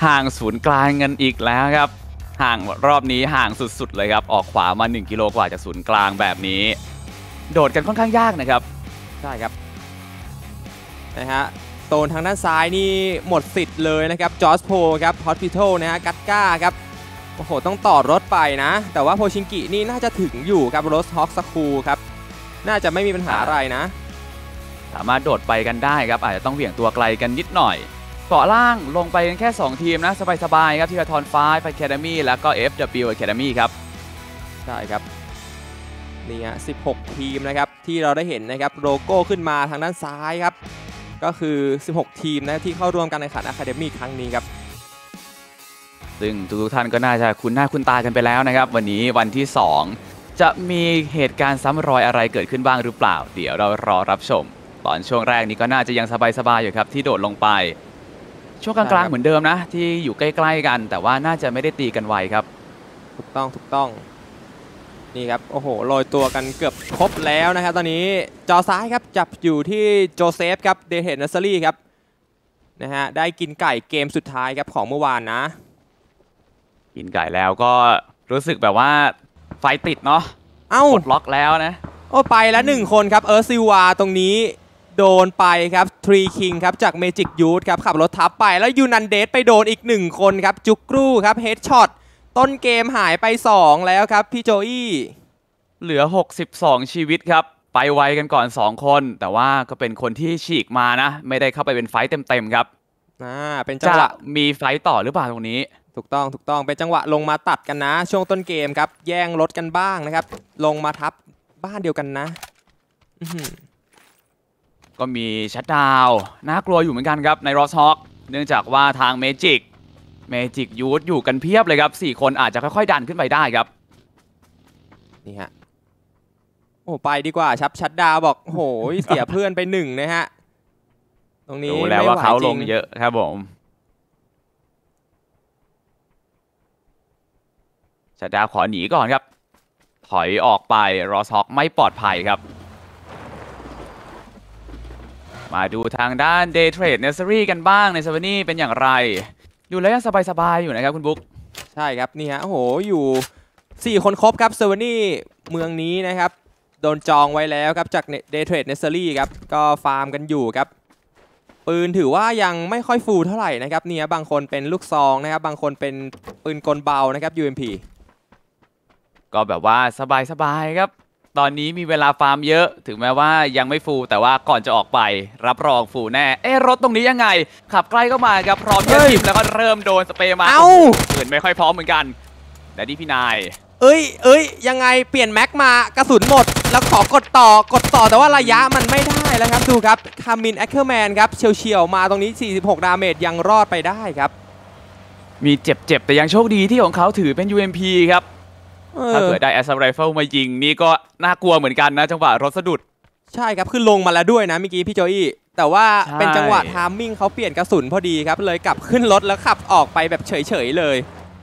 ห่างศูนย์กลางกันอีกแล้วครับห่างรอบนี้ห่างสุดๆเลยครับออกขวามา1 กิโลกว่าจากศูนย์กลางแบบนี้โดดกันค่อนข้างยากนะครับใช่ครับนะฮะโซนทางด้านซ้ายนี่หมดสิทธิ์เลยนะครับจอร์จโพครับฮอสพิทอลนะฮะกัตก้าครับโอ้โหต้องต่อรถไปนะแต่ว่าโพชิงกินี่น่าจะถึงอยู่ครับโรสฮอคสคูลครับน่าจะไม่มีปัญหาอะไรนะสามารถโดดไปกันได้ครับอาจจะต้องเหวี่ยงตัวไกลกันนิดหน่อยเกาะล่างลงไปกันแค่2 ทีมนะสบายๆครับทีละทอนฟ้าอะคาเดมี่แล้วก็ FW Academy ครับใช่ครับนี่ฮะ16 ทีมนะครับที่เราได้เห็นนะครับโลโก้ขึ้นมาทางด้านซ้ายครับก็คือ16 ทีมนะที่เข้าร่วมการแข่งขัน Academy ครั้งนี้ครับซึ่งทุกท่านก็น่าจะคุ้นหน้าคุ้นตากันไปแล้วนะครับวันนี้วันที่2จะมีเหตุการณ์ซ้ำรอยอะไรเกิดขึ้นบ้างหรือเปล่าเดี๋ยวเรารอรับชมตอนช่วงแรกนี้ก็น่าจะยังสบายๆอยู่ครับที่โดดลงไปช่วงกลางๆเหมือนเดิมนะที่อยู่ใกล้ๆกันแต่ว่าน่าจะไม่ได้ตีกันไวครับถูกต้องนี่ครับโอ้โหโรยตัวกันเกือบครบแล้วนะครับตอนนี้จอซ้ายครับจับอยู่ที่โจเซฟครับเดเทนเนอร์เซอรี่ครับนะฮะได้กินไก่เกมสุดท้ายครับของเมื่อวานนะกินไก่แล้วก็รู้สึกแบบว่าไฟติดเนาะปลดล็อกแล้วนะโอ้ไปแล้ว1 คนครับซิลวาตรงนี้โดนไปครับทรีคิงครับจากเมจิกยูทครับขับรถทับไปแล้วยูนันเดสไปโดนอีก1 คนครับจุกรูครับเฮดช็อตต้นเกมหายไป2แล้วครับพี่โจอี้เหลือ62ชีวิตครับไปไวกันก่อน2 คนแต่ว่าก็เป็นคนที่ฉีกมานะไม่ได้เข้าไปเป็นไฟต์เต็มๆครับเป็นจังหวะมีไฟต์ต่อหรือเปล่าตรงนี้ถูกต้องเป็นจังหวะลงมาตัดกันนะช่วงต้นเกมครับแย่งรถกันบ้างนะครับลงมาทับบ้านเดียวกันนะก็มีชัดดาวน่ากลัวอยู่เหมือนกันครับในรอสฮอคเนื่องจากว่าทางเมจิกยูทอยู่กันเพียบเลยครับ4 คนอาจจะค่อยๆดันขึ้นไปได้ครับนี่ฮะโอ้ไปดีกว่าชัดดาวบอกโหเสียเพื่อนไป1นะฮะตรงนี้รู้แล้วว่าเขาลงเยอะครับผมชัดดาวขอหนีก่อนครับถอยออกไปรอสฮอคไม่ปลอดภัยครับมาดูทางด้าน Day Trade Nursery กันบ้างในซาวนี่เป็นอย่างไรดูแล้วยังสบายๆอยู่นะครับคุณบุ๊กใช่ครับนี่ฮะโอ้โหอยู่4 คนครบครับซาวนี่เมืองนี้นะครับโดนจองไว้แล้วครับจาก Day Trade Nursery ครับก็ฟาร์มกันอยู่ครับปืนถือว่ายังไม่ค่อยฟูเท่าไหร่นะครับเนี่ยบางคนเป็นลูกซองนะครับบางคนเป็นปืนกลเบานะครับ UMP ก็แบบว่าสบายๆครับตอนนี้มีเวลาฟาร์มเยอะถึงแม้ว่ายังไม่ฟูแต่ว่าก่อนจะออกไปรับรองฟูแน่รถตรงนี้ยังไงขับใกล้เข้ามาครับพร้อมจะทิมแล้วก็เริ่มโดนสเปรย์มาเกิดไม่ค่อยพร้อมเหมือนกันแต่นี่พี่นายยังไงเปลี่ยนแม็กมากระสุนหมดแล้วขอกดต่อแต่ว่าระยะมันไม่ได้แล้วครับดูครับคามินแอคเคอร์แมนครับเฉียวมาตรงนี้46 ดาเมจยังรอดไปได้ครับมีเจ็บแต่ยังโชคดีที่ของเขาถือเป็น UMP ครับถ้าเกิดได้แอสซัมไรเฟิลมายิงนี่ก็น่ากลัวเหมือนกันนะจังหวะรถสะดุดใช่ครับคือลงมาแล้วด้วยนะเมื่อกี้พี่โจอี้แต่ว่าเป็นจังหวะทามมิ่งเขาเปลี่ยนกระสุนพอดีครับเลยกลับขึ้นรถแล้วขับออกไปแบบเฉยเลย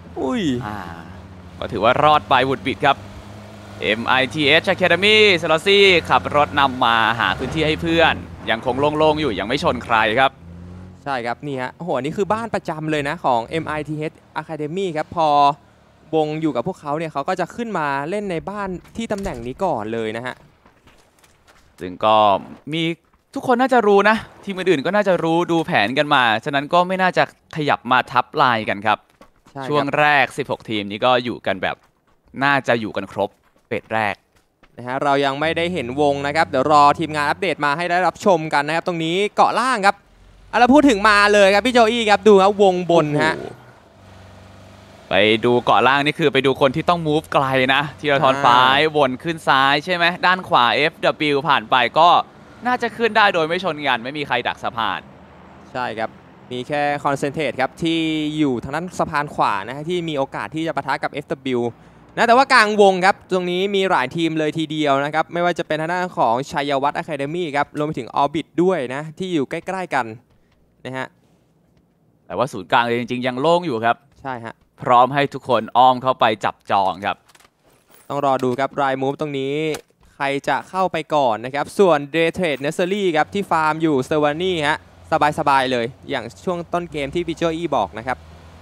ก็ถือว่ารอดไปวุดบิดครับ MITH Academy ซาลซี่ขับรถนำมาหาพื้นที่ให้เพื่อนยังคงโล่งๆอยู่ยังไม่ชนใครครับใช่ครับนี่ฮะโอ้โหนี่คือบ้านประจำเลยนะของ MITH Academy ครับพอวงอยู่กับพวกเขาเนี่ยเขาก็จะขึ้นมาเล่นในบ้านที่ตำแหน่งนี้ก่อนเลยนะฮะซึ่งก็มีทุกคนน่าจะรู้นะทีมอื่นๆก็น่าจะรู้ดูแผนกันมาฉะนั้นก็ไม่น่าจะขยับมาทับลายกันครับช่วงแรก16 ทีมนี้ก็อยู่กันแบบน่าจะอยู่กันครบเฟสแรกนะฮะเรายังไม่ได้เห็นวงนะครับเดี๋ยวรอทีมงานอัปเดตมาให้ได้รับชมกันนะครับตรงนี้เกาะล่างครับเราพูดถึงมาเลยครับพี่โจอี้ครับดูครับวงบนฮะไปดูเกาะล่างนี่คือไปดูคนที่ต้อง move ไกลนะทีละทอนฟ้ายวนขึ้นซ้ายใช่ไหมด้านขวา FW ผ่านไปก็น่าจะขึ้นได้โดยไม่ชนกันไม่มีใครดักสะพานใช่ครับมีแค่คอนเซนเทรตครับที่อยู่ทางด้านสะพานขวานะที่มีโอกาสที่จะปะทะกับ FW นะแต่ว่ากลางวงครับตรงนี้มีหลายทีมเลยทีเดียวนะครับไม่ว่าจะเป็นทางด้านของชัยวัฒน์อะคาเดมี่ครับรวมไปถึงออร์บิทด้วยนะที่อยู่ใกล้ๆกันนะฮะแต่ว่าศูนย์กลางจริงๆยังโล่งอยู่ครับใช่ฮะพร้อมให้ทุกคนอ้อมเข้าไปจับจองครับต้องรอดูครับรายมูฟตรงนี้ใครจะเข้าไปก่อนนะครับส่วน Day Trade Nursery ครับที่ฟาร์มอยู่เซอร์วานี่ฮะสบายๆเลยอย่างช่วงต้นเกมที่พี่โจอี้บอกนะครับ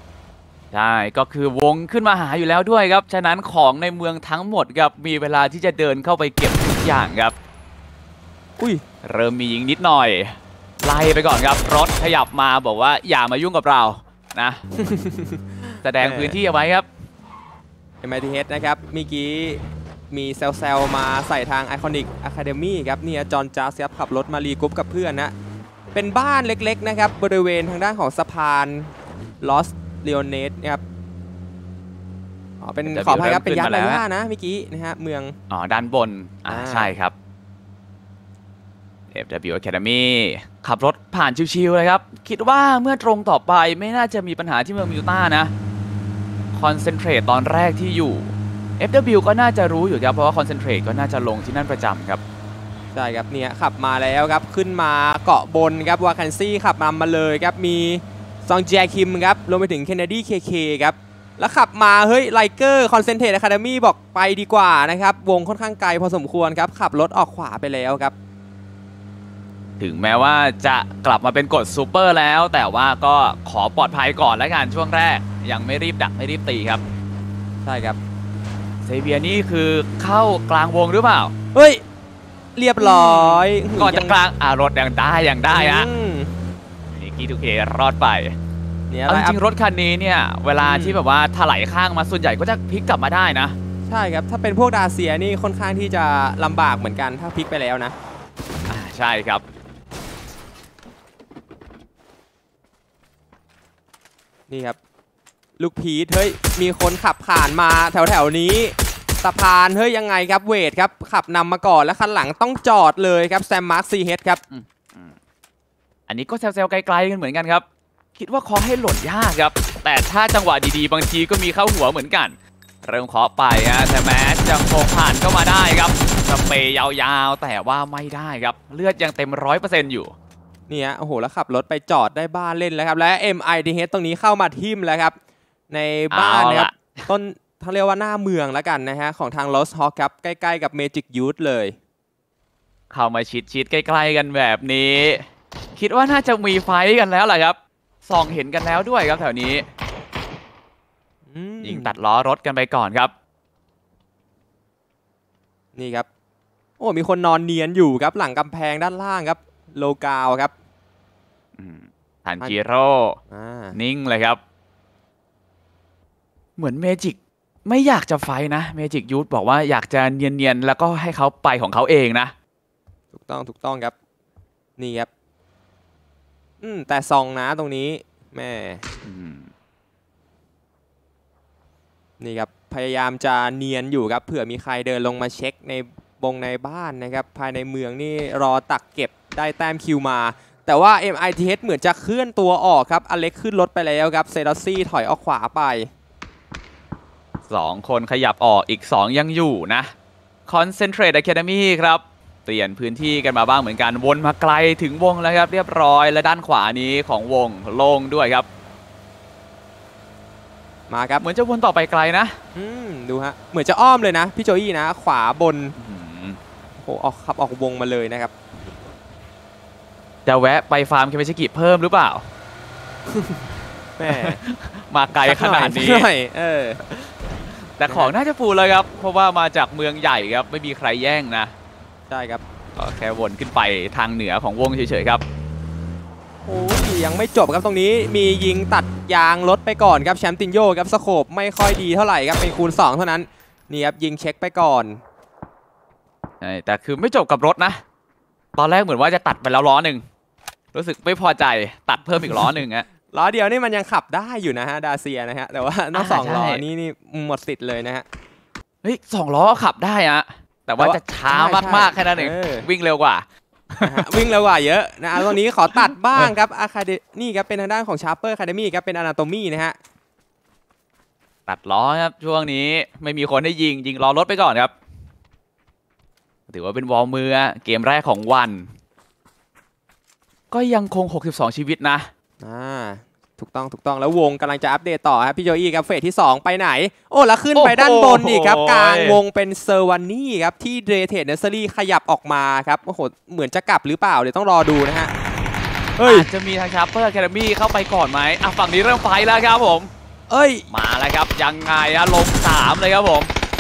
ใช่ก็คือวงขึ้นมาหาอยู่แล้วด้วยครับฉะนั้นของในเมืองทั้งหมดครับมีเวลาที่จะเดินเข้าไปเก็บทุกอย่างครับอุ้ยเริ่มมียิงนิดหน่อยไล่ไปก่อนครับรถขยับมาบอกว่าอย่ามายุ่งกับเรานะ แสดงพื้นที่เอาไว้ครับ MITH นะครับเมื่อกี้มีเซลมาใส่ทาง Iconic Academy ครับเนี่ยจอห์นจัสครับขับรถมารีกรุ๊ปกับเพื่อนนะเป็นบ้านเล็กๆนะครับบริเวณทางด้านของสะพานลอสเลโอเนสนะครับเป็นขออภัยครับเป็นยักษ์ไลล่านะเมื่อกี้นะฮะเมืองด้านบนใช่ครับ FW Academy ขับรถผ่านชิวๆเลยครับคิดว่าเมื่อตรงต่อไปไม่น่าจะมีปัญหาที่เมืองมิวต้านะคอนเซนเทรตตอนแรกที่อยู่ FW ก็น่าจะรู้อยู่ครับเพราะว่าคอนเซนเทรตก็น่าจะลงที่นั่นประจำครับใช่ครับเนี่ยขับมาแล้วครับขึ้นมาเกาะบนครับวาคันซี่ขับมาเลยครับมีซองแจคิมครับรวมไปถึงเคนเนดีเคครับแล้วขับมาเฮ้ยไลเกอร์คอนเซนเทรตอะคาเดมี่บอกไปดีกว่านะครับวงค่อนข้างไกลพอสมควรครับขับรถออกขวาไปแล้วครับถึงแม้ว่าจะกลับมาเป็นกฎซูเปอร์แล้วแต่ว่าก็ขอปลอดภัยก่อนแล้วกันช่วงแรกยังไม่รีบดักไม่รีบตีครับใช่ครับเซเบียนี่คือเข้ากลางวงหรือเปล่าเฮ้ยเรียบร้อยก่อนจะกลางรถยังได้ฮะนี่กีทูเครอดไปเนี่ยจริงรถคันนี้เนี่ยเวลาที่แบบว่าถลายข้างมาส่วนใหญ่ก็จะพลิกกลับมาได้นะใช่ครับถ้าเป็นพวกดาเซียนี่ค่อนข้างที่จะลำบากเหมือนกันถ้าพลิกไปแล้วนะใช่ครับนี่ครับลูกพีทเฮ้ยมีคนขับผ่านมาแถวนี้สะพานเฮ้ยยังไงครับเวทครับขับนำมาก่อนแล้วคันหลังต้องจอดเลยครับแซมมาร์คซีเฮดครับอันนี้ก็แซวๆไกลๆกันเหมือนกันครับคิดว่าเคาะให้หล่นยากครับแต่ถ้าจังหวะดีๆบางทีก็มีเข้าหัวเหมือนกันเริ่มเคาะไปแต่แม้จะคงผ่านเข้ามาได้ครับสเปย์ยาวๆแต่ว่าไม่ได้ครับเลือดยังเต็ม 100% อยู่นี่ฮะโอ้โหแล้วขับรถไปจอดได้บ้านเล่นแล้วครับและ MITH ตรงนี้เข้ามาทิมแล้วครับในบ้านนะครับต้นเขาเรียกว่าหน้าเมืองแล้วกันนะฮะของทาง Lost Hawk ครับใกล้ๆกับ Magic Youth เลยเข้ามาชิดใกล้ๆกันแบบนี้คิดว่าน่าจะมีไฟกันแล้วแหละครับส่องเห็นกันแล้วด้วยครับแถวนี้ยิงตัดล้อรถกันไปก่อนครับนี่ครับโอ้มีคนนอนเนียนอยู่ครับหลังกำแพงด้านล่างครับโลกาวครับทันจิโร่นิ่งเลยครับเหมือนเมจิกไม่อยากจะไฟนะเมจิกยูทบอกว่าอยากจะเนียนๆแล้วก็ให้เขาไปของเขาเองนะถูกต้องครับนี่ครับแต่ซองนะตรงนี้แม่นี่ครับพยายามจะเนียนอยู่ครับเผื่อมีใครเดินลงมาเช็คในวงในบ้านนะครับภายในเมืองนี่รอตักเก็บได้แต้มคิวมาแต่ว่า MITH เหมือนจะเคลื่อนตัวออกครับอเล็กขึ้นรถไปแล้วครับเซดอสซี่ถอยออกขวาไป 2 คนขยับออกอีก2ยังอยู่นะ Concentrate Academy ครับเปลี่ยนพื้นที่กันมาบ้างเหมือนกันวนมาไกลถึงวงแล้วครับเรียบร้อยและด้านขวานี้ของวงโล่งด้วยครับมาครับเหมือนจะวนต่อไปไกลนะดูฮะเหมือนจะอ้อมเลยนะพี่โจอี้นะขวาบนโอ้ออกขับออกวงมาเลยนะครับจะแวะไปฟาร์มเคมิชิกิเพิ่มหรือเปล่าแม่มาไกลขนาดนี้แต่ของน่าจะฟูเลยครับเพราะว่ามาจากเมืองใหญ่ครับไม่มีใครแย่งนะใช่ครับก็แค่วนขึ้นไปทางเหนือของวงเฉยๆครับโอ้ยยังไม่จบครับตรงนี้มียิงตัดยางรถไปก่อนครับแชมป์ตินโยครับสโคปไม่ค่อยดีเท่าไหร่ครับเป็นคูณ2เท่านั้นนี่ครับยิงเช็คไปก่อนแต่คือไม่จบกับรถนะตอนแรกเหมือนว่าจะตัดไปแล้วล้อหนึ่งรู้สึกไม่พอใจตัดเพิ่มอีกล้อหนึ่งล้อเดียวนี่มันยังขับได้อยู่นะฮะดาเซียนะฮะแต่ว่านอก2ล้อนี่หมดสิทธิ์เลยนะฮะเฮ้ย2ล้อขับได้อะแต่ว่าจะช้ามากๆแค่นั้นเองวิ่งเร็วกว่าวิ่งเร็วกว่าเยอะนะตรงนี้ขอตัดบ้างครับอะคาเดนี่ครับเป็นทางด้านของชาร์เปอร์คาเดมี่ครับเป็นอนาโตมี่นะฮะตัดล้อครับช่วงนี้ไม่มีคนให้ยิงล้อรถไปก่อนครับถือว่าเป็นวอลมือเกมแรกของวันก็ยังคง62ชีวิตนะถูกต้องแล้ววงกำลังจะอัปเดตต่อครับพี่โจอี้ครับเฟสที่2ไปไหนโอ้แล้วขึ้นไปด้านบนอีกครับกลางวงเป็นเซอร์วานี่ครับที่เดรเทดเนสเซอรี่ขยับออกมาครับโอ้โหเหมือนจะกลับหรือเปล่าเดี๋ยวต้องรอดูนะฮะอาจจะมีทางชาร์เปอร์แคดมี่เข้าไปก่อนไหมฝั่งนี้เริ่มไฟแล้วครับผมเอ้ยมาแล้วครับยังไงอะลง3เลยครับผม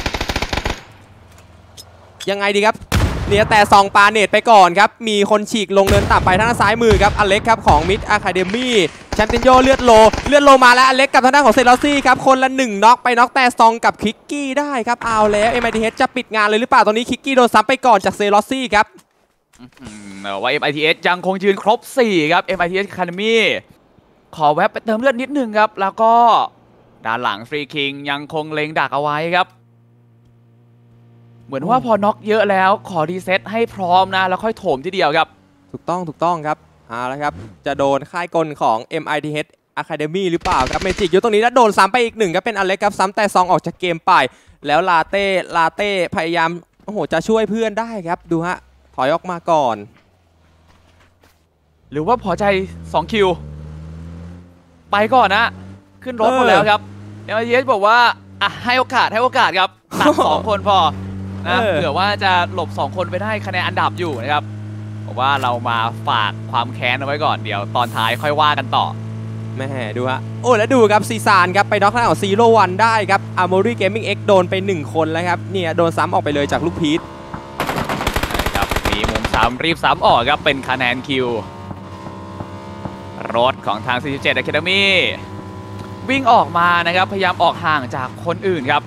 ยังไงดีครับเนี่ยแต่ซองปาเนตไปก่อนครับมีคนฉีกลงเนินต่ำไปทางด้านซ้ายมือครับอเล็กครับของมิดอะคาเดมี่แชมเปี้ยนโยเลือดโลมาแล้วอเล็กกับทางด้านของเซลซี่ครับคนละ1น็อกไปน็อกแต่ซองกับคิกกี้ได้ครับเอาแล้ว MITH จะปิดงานเลยหรือเปล่าตอนนี้คิกกี้โดนซ้ำไปก่อนจากเซลซี่ครับว่า MITH ยังคงยืนครบ4ครับ MITH Academy ขอแวบไปเติมเลือดนิดนึงครับแล้วก็ด้านหลังฟรีคิงยังคงเล็งดักเอาไว้ครับเหมือนว่าพอน็อกเยอะแล้วขอรีเซ็ตให้พร้อมนะแล้วค่อยโถมทีเดียวครับถูกต้องครับเอาละครับจะโดนค่ายกลของ MITH Academy หรือเปล่าครับเมจิกอยู่ตรงนี้แล้วโดนซ้ำไปอีก1ครับเป็นอเล็กครับซ้ำแต่ซองออกจากเกมไปแล้วลาเต้พยายามโอ้โหจะช่วยเพื่อนได้ครับดูฮะถอยออกมาก่อนหรือว่าพอใจ2คิวไปก่อนนะขึ้นรถหมดแล้วครับMITHบอกว่าอ่ะให้โอกาสครับตัด2คนพอนะเผื่อว่าจะหลบ2คนไปได้คะแนนอันดับอยู่นะครับบอกว่าเรามาฝากความแค้นเอาไว้ก่อนเดี๋ยวตอนท้ายค่อยว่ากันต่อแม่ดูฮะโอ้แล้วดูครับซีซานครับไปน็อกหน้าของซีโร่วันได้ครับอาร์มอรี่เกมมิ่งเอ็กโดนไป1คนแล้วครับเนี่ยโดนซ้ำออกไปเลยจากลูกพีทครับมีมุมซ้ำรีบซ้ำออกครับเป็นคะแนนคิวรถของทาง47 Academy วิ่งออกมานะครับพยายามออกห่างจากคนอื่นครับ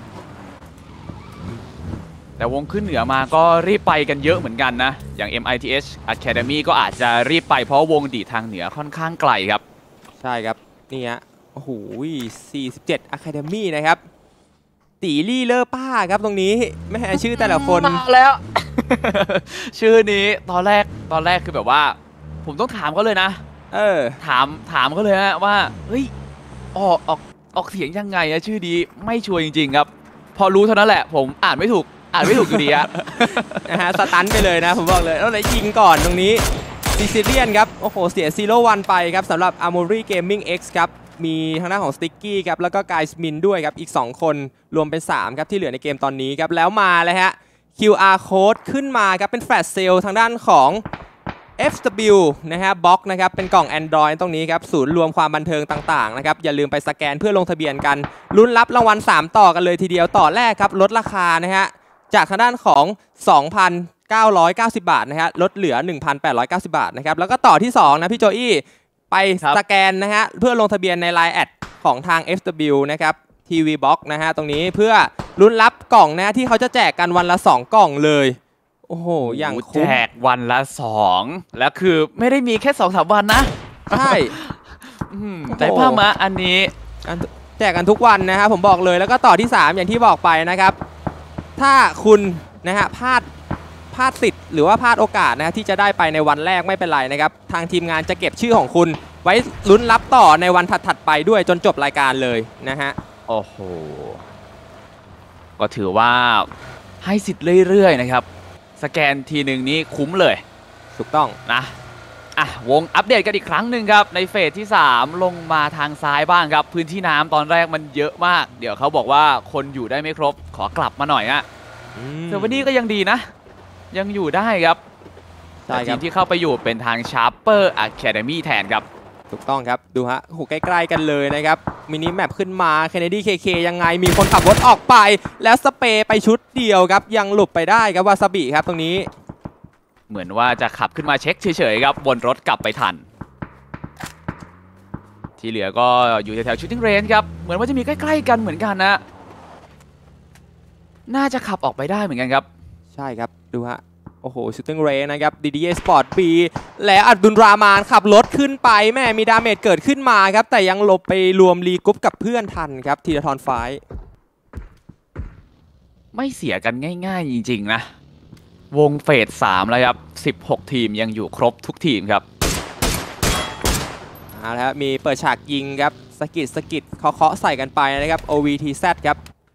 แต่วงขึ้นเหนือมาก็รีบไปกันเยอะเหมือนกันนะอย่าง MITH Academy ก็อาจจะรีบไปเพราะวงดีทางเหนือค่อนข้างไกลครับใช่ครับนี่ฮะโอ้โห47 Academy นะครับตีลี่เลอร์ป้าครับตรงนี้แม่ชื่อแต่ละคนมาแล้ว ชื่อนี้ตอนแรกคือแบบว่าผมต้องถามเขาเลยนะถามเขาเลยฮะว่าเฮ้ยออกเสียงยังไงอะชื่อนี้ไม่ชัวร์จริงๆครับพอรู้เท่านั้นแหละผมอ่านไม่ถูกอยู่ดีอะนะฮะสตันไปเลยนะผมบอกเลยแล้วเลยยิงก่อนตรงนี้ซิซิเลียนครับโอ้โหเสียซีโร่วันไปครับสำหรับ Armory Gaming X ครับมีทางด้านของสติ๊กกี้ครับแล้วก็กายสมินด้วยครับอีก2คนรวมเป็น3ครับที่เหลือในเกมตอนนี้ครับแล้วมาเลยฮะ QR code ขึ้นมาครับเป็นแฟลชเซลทางด้านของ FW นะฮะบล็อกนะครับเป็นกล่อง Android ตรงนี้ครับศูนย์รวมความบันเทิงต่างๆนะครับอย่าลืมไปสแกนเพื่อลงทะเบียนกันลุ้นรับรางวัล3ต่อกันเลยทีเดียวต่อแรกครับลดราคานะฮะจากทางด้านของ 2,990 บาทนะฮะลดเหลือ 1,890 บาทนะครับแล้วก็ต่อที่2นะพี่โจอี้ไปสแกนนะฮะเพื่อลงทะเบียนใน Line แอดของทาง FW นะครับ TV Box นะฮะตรงนี้เพื่อลุ้นรับกล่องนะที่เขาจะแจกกันวันละ2กล่องเลยโอ้โหอย่างแจกวันละ2แล้วคือไม่ได้มีแค่ 2-3 วันนะใช่แต่ภาพมาอันนี้แจกกันทุกวันนะครับผมบอกเลยแล้วก็ต่อที่3อย่างที่บอกไปนะครับถ้าคุณนะฮะพลาดสิทธิ์หรือว่าพลาดโอกาสนะที่จะได้ไปในวันแรกไม่เป็นไรนะครับทางทีมงานจะเก็บชื่อของคุณไว้ลุ้นรับต่อในวันถัดๆไปด้วยจนจบรายการเลยนะฮะโอ้โหก็ถือว่าให้สิทธิ์เรื่อยๆนะครับสแกนทีหนึ่งนี้คุ้มเลยถูกต้องนะวงอัปเดตกันอีกครั้งหนึ่งครับในเฟสที่3ลงมาทางซ้ายบ้างครับพื้นที่น้ำตอนแรกมันเยอะมากเดี๋ยวเขาบอกว่าคนอยู่ได้ไม่ครบขอกลับมาหน่อยฮะแต่วันนี้ก็ยังดีนะยังอยู่ได้ครับแต่ทีมที่เข้าไปอยู่เป็นทาง Sharper Academy แทนครับถูกต้องครับดูฮะโหใกล้ๆกันเลยนะครับมินิแมปขึ้นมา Kennedy KK ยังไงมีคนขับรถออกไปแล้วสเปย์ไปชุดเดียวครับยังหลบไปได้ครับวาซาบิครับตรงนี้เหมือนว่าจะขับขึ้นมาเช็คเฉยๆครับวนรถกลับไปทันที่เหลือก็อยู่แถวๆ Shooting Range ครับเหมือนว่าจะมีใกล้ๆกันเหมือนกันนะน่าจะขับออกไปได้เหมือนกันครับใช่ครับดูฮะโอ้โห Shooting Range นะครับ DDA Sport B และอับดุลรามานขับรถขึ้นไปแม่มีดาเมจเกิดขึ้นมาครับแต่ยังหลบไปรวมรีกรุ๊ปกับเพื่อนทันครับธีรทรไฟไม่เสียกันง่ายๆจริงๆนะวงเฟส3แล้วครับ16ทีมยังอยู่ครบทุกทีมครับครับมีเปิดฉากยิงครับสกิดเคาะใส่กันไปนะครับ OVTZ ครับ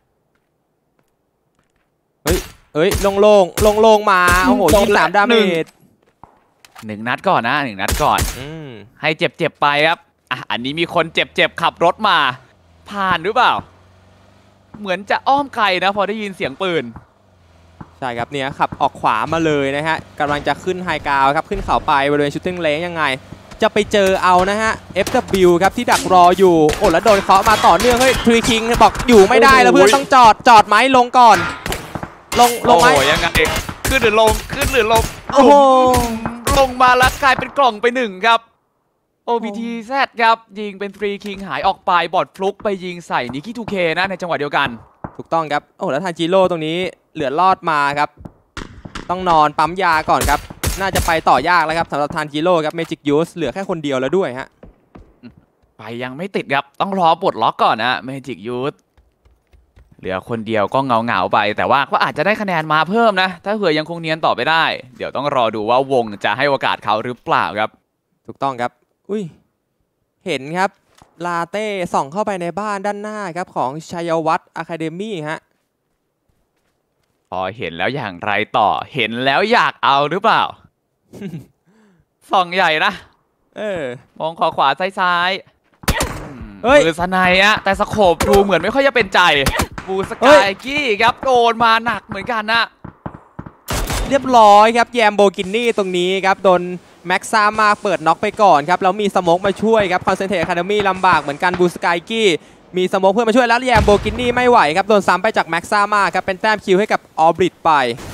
เฮ้ยลงมาโอ้โห23ดาเมจ 1นัดก่อนนะ1นัดก่อนให้เจ็บไปครับอันนี้มีคนเจ็บขับรถมาผ่านหรือเปล่าเหมือนจะอ้อมไกลนะพอได้ยินเสียงปืนใช่ครับเนี่ยขับออกขวามาเลยนะฮะกำลังจะขึ้นไฮกราวครับขึ้นเขาไปบริเวณชูตติ้งเลนยังไงจะไปเจอเอานะฮะ FW ครับที่ดักรออยู่โอ้แล้วโดนเคาะมาต่อเนื่องเฮ้ยทรีคิงบอกอยู่ไม่ได้แล้วเพื่อนต้องจอดไหมลงก่อนลงไหมโอ้ยังไงขึ้นหรือลงโอ้โหลงมาแล้วกลายเป็นกล่องไป1ครับ OPTZ ครับยิงเป็นฟรีคิงหายออกไปบอดฟลุกไปยิงใส่นิกิทูเคนะในจังหวะเดียวกันถูกต้องครับโอ้แล้วทางจิโร่ตรงนี้เหลือรอดมาครับต้องนอนปั๊มยาก่อนครับน่าจะไปต่อยากแล้วครับสำหรับทานจิโร่ครับเมจิกยูสเหลือแค่คนเดียวแล้วด้วยฮะไปยังไม่ติดครับต้องรอปลดล็อกก่อนนะเมจิกยูสเหลือคนเดียวก็เงาไปแต่ว่าก็อาจจะได้คะแนนมาเพิ่มนะถ้าเผื่อยังคงเนียนต่อไปได้เดี๋ยวต้องรอดูว่าวงจะให้โอกาสเขาหรือเปล่าครับถูกต้องครับอุ้ยเห็นครับลาเต้ส่องเข้าไปในบ้านด้านหน้าครับของชัยวัฒน์อะคาเดมี่ฮะพอเห็นแล้วอย่างไรต่อเห็นแล้วอยากเอาหรือเปล่า ส่องใหญ่นะมองขวาซ้ายมือสไนอะแต่สโคปดูเหมือนไม่ค่อยจะเป็นใจบูสกายกี้ครับโดนมาหนักเหมือนกันนะเรียบร้อยครับแยมโบกินนี่ตรงนี้ครับโดนแม็กซ่ามาเปิดน็อกไปก่อนครับแล้วมีสโมกมาช่วยครับคอนเซนเทรตอะคาเดมี่ลำบากเหมือนกันบูสกายกี้มีสโมกเพื่อนมาช่วยแล้วแยมโบกินนี่ไม่ไหวครับโดนซ้ำไปจากแม็กซ่ามาครับเป็นแต้มคิวให้กับออบริดไป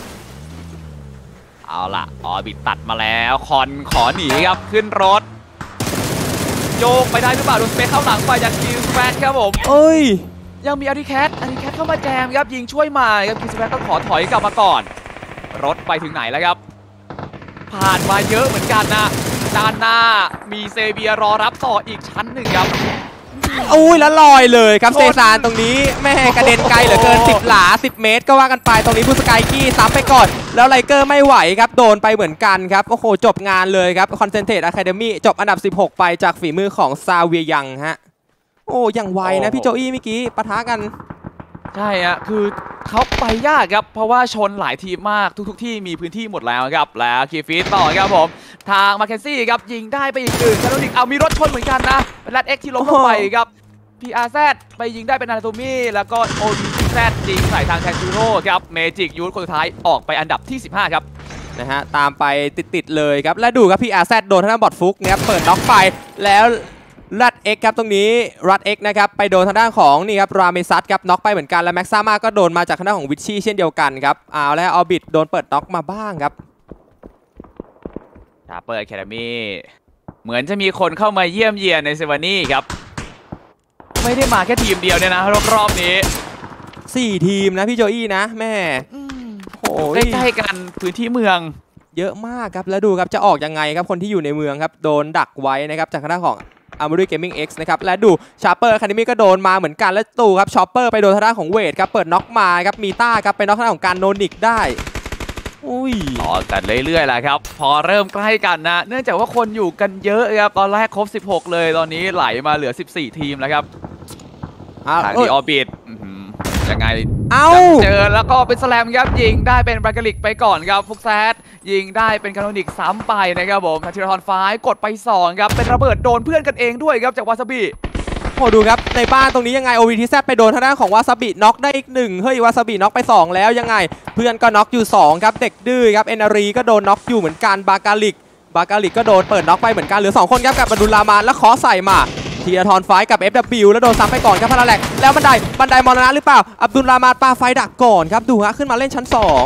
เอาล่ะออบิทตัดมาแล้วคอนขอหนีครับขึ้นรถโยกไปได้หรือเปล่าโดนสเปคเข้าหลังไปจากคิวสแปดครับผมยังมีอาริแคทเข้ามาแจมครับยิงช่วยมาครับคิวสแปดต้องขอถอยกลับมาก่อนรถไปถึงไหนแล้วครับผ่านมาเยอะเหมือนกันนะด้านหน้ามีเซเบียรอรับต่ออีกชั้นหนึ่งครับอุ้ยแล้วลอยเลยครับเซซานตรงนี้แม่กระเด็นไกลเหลือเกิน10 หลา 10 เมตรก็ว่ากันไปตรงนี้บูสกายกี้ซ้ำไปก่อนแล้วไลเกอร์ไม่ไหวครับโดนไปเหมือนกันครับโอ้โหจบงานเลยครับคอนเซนเทรตอะคาเดมี่จบอันดับ16ไปจากฝีมือของซาเวียยังฮะโอ้ยังไวนะพี่โจอี้เมื่อกี้ปะทะกันใช่ฮะคือเขาไปยากครับเพราะว่าชนหลายทีมมากทุกที่มีพื้นที่หมดแล้วครับแล้วคีฟีต่อครับผมทางมาเคนซี่ครับยิงได้ไปอีก1แล้วอีกเอามีรถชนเหมือนกันนะเป็นแรดเอ็กที่ล้มลงไปครับPRZ ไปยิงได้เป็นนาโตมี่แล้วก็ OPTZ ยิงใส่ทางแทนจูโร่ครับเมจิกยูทคนสุดท้ายออกไปอันดับที่15ครับนะฮะตามไปติดเลยครับและดูครับ PRZ โดนทางด้านบอดฟุกนะครับเปิดน็อกไปแล้วรัดเอ็กครับตรงนี้รัดเอ็กนะครับไปโดนทางด้านของนี่ครับราเมซัสครับน็อกไปเหมือนกันและแม็กซ่ามาก็โดนมาจากทางด้านของวิชชี่เช่นเดียวกันครับเอาแล้วออบิทโดนเปิดน็อกมาบ้างครับชาเปอร์แคนามีเหมือนจะมีคนเข้ามาเยี่ยมเยียนในเซวานี่ครับไม่ได้มาแค่ทีมเดียวเนี่ยนะรอบนี้ 4 ทีมนะพี่โจอี้นะแม่โอ้ใกล้ๆกันพื้นที่เมืองเยอะมากครับแล้วดูครับจะออกยังไงครับคนที่อยู่ในเมืองครับโดนดักไว้นะครับจากทางด้านของArmory Gaming X นะครับและดูชาร์เปอร์อะคาเดมี่ก็โดนมาเหมือนกันและตู่ครับชอปเปอร์ไปโดนทางด้านของเวทครับเปิดน็อกมาครับมีต้าครับไปน็อกทางด้านของการโนนิกได้ต่อกันเรื่อยๆแหละครับพอเริ่มใกล้กันนะเนื่องจากว่าคนอยู่กันเยอะครับตอนแรกครบ16เลยตอนนี้ไหลมาเหลือ14ทีมแล้วครับทางที่ออบิทยังไงเจอแล้วก็เป็นสแลมครับยิงได้เป็นบราเกลิกไปก่อนครับฟุกแซดยิงได้เป็นคาโนนิกซ้ำไปนะครับผมทีรอนไฟกดไป2ครับเป็นระเบิดโดนเพื่อนกันเองด้วยครับจากวาซาบิโอ้ดูครับในบ้านตรงนี้ยังไง OPTZ ไปโดนทางด้านของวาซาบิน็อกได้อีก1เฮ้ยวาซาบิน็อกไป2แล้วยังไงเพื่อนก็น็อกอยู่2ครับเด็กดื้อครับเอนารีก็โดนน็อกอยู่เหมือนกันบาการลิกก็โดนเปิดน็อกไปเหมือนกันเหลือ2คนครับกับบดุลรามานแล้วขอใส่มาทีอาทอนไฟกับ FW แล้วโดนซ้ำไปก่อนครับพาราแลกแล้วบันไดมรณะหรือเปล่าอับดุลรามานปาไฟดักก่อนครับดูฮะขึ้นมาเล่นชั้น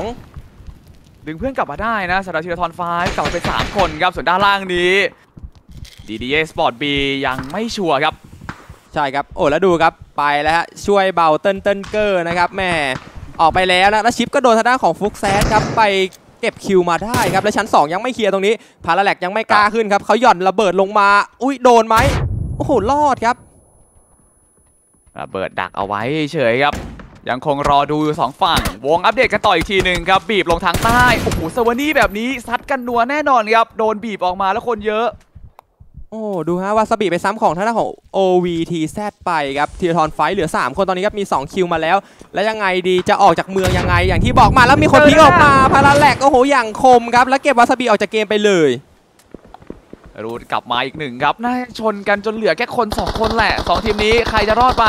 2 ดึงเพื่อนกลับมาได้นะสำหรับทีอาทอนไฟกลับมาเป็น3คนครับส่วนด้านล่างนี้ DDA Sport B ยังไม่ชัวร์ครับใช่ครับโอ้แล้วดูครับไปแล้วฮะช่วยเบาเติ้ลเกอร์นะครับแม่ออกไปแล้วนะแล้วชิปก็โดนทางด้านของฟุกแซดครับไปเก็บคิวมาได้ครับและชั้น2ยังไม่เคลียร์ตรงนี้พาราแลกยังไม่กล้าขึ้นครับเขาหย่อนระเบิดลงมาอุ้ยโดนไหมโอ้โหรอดครับระเบิดดักเอาไว้เฉยครับยังคงรอดูอยู่2ฝั่งวงอัปเดตกันต่ออีกทีหนึ่งครับบีบลงทางใต้โอ้โหเซวานี่แบบนี้ซัดกันนัวแน่นอนครับโดนบีบออกมาแล้วคนเยอะโอ้ดูฮะวาซาบิไปซ้ำของทางด้านของ OVTZ ไปครับทีทอนไฟเหลือ3คนตอนนี้ครับมี2คิวมาแล้วแล้วยังไงดีจะออกจากเมืองยังไงอย่างที่บอกมาแล้วมีคนทิ้งออกมาพาราแลกโอ้โหอย่างคมครับแล้วเก็บวาซาบิออกจากเกมไปเลยรูดกลับมาอีก1ครับน่าชนกันจนเหลือแค่คน2คนแหละ2ทีมนี้ใครจะรอดไป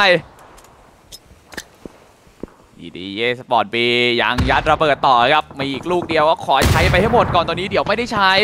DDA Sport B ยังยัดระเบิดต่อครับมีอีกลูกเดียวก็ขอใช้ไปให้หมดก่อนตอนนี้เดี๋ยวไม่ได้ใช้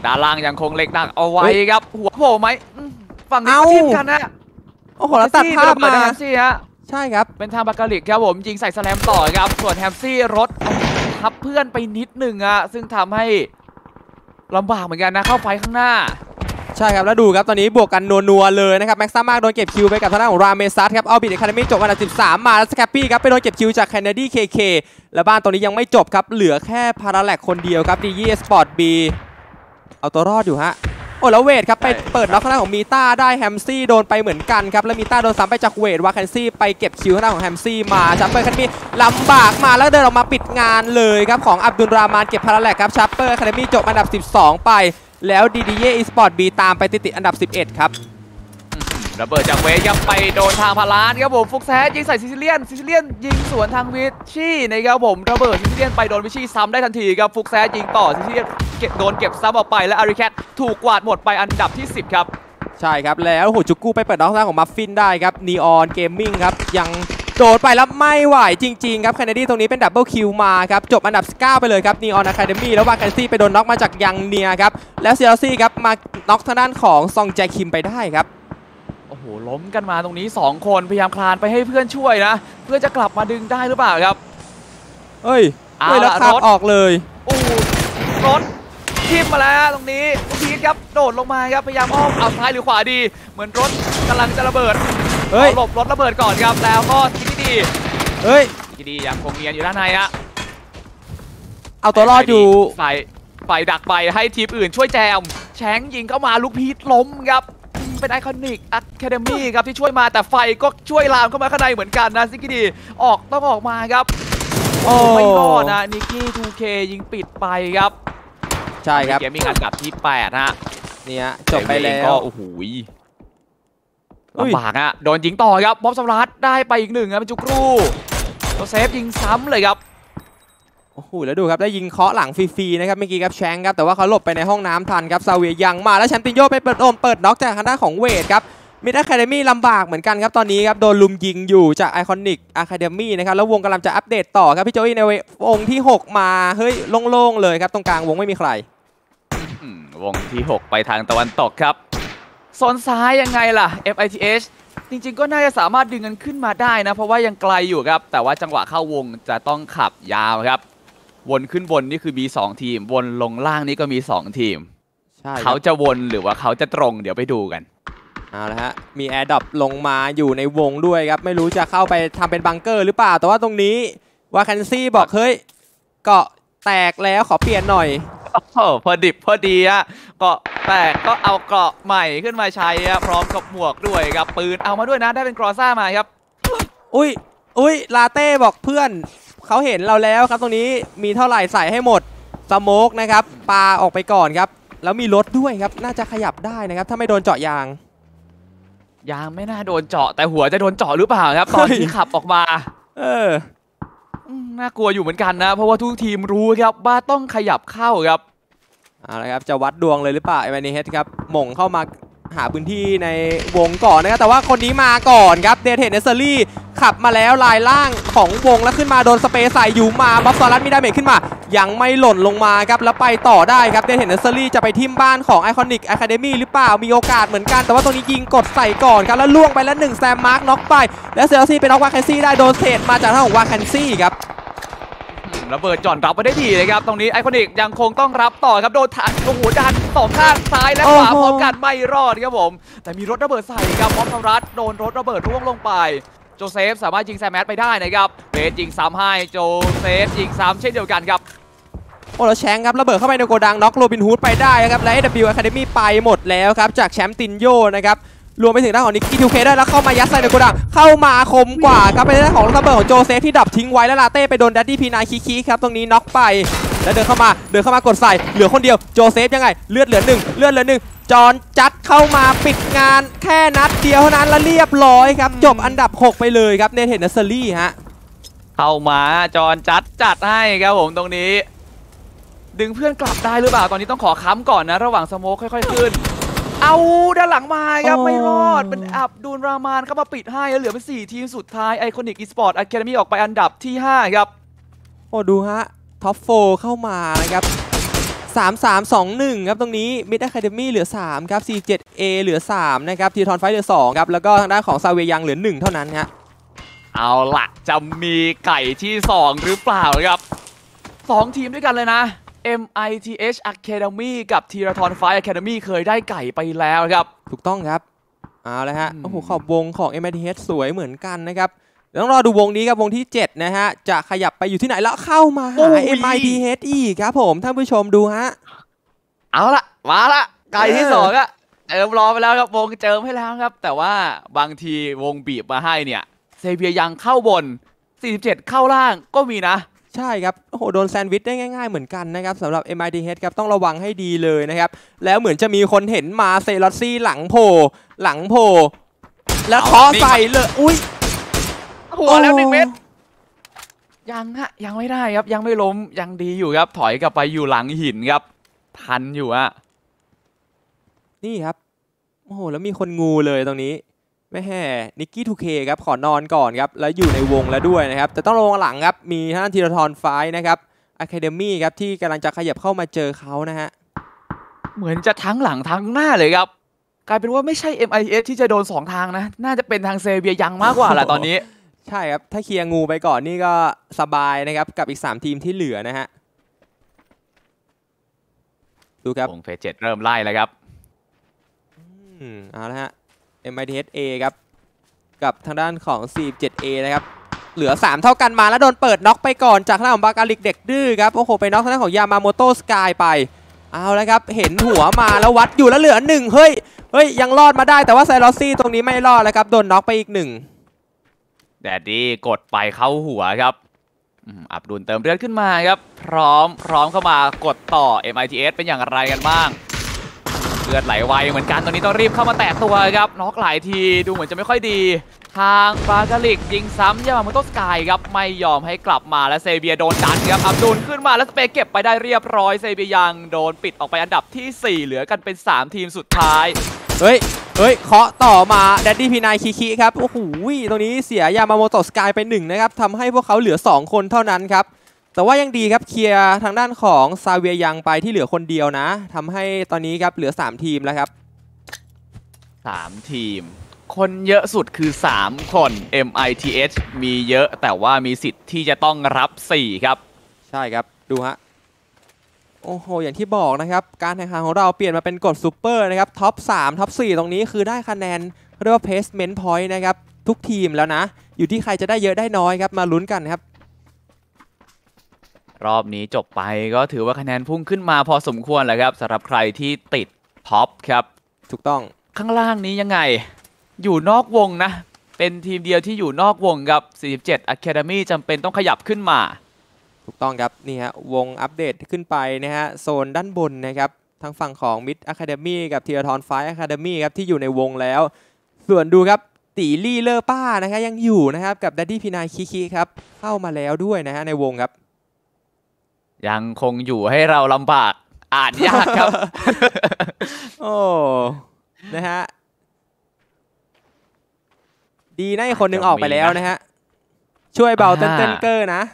ด้านล่างยังคงเล็กหนักเอาไว้ครับหัวโผล่ไหมฝั่งนี้ก็ทีมกันนะโอ้โหแล้วตัดภาพมาแฮมซี่ฮะใช่ครับเป็นทางบากาลิกครับผมยิงใส่สแลมต่อครับส่วนแฮมซี่รถทับเพื่อนไปนิดหนึ่งอะซึ่งทำให้ลำบากเหมือนกันนะเข้าไฟข้างหน้าใช่ครับแล้วดูครับตอนนี้บวกกันนัวๆเลยนะครับแม็กซ์ซ่ามากโดนเก็บคิวไปกับทางด้านของราเมซัสครับเอาบิดอะคาเดมี่จบอันดับ13มาแล้วสแคปปี้ครับไปโดนเก็บคิวจากแคนนาดีเคและบ้านตอนนี้ยังไม่จบครับเหลือแค่พาราแลกคนเดียวครับดียี่สปอร์ตบีเอาตัวรอดอยู่ฮะโอ้แล้วเวทครับไปเปิดล็อกข้างหน้าของมีต้าได้แฮมซี่โดนไปเหมือนกันครับแล้วมีต้าโดนซ้ำไปจากเวทวาแคนซี่ไปเก็บคิวข้างหน้าของแฮมซี่มาชัปเปอร์แคนมี่ลำบากมาแล้วเดินออกมาปิดงานเลยครับของอับดุลรามานเก็บพาราแลกครับชัปเปอร์แคนมี่จบอันดับ12ไปแล้วดีดีเย่อีสปอร์ตบีตามไปติดอันดับ11ครับระเบิดจากเวทครับไปโดนทางพารานครับผมฟุกแซยิงใส่ซิซิเลียนยิงสวนทางวิชี่นะครับผมระเบิดซิซิเลียนไปโดนวิชี่ซ้ำได้ทันทีครับฟุกแซยิงต่อซิซิเลียนโดนเก็บซ้ำออกไปและอาริแคทถูกกวาดหมดไปอันดับที่10ครับใช่ครับแล้วโหจุกกู้ไปเปิดน้องทางของมัฟฟินได้ครับนีออนเกมมิ่งครับยังโดดไปแล้วไม่ไหวจริงๆครับแคนนาดีตรงนี้เป็นดับเบิลคิวมาครับจบอันดับ9ไปเลยครับนีออนอะคาเดมี่แล้ววาแคนซี่ไปโดนน็อกมาจากยังเนียครับแล้วเซียซี่ครับมาน็อกทางด้านของซองแจคิมไปได้ครับโอ้โหล้มกันมาตรงนี้2คนพยายามคลานไปให้เพื่อนช่วยนะเพื่อจะกลับมาดึงได้หรือเปล่าครับเฮ้ยแล้วขับออกเลยโอ้รถทิ่มมาแล้วตรงนี้พีทครับโดดลงมาครับพยายามอ้อมเอาซ้ายหรือขวาดีเหมือนรถกำลังจะระเบิดหลบรถระเบิดก่อนครับแล้วก็คิดดีคิดดียังคงเนียนอยู่ด้านในอะเอาตัวรอดอยู่ไฟดักไปให้ทีมอื่นช่วยแจมแชงยิงเข้ามาลูกพีทล้มครับเป็นไอคอนิกอะคาเดมี่ครับที่ช่วยมาแต่ไฟก็ช่วยลามเข้ามาข้างในเหมือนกันนะซิกิดีต้องออกมาครับไม่รอดนะนิกกี้ 2K ยิงปิดไปครับใช่ครับเกมมิ่งอันดับที่8ฮะเนี่ยจบไปแล้วก็โอ้โหลำบากอะโดนยิงต่อครับบ๊อบสลัดได้ไปอีก1ครับเป็นจุกรูตัวเซฟยิงซ้ำเลยครับโอ้โหแล้วดูครับได้ยิงเคาะหลังฟรีๆนะครับเมื่อกี้ครับแชงครับแต่ว่าเขาหลบไปในห้องน้ำทันครับซาเวียยังมาแล้วแชมปิโยไปเปิดน็อกจากทางด้านของเวทครับมิดอะคาเดมี่ลำบากเหมือนกันครับตอนนี้ครับโดนลุมยิงอยู่จากไอคอนิกอะคาเดมี่นะครับแล้ววงกำลังจะอัปเดตต่อครับพี่โจอี้ในวงที่6มาเฮ้ยโล่งๆเลยครับตรงกลางวงไม่มีใครวงที่6ไปทางตะวันตกครับโซนซ้ายยังไงล่ะ FITH จริงๆก็น่าจะสามารถดึงกันขึ้นมาได้นะเพราะว่ายังไกลอยู่ครับแต่ว่าจังหวะเข้าวงจะต้องขับยาวครับวนขึ้นบนนี่คือมี2ทีมวนลงล่างนี่ก็มี2ทีมเขาจะวนหรือว่าเขาจะตรงเดี๋ยวไปดูกันเอาละฮะมีแอร์ดรอปลงมาอยู่ในวงด้วยครับไม่รู้จะเข้าไปทำเป็นบังเกอร์หรือเปล่าแต่ว่าตรงนี้วาแคนซี่บอกเฮ้ยเกาะแตกแล้วขอเปลี่ยนหน่อยพอดิบพอดีอะเกาะแตกก็เอาเกาะใหม่ขึ้นมาใช้พร้อมกับหมวกด้วยครับปืนเอามาด้วยนะได้เป็นกรอซ่ามาครับอุ้ยลาเต้บอกเพื่อนเขาเห็นเราแล้วครับตรงนี้มีเท่าไหร่ใส่ให้หมดสโมกนะครับปาออกไปก่อนครับแล้วมีรถด้วยครับน่าจะขยับได้นะครับถ้าไม่โดนเจาะยางไม่น่าโดนเจาะแต่หัวจะโดนเจาะหรือเปล่าครับตอนที่ขับออกมาน่ากลัวอยู่เหมือนกันนะเพราะว่าทุกทีมรู้ครับว่าต้องขยับเข้าครับเอาละครับจะวัดดวงเลยหรือเปล่าไอวานิเฮดครับหม่งเข้ามาหาพื้นที่ในวงก่อนนะครับแต่ว่าคนนี้มาก่อนครับเดเทนเนสเซอรี่ขับมาแล้วลายล่างของวงแล้วขึ้นมาโดนสเปซใส่อยู่มาบัฟซอรัสมีดาเมจขึ้นมายังไม่หล่นลงมาครับแล้วไปต่อได้ครับเดเทนเนสเซอรี่จะไปทิ่มบ้านของไอคอนิกอะคาเดมี่หรือเปล่ามีโอกาสเหมือนกันแต่ว่าตรงนี้ยิงกดใส่ก่อนครับแล้วล่วงไปแล้ว1แซมมาร์กน็อกไปแล้วเซลซี่ไปน็อกวาแคนซี่ได้โดนเทรดมาจากทางของวาแคนซี่ครับระเบิดจอดรับไปได้ดีเลยครับตรงนี้ไอคอนิกยังคงต้องรับต่อครับโดนถังโอ้โหดัน2ข้างซ้ายและขวาพร้อมกันไม่รอดครับผมแต่มีรถระเบิดใส่ครับพร้อมทำรัดโดนรถระเบิดร่วงลงไปโจเซฟสามารถยิงแซมแมทไปได้นะครับเบสยิงซ้ำให้โจเซฟยิงซ้ำเช่นเดียวกันครับโอ้แล้วแชงครับระเบิดเข้าไปในโกดังน็อกโรบินฮูดไปได้ครับและ AW Academy ไปหมดแล้วครับจากแชมป์ตินโยนะครับรวมไปถึงด้านของนิกกี้ 2K ได้แล้วเข้ามายัดใส่ในโกดังเข้ามาคมกว่าครับเป็นด้านของระเบิดของโจเซฟที่ดับทิ้งไว้แล้วลาเต้ไปโดนดัดดี้พีนายคีครับตรงนี้น็อกไปแล้วเดินเข้ามากดใส่เหลือคนเดียวโจเซฟยังไงเลือดเหลือ1จอนจัดเข้ามาปิดงานแค่นัดเดียวเท่านั้นแล้วเรียบร้อยครับจบอันดับ6ไปเลยครับเนเธอร์เนสเซอรี่ฮะเข้ามาจอนจัดให้ครับผมตรงนี้ดึงเพื่อนกลับได้หรือเปล่าตอนนี้ต้องขอค้ำก่อนนะระหว่างสโมคค่อยๆขึ้นเอาด้านหลังมาครับไม่รอดเป็นอับดุลรามานเข้ามาปิดให้แล้วเหลือเป็น4ทีมสุดท้ายไอคอนิกอีสปอร์ตอะคาเดมี่ออกไปอันดับที่5ครับโอ้ดูฮะท็อป4เข้ามานะครับ 3-3-2-1ครับตรงนี้ Mid Academy เหลือ3ครับ 47A เหลือ3นะครับทีทอนไฟเหลือ2ครับแล้วก็ทางด้านของซาเวียยังเหลือ1เท่านั้นฮะเอาล่ะจะมีไก่ที่2หรือเปล่าครับ2ทีมด้วยกันเลยนะ MITH Academy กับ Tiraton Fight Academy เคยได้ไก่ไปแล้วครับถูกต้องครับเอาละฮะโอ้โหขอบวงของ MITH สวยเหมือนกันนะครับต้องรอดูวงนี้ครับวงที่7นะฮะจะขยับไปอยู่ที่ไหนแล้วเข้ามาหา MITH อีกครับผมท่านผู้ชมดูฮะเอาละมาละไก่ที่2อะเจิมรอไปแล้วครับวงเจิมให้แล้วครับแต่ว่าบางทีวงบีบมาให้เนี่ยเซเบียยังเข้าบน47เข้าล่างก็มีนะใช่ครับโอ้โหโดนแซนด์วิชได้ง่ายๆเหมือนกันนะครับสำหรับ MITH ครับต้องระวังให้ดีเลยนะครับแล้วเหมือนจะมีคนเห็นมาเซลอซี่หลังโผล่แล้วเคาะใส่เลยอุ้ยหัวแล้ว1 เม็ดยังฮะยังไม่ได้ครับยังไม่ล้มยังดีอยู่ครับถอยกลับไปอยู่หลังหินครับทันอยู่ฮะนี่ครับโอ้โหแล้วมีคนงูเลยตรงนี้ไม่แห่นิกกี้ 2K ครับขอนอนก่อนครับแล้วอยู่ในวงแล้วด้วยนะครับแต่ต้องระวังหลังครับมีท่านธีรทรไฟนะครับ Academy ครับที่กำลังจะขยับเข้ามาเจอเขานะฮะเหมือนจะทั้งหลังทั้งหน้าเลยครับกลายเป็นว่าไม่ใช่ MIS ที่จะโดน2ทางนะน่าจะเป็นทางเซเบียยังมากกว่าแหละตอนนี้ใช่ครับถ้าเคลียร์งูไปก่อนนี่ก็สบายนะครับกับอีก3ทีมที่เหลือนะฮะดูครับวงเฟส7เริ่มไล่แล้วครับเอาละฮะ MITH A ครับกับทางด้านของ 47A นะครับเหลือ3เท่ากันมาแล้วโดนเปิดน็อกไปก่อนจากทางด้านของบากาลิกเด็กดื้อครับโอ้โหไปน็อกทางด้านของยามาโมโตสกายไปเอาละครับเห็นหัวมาแล้ววัดอยู่แล้วเหลือ1เฮ้ยยังรอดมาได้แต่ว่าไซรอซี่ตรงนี้ไม่รอดแล้วครับโดนน็อกไปอีก1 แดดดี้กดไปเข้าหัวครับอับดุลเติมเลือดขึ้นมาครับพร้อมเข้ามากดต่อ MITS เป็นอย่างไรกันบ้างเลือดไหลไวเหมือนกันตอนนี้ต้องรีบเข้ามาแตะตัวครับน็อกหลายทีดูเหมือนจะไม่ค่อยดีทางบากาลิกยิงซ้ำยามาโมโตสกายครับไม่ยอมให้กลับมาและเซเบียโดนดันครับอับดุลขึ้นมาแล้วสเปเก็บไปได้เรียบร้อยเซเบียยังโดนปิดออกไปอันดับที่4เหลือกันเป็น3ทีมสุดท้ายเฮ้ยเคาะต่อมาแดดดี้พีนายคิครับโอ้โหตรงนี้เสียยามาโมโตสกายไป1นะครับทำให้พวกเขาเหลือ2คนเท่านั้นครับแต่ว่ายังดีครับเคลียร์ทางด้านของซาเวียยังไปที่เหลือคนเดียวนะทำให้ตอนนี้ครับเหลือ3ทีมแล้วครับ 3ทีมคนเยอะสุดคือ3คน MITH มีเยอะแต่ว่ามีสิทธิ์ที่จะต้องรับ4ครับใช่ครับดูฮะโอ้โหอย่างที่บอกนะครับการแข่งขันของเราเปลี่ยนมาเป็นกฎซูเปอร์นะครับท็อป3ท็อป4ตรงนี้คือได้คะแนนเรียกว่า placement point นะครับทุกทีมแล้วนะอยู่ที่ใครจะได้เยอะได้น้อยครับมาลุ้นกันครับรอบนี้จบไปก็ถือว่าคะแนนพุ่งขึ้นมาพอสมควรแหละครับสำหรับใครที่ติดท็อปครับถูกต้องข้างล่างนี้ยังไงอยู่นอกวงนะเป็นทีมเดียวที่อยู่นอกวงครับ47 Academy จำเป็นต้องขยับขึ้นมาถูกต้องครับนี่ฮะวงอัปเดตขึ้นไปนะฮะโซนด้านบนนะครับทางฝั่งของ Mid Academy กับ Tiraton Fight Academy ครับที่อยู่ในวงแล้วส่วนดูครับตีลี่เลอร์ป้านะครับยังอยู่นะครับกับ Daddy พีนายคิครับเข้ามาแล้วด้วยนะฮะในวงครับยังคงอยู่ให้เราลำบากอ่านยากครับโอ้นะฮะดีนะคนหนึ่งออกไปแล้วนะฮะช่วยเบาเต้นเกอร์นะ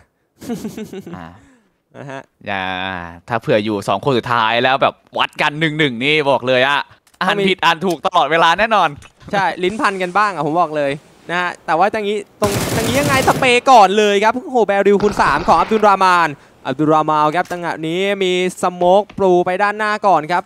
นะฮะอย่าถ้าเผื่ออยู่2คนสุดท้ายแล้วแบบวัดกัน1-1นี่บอกเลยอ่ะอ่านผิดอ่านถูกตลอดเวลาแน่นอนใช่ลิ้นพันกันบ้างอ่ะผมบอกเลยนะฮะแต่ว่าตรงนี้ยังไงสเปย์ก่อนเลยครับโอ้โหแบริวคูณ3ของอับดุลรามานครับจังหวะนี้มีสโมกปลูไปด้านหน้าก่อนครับ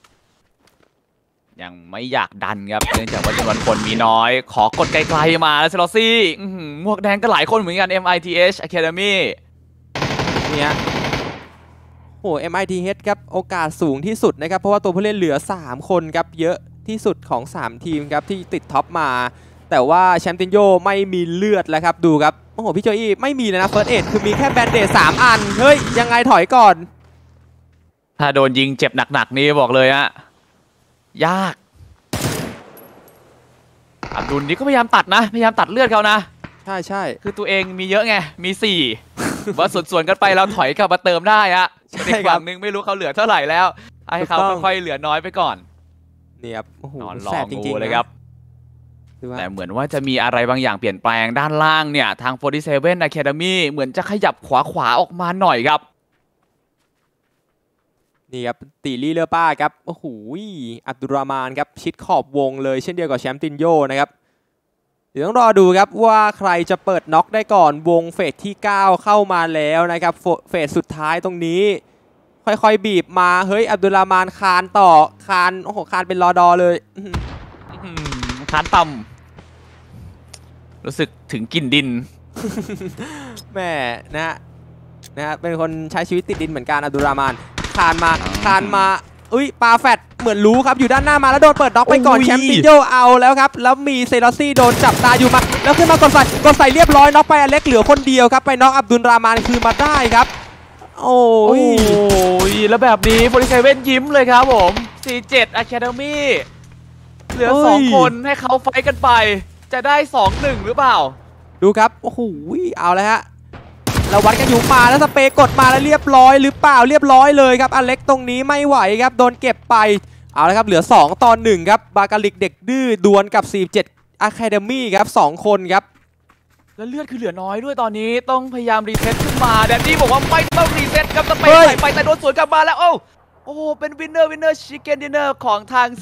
ยังไม่อยากดันครับเนื่องจากว่าจำนวนคนมีน้อยขอกดไกลๆมาแล้วเซลซี่หมวกแดงก็หลายคนเหมือนกัน MITH Academy เนี่ยโอ้ MITH ครับโอกาสสูงที่สุดนะครับเพราะว่าตัวผู้เล่นเหลือ3คนครับเยอะที่สุดของ3ทีมครับที่ติดท็อปมาแต่ว่าแชมป์ตินโยไม่มีเลือดแล้วครับดูครับโอ้โหพี่โจอี้ไม่มีเลยนะเฟิร์สเอดคือมีแค่แบนเดด3อันเฮ้ยยังไงถอยก่อนถ้าโดนยิงเจ็บหนักๆนี่บอกเลยฮะยากอับดุลนี่ก็พยายามตัดนะพยายามตัดเลือดเขานะใช่คือตัวเองมีเยอะไงมี4ว่าส่วนๆกันไปเราถอยกลับมาเติมได้ฮะอีกฝั่งนึงไม่รู้เขาเหลือเท่าไหร่แล้วให้เขาค่อยๆเหลือน้อยไปก่อนเนี่ยครับโอ้โหแสบจริงๆเลยครับแต่เหมือนว่าจะมีอะไรบางอย่างเปลี่ยนแปลงด้านล่างเนี่ยทาง47 Academy เหมือนจะขยับขวาออกมาหน่อยครับนี่ครับตีลี่เลอป้าครับโอ้โหอับดุลรามานครับชิดขอบวงเลยเช่นเดียวกับแชมป์ตินโยนะครับเดี๋ยวต้องรอดูครับว่าใครจะเปิดน็อกได้ก่อนวงเฟสที่ 9 เข้ามาแล้วนะครับเฟสสุดท้ายตรงนี้ค่อยๆบีบมาเฮ้ยอับดุลรามานคานต่อคานโอ้โหคานเป็นรอดอเลยคานต่ำรู้สึกถึงกลิ่นดินแม่นะฮะเป็นคนใช้ชีวิตติดดินเหมือนกันอับดุลรามานคานมาปาแฟดเหมือนรู้ครับอยู่ด้านหน้ามาแล้วโดนเปิดน็อกไปก่อนแชมป์ตินโยเอาแล้วครับแล้วมีเซลซี่โดนจับตาอยู่มาแล้วขึ้นมากดใส่เรียบร้อยน็อกไปอเล็กเหลือคนเดียวครับไปน็อกอับดุลรามานคืนมาได้ครับโอ้ยแล้วแบบนี้47ยิ้มเลยครับผม47 Academy เหลือ2คนให้เขาไฟกันไปจะได้ 2-1 หรือเปล่าดูครับโอ้โหเอาเลยฮะเราวัดกันอยู่มาแล้วสเปย์กดมาแล้วเรียบร้อยหรือเปล่าเรียบร้อยเลยครับอเล็กตรงนี้ไม่ไหวครับโดนเก็บไปเอาละครับเหลือ2-1ครับบากาลิกเด็กดื้อดวลกับ47 Academy ครับ2คนครับแล้วเลือดคือเหลือน้อยด้วยตอนนี้ต้องพยายามรีเซ็ตขึ้นมาแดนนี่บอกว่าไม่ต้องรีเซ็ตครับสเปย์ใส่ไปแต่โดนสวนกลับมาแล้วโอ้เป็นวินเนอร์ชิคเก้นดินเนอร์ของทาง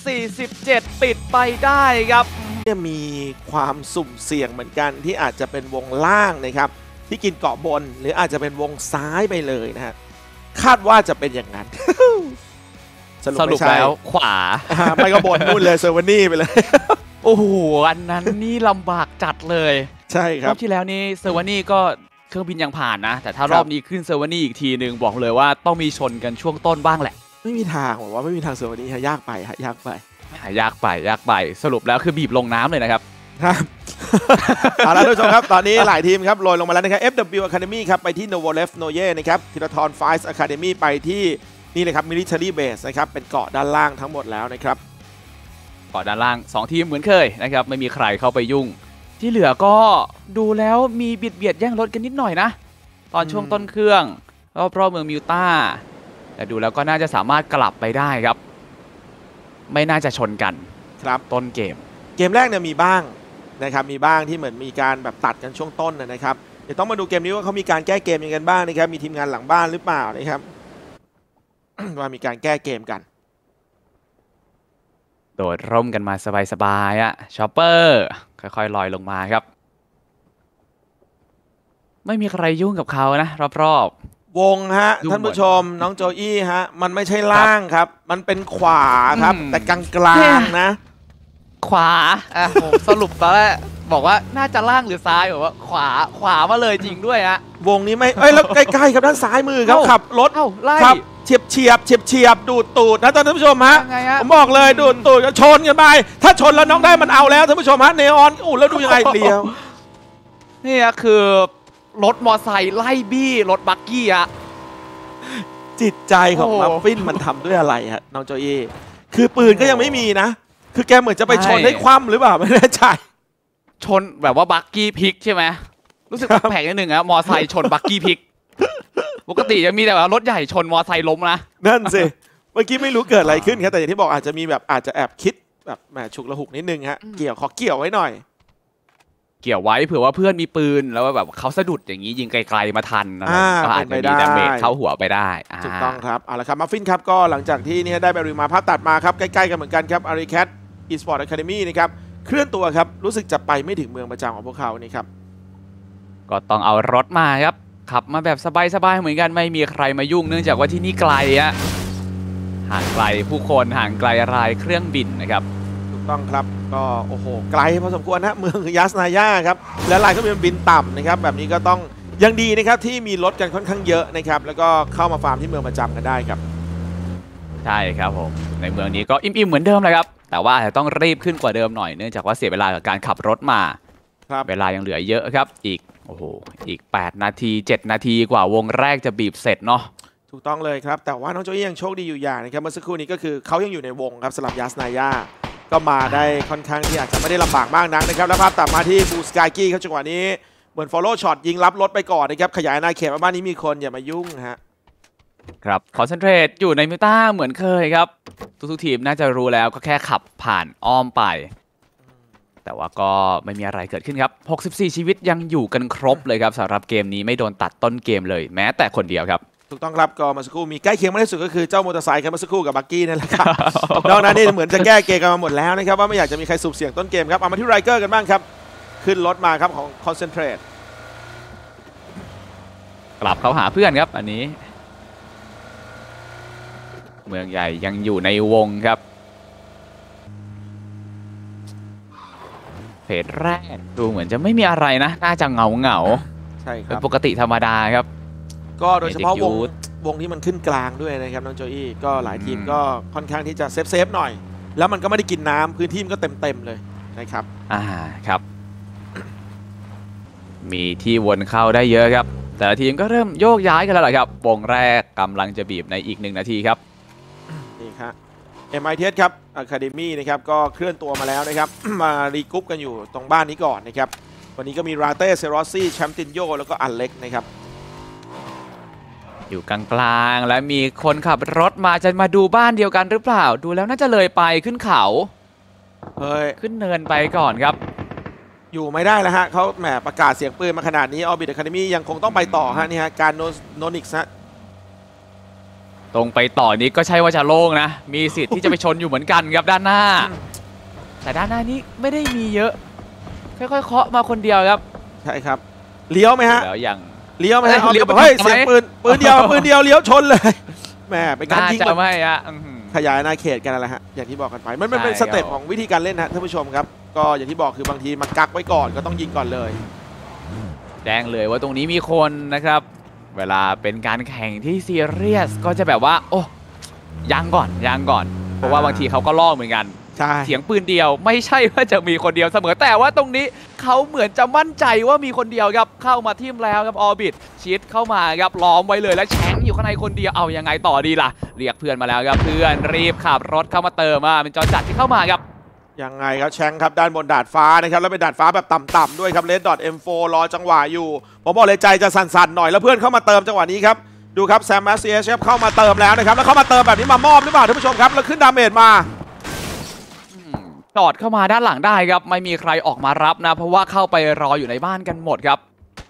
47ปิดไปได้ครับมีความสุ่มเสี่ยงเหมือนกันที่อาจจะเป็นวงล่างนะครับที่กินเกาะบนหรืออาจจะเป็นวงซ้ายไปเลยนะฮะคาดว่าจะเป็นอย่างนั้นสรุปแล้วขวาไม่ก็บนนู่นเลยเซอร์วานี่ไปเลยโอ้โหอันนั้นนี่ลำบากจัดเลยใช่ครับรอบที่แล้วนี่เซอร์วานี่ก็เครื่องบินยังผ่านนะแต่ถ้ารอบนี้ขึ้นเซอร์วานี่อีกทีหนึ่งบอกเลยว่าต้องมีชนกันช่วงต้นบ้างแหละไม่มีทางบอกว่าไม่มีทางเซอร์วานี่ยากไปยากไปสรุปแล้วคือบีบลงน้ำเลยนะครับครับเอาละทุกผู้ชมครับตอนนี้หลายทีมครับโรยลงมาแล้วนะครับ FW Academy ครับไปที่ Novolev Noye นะครับธีรทร Files Academy ไปที่นี่เลยครับ Military Base นะครับเป็นเกาะด้านล่างทั้งหมดแล้วนะครับเกาะด้านล่าง2ทีมเหมือนเคยนะครับไม่มีใครเข้าไปยุ่งที่เหลือก็ดูแล้วมีเบียดแย่งรถกันนิดหน่อยนะตอนช่วงต้นเครื่องรอบเมืองมิวต้าแต่ดูแล้วก็น่าจะสามารถกลับไปได้ครับไม่น่าจะชนกันครับต้นเกมแรกเนี่ยมีบ้างนะครับมีบ้างที่เหมือนมีการแบบตัดกันช่วงต้นนะครับเดี๋ยวต้องมาดูเกมนี้ว่าเขามีการแก้เกมยังไงบ้างนะครับมีทีมงานหลังบ้านหรือเปล่านะครับ ว่ามีการแก้เกมกันโดดร่มกันมาสบายๆอะชอปเปอร์ค่อยๆลอยลงมาครับไม่มีใครยุ่งกับเขานะรอบวงฮะท่านผู้ชมน้องโจอี้ฮะมันไม่ใช่ล่างครับมันเป็นขวาครับแต่กลางๆนะขวาสรุปตอนแรกบอกว่าน่าจะล่างหรือซ้ายบอกว่าขวามาเลยจริงด้วยฮะวงนี้ไม่แล้วใกล้ๆครับด้านซ้ายมือครับขับรถครับเฉียบดูดตูดนะท่านผู้ชมฮะผมบอกเลยดูดตูดชนกันไปถ้าชนแล้วน้องได้มันเอาแล้วท่านผู้ชมฮะเนออนแล้วดูยังไงเลี้ยวนี่คือรถมอไซค์ไล่บี้รถบักกี้อะจิตใจของมัฟฟินมันทำด้วยอะไรฮะน้องโจอี้คือปืนก็ยังไม่มีนะคือแกเหมือนจะไปชนให้คว่ำหรือเปล่าไม่แน่ใจชนแบบว่าบักกี้พลิกใช่ไหมรู้สึกแปลกนิดนึงอะมอไซค์ชนบักกี้พลิกปกติจะมีแต่ว่ารถใหญ่ชนมอไซค์ล้มนะนั่นสิเมื่อกี้ไม่รู้เกิดอะไรขึ้นครับแต่อย่างที่บอกอาจจะมีแบบอาจจะแอบคิดแบบแหมฉุกละหุกนิดนึงฮะเกี่ยวไว้หน่อยเกี่ยวไว้เผื่อว่าเพื่อนมีปืนแล้วแบบเขาสะดุดอย่างนี้ยิงไกลๆมาทันก็อาจจะมีดาเมจเข้าหัวไปได้ถูกต้องครับเอาละครับมัฟฟินครับก็หลังจากที่นี่ได้แบริมาภาพตัดมาครับใกล้ๆกันเหมือนกันครับอาริแคทอีสปอร์ตอะคาเดมี่นะครับเคลื่อนตัวครับรู้สึกจะไปไม่ถึงเมืองประจำของพวกเขานี่ครับก็ต้องเอารถมาครับขับมาแบบสบายๆเหมือนกันไม่มีใครมายุ่งเนื่องจากว่าที่นี่ไกลอะห่างไกลผู้คนห่างไกลรายเครื่องบินนะครับถูกต้องครับก็โอ้โหไกลพอสมควรนะเมืองยัสนายาครับและรายเครื่องบินต่ำนะครับแบบนี้ก็ต้องยังดีนะครับที่มีรถกันค่อนข้างเยอะนะครับแล้วก็เข้ามาฟาร์มที่เมืองประจำกันได้ครับใช่ครับผมในเมืองนี้ก็อิ่มๆเหมือนเดิมเลยครับแต่ว่าจะต้องรีบขึ้นกว่าเดิมหน่อยเนื่องจากว่าเสียเวลากับการขับรถมาเวลายังเหลือเยอะครับอีก8 นาที7 นาทีกว่าวงแรกจะบีบเสร็จเนาะถูกต้องเลยครับแต่ว่าน้องโจอี้ยังโชคดีอยู่อย่างนะครับเมื่อสักครู่นี้ก็คือเขายังอยู่ในวงครับสำหรับยัสนายาก็มาได้ค่อนข้างที่อาจจะไม่ได้ลำบากมากนักนะครับแล้วภาพตัดมาที่บูสกายกี้ครับจังหวะนี้เหมือน follow shot ยิงรับรถไปก่อนนะครับขยายอาณาเขตมาบ้านนี้มีคนอย่ามายุ่งฮะครับคอนเซนเทรตอยู่ในมิวต้าเหมือนเคยครับทุกทีมน่าจะรู้แล้วก็แค่ขับผ่านอ้อมไปแต่ว่าก็ไม่มีอะไรเกิดขึ้นครับ64ชีวิตยังอยู่กันครบเลยครับสำหรับเกมนี้ไม่โดนตัดต้นเกมเลยแม้แต่คนเดียวครับถูกต้องครับก็มาสักครู่มีใกล้เคียงมากที่สุดก็คือเจ้ามอเตอร์ไซค์ครับมาสักครู่กับบักกี้นั่นแหละครับ นอกนั้นนี่เหมือนจะแก้เกมกันมาหมดแล้วนะครับว่าไม่อยากจะมีใครสูบเสียงต้นเกมครับเอามาที่ไรเกอร์กันบ้างครับขึ้นรถมาครับของคอนเซนเทรตกลับเขาหาเพื่อนครับอันนี้ เมืองใหญ่ยังอยู่ในวงครับเพจแรกดูเหมือนจะไม่มีอะไรนะน่าจะเหงาใช่คเป็นรับปกติธรรมดาครับก็โดยเฉพาะวง Youth ที่มันขึ้นกลางด้วยนะครับน้องโจอี้ก็หลายทีมก็ค่อนข้างที่จะเซฟหน่อย แล้วมันก็ไม่ได้กินน้ำพื้นที่มันก็เต็มเลยนะครับครับ มีที่วนเข้าได้เยอะครับ แต่ละทีมก็เริ่มโยกย้ายกันแล้วล่ะครับวงแรกกำลังจะบีบในอีก1 นาทีครับนี่ครับ MITS ครับ Academy นะครับก็เคลื่อนตัวมาแล้วนะครับ มารีกรุ๊ปกันอยู่ตรงบ้านนี้ก่อนนะครับวันนี้ก็มีราเต้เซรอสซี่แชมป์ตินโยแล้วก็อันเล็กนะครับอยู่กลางๆและมีคนขับรถมาจะมาดูบ้านเดียวกันหรือเปล่า ดูแล้วน่าจะเลยไปขึ้นเขาเฮ้ยขึ้นเนินไปก่อนครับอยู่ไม่ได้แล้วฮะเขาแหมประกาศเสียงปืนมาขนาดนี้ Orbit Academy ยังคงต้องไปต่อฮะนี่ฮะการโนนิกส์ฮะตรงไปต่อนี้ก็ใช่ว่าจะโล่งนะ มีสิทธิ์ที่จะไปชนอยู่เหมือนกันครับด้านหน้า แต่ด้านหน้านี้ไม่ได้มีเยอะ ค่อยๆเคาะมาคนเดียวครับใช่ครับเลี้ยวไหมฮะแล้วยังเลี้ยวไหมฮะเลี้ยวไปเฮ้ยทำไมเสียงปืนเดียวเลี้ยวชนเลยแหมเป็นการน่ายิงจะแบบไม่อะขยายอาณาเขตกันอะไรฮะอย่างที่บอกกันไปมันเป็นใช่สเต็ปครับของวิธีการเล่นนะท่านผู้ชมครับก็อย่างที่บอกคือบางทีมันกักไว้ก่อนก็ต้องยิงก่อนเลยแจ้งเลยว่าตรงนี้มีคนนะครับ เวลาเป็นการแข่งที่ซีเรียสก็จะแบบว่า โอ้ยังก่อนเพราะว่าบางทีเขาก็ล่อเหมือนกันใช่เสียงปืนเดียวไม่ใช่ว่าจะมีคนเดียวเสมอแต่ว่าตรงนี้เขาเหมือนจะมั่นใจว่ามีคนเดียวครับเข้ามาทิ่มแล้วครับออบิทชิดเข้ามาครับล้อมไว้เลยแล้วแชงอยู่ข้างในคนเดียวเอายังไงต่อดีล่ะเรียกเพื่อนมาแล้วครับเพื่อนรีบขับรถเข้ามาเติมเป็นจอจัดที่เข้ามาครับยังไงครับแชงครับด้านบนดาดฟ้านะครับแล้วเป็นดาดฟ้าแบบต่ำๆด้วยครับเลดดอท M4 รอจังหวะอยู่ผมบอกเลยใจจะสั่นๆหน่อยแล้วเพื่อนเข้ามาเติมจังหวะนี้ครับดูครับแซมแมสเซียครับเข้ามาเติมแล้วนะครับแล้วเข้ามาเติมแบบนี้มามอบหรือเปล่าท่านผู้ชมครับแล้วขึ้นดาเมจมาจอดเข้ามาด้านหลังได้ครับไม่มีใครออกมารับนะเพราะว่าเข้าไปรออยู่ในบ้านกันหมดครับ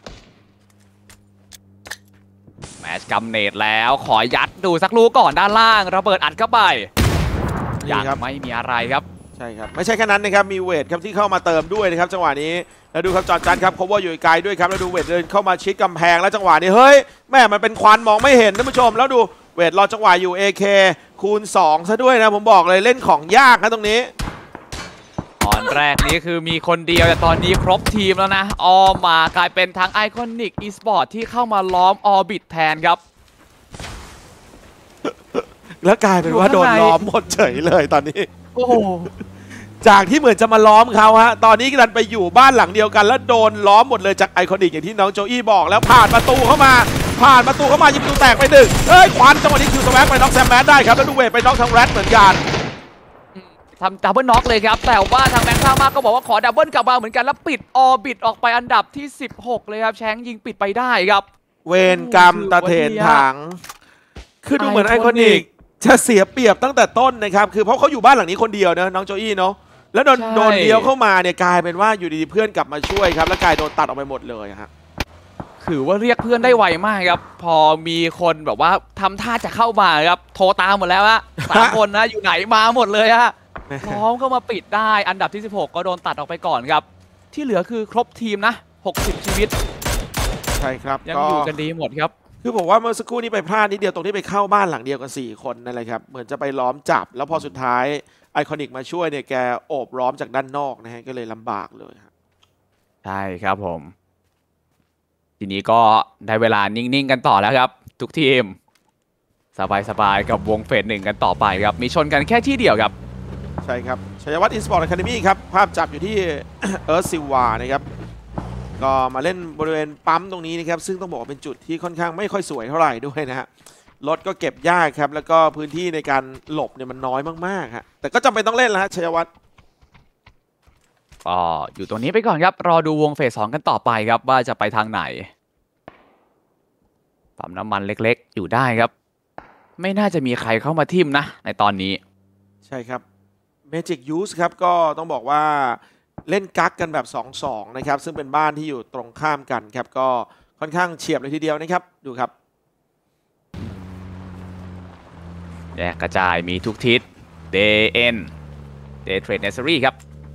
แมชกำเนิดแล้วขอยัดดูสักลูกก่อนด้านล่างระเบิดอัดเข้าไปยังไม่มีอะไรครับใช่ครับไม่ใช่แค่นั้นนะครับมีเวทครับที่เข้ามาเติมด้วยนะครับจังหวะนี้แล้วดูครับจอร์จันครับเขาว่าอยู่ไกลด้วยครับแล้วดูเวทเดินเข้ามาชิดกำแพงแล้วจังหวะนี้เฮ้ยแม่มันเป็นควันมองไม่เห็นท่านผู้ชมแล้วดูเวทรอจังหวะอยู่ AK คูณ2ซะด้วยนะผมบอกเลยเล่นของยากนะตรงนี้ตอนแรกนี้คือมีคนเดียวแต่ตอนนี้ครบทีมแล้วนะออมมากลายเป็นทางไอคอนิกอีสปอร์ตที่เข้ามาล้อมออบิทแทนครับแล้วกลายเป็นว่าโดนล้อมหมดเฉยเลยตอนนี้โอ้โหจากที่เหมือนจะมาล้อมเขาฮะตอนนี้ดันไปอยู่บ้านหลังเดียวกันแล้วโดนล้อมหมดเลยจากไอคอนิกอย่างที่น้องโจอี้บอกแล้วผ่านประตูเข้ามายิงประตูแตกไป1เฮ้ยควันจังหวะนี้คิวสแวกไปน็อกแซมแมสได้ครับแล้วดูเวทไปน็อกทางแรดเหมือนกันทำดับเบิลน็อกเลยครับแต่ว่าทางแบงค์ข้างมากก็บอกว่าขอดับเบิลกลับมาเหมือนกันแล้วปิดออบิทออกไปอันดับที่16เลยครับแชงยิงปิดไปได้ครับเวรกรรมตะเถนถังคือดูเหมือนไอคอนิกจะเสียเปรียบตั้งแต่ต้นนะครับคือเพราะเขาอยู่บ้านหลังนี้คนเดียวนะน้องโจอี้เนาะแล้วโดนเลี้ยวเข้ามาเนี่ยกลายเป็นว่าอยู่ดีๆเพื่อนกลับมาช่วยครับแล้วกลายโดนตัดออกไปหมดเลยฮะถือว่าเรียกเพื่อนได้ไวมากครับพอมีคนแบบว่าทำท่าจะเข้ามาครับโทรตามหมดแล้วฮะ3 คนนะอยู่ไหนมาหมดเลยฮะพร้อมเข้ามาปิดได้อันดับที่16ก็โดนตัดออกไปก่อนครับที่เหลือคือครบทีมนะ60ชีวิตใช่ครับยังอยู่กันดีหมดครับคือผมว่าเมื่อสักครู่นี้ไปพลาดนิดเดียวตรงที่ไปเข้าบ้านหลังเดียวกัน4 คนนั่นแหละครับเหมือนจะไปล้อมจับแล้วพอสุดท้ายไอคอนิกมาช่วยเนี่ยแกโอบล้อมจากด้านนอกนะฮะก็เลยลำบากเลยใช่ครับผมทีนี้ก็ได้เวลานิ่งๆกันต่อแล้วครับทุกทีมสบายๆกับวงเฟส1กันต่อไปครับมีชนกันแค่ที่เดียวครับใช่ครับชัยวัฒน์อีสปอร์ตอะคาเดมี่ครับภาพจับอยู่ที่เอิร์ธซิลวานะครับก็มาเล่นบริเวณปั๊มตรงนี้นะครับซึ่งต้องบอกว่าเป็นจุดที่ค่อนข้างไม่ค่อยสวยเท่าไหร่ด้วยนะฮะรถก็เก็บยากครับแล้วก็พื้นที่ในการหลบเนี่ยมันน้อยมากๆฮะแต่ก็จำเป็นต้องเล่นแล้วฮะชัยวัฒน์ก็อยู่ตรงนี้ไปก่อนครับรอดูวงเฟส2กันต่อไปครับว่าจะไปทางไหนปั๊มน้ำมันเล็กๆอยู่ได้ครับไม่น่าจะมีใครเข้ามาทิ่มนะในตอนนี้ใช่ครับเมจิกยูสครับก็ต้องบอกว่าเล่นกักกันแบบ 2-2 นะครับซึ่งเป็นบ้านที่อยู่ตรงข้ามกันครับก็ค่อนข้างเฉียบเลยทีเดียวนะครับดูครับแยกกระจายมีทุกทิศ DN Day Trade Nursery ครับ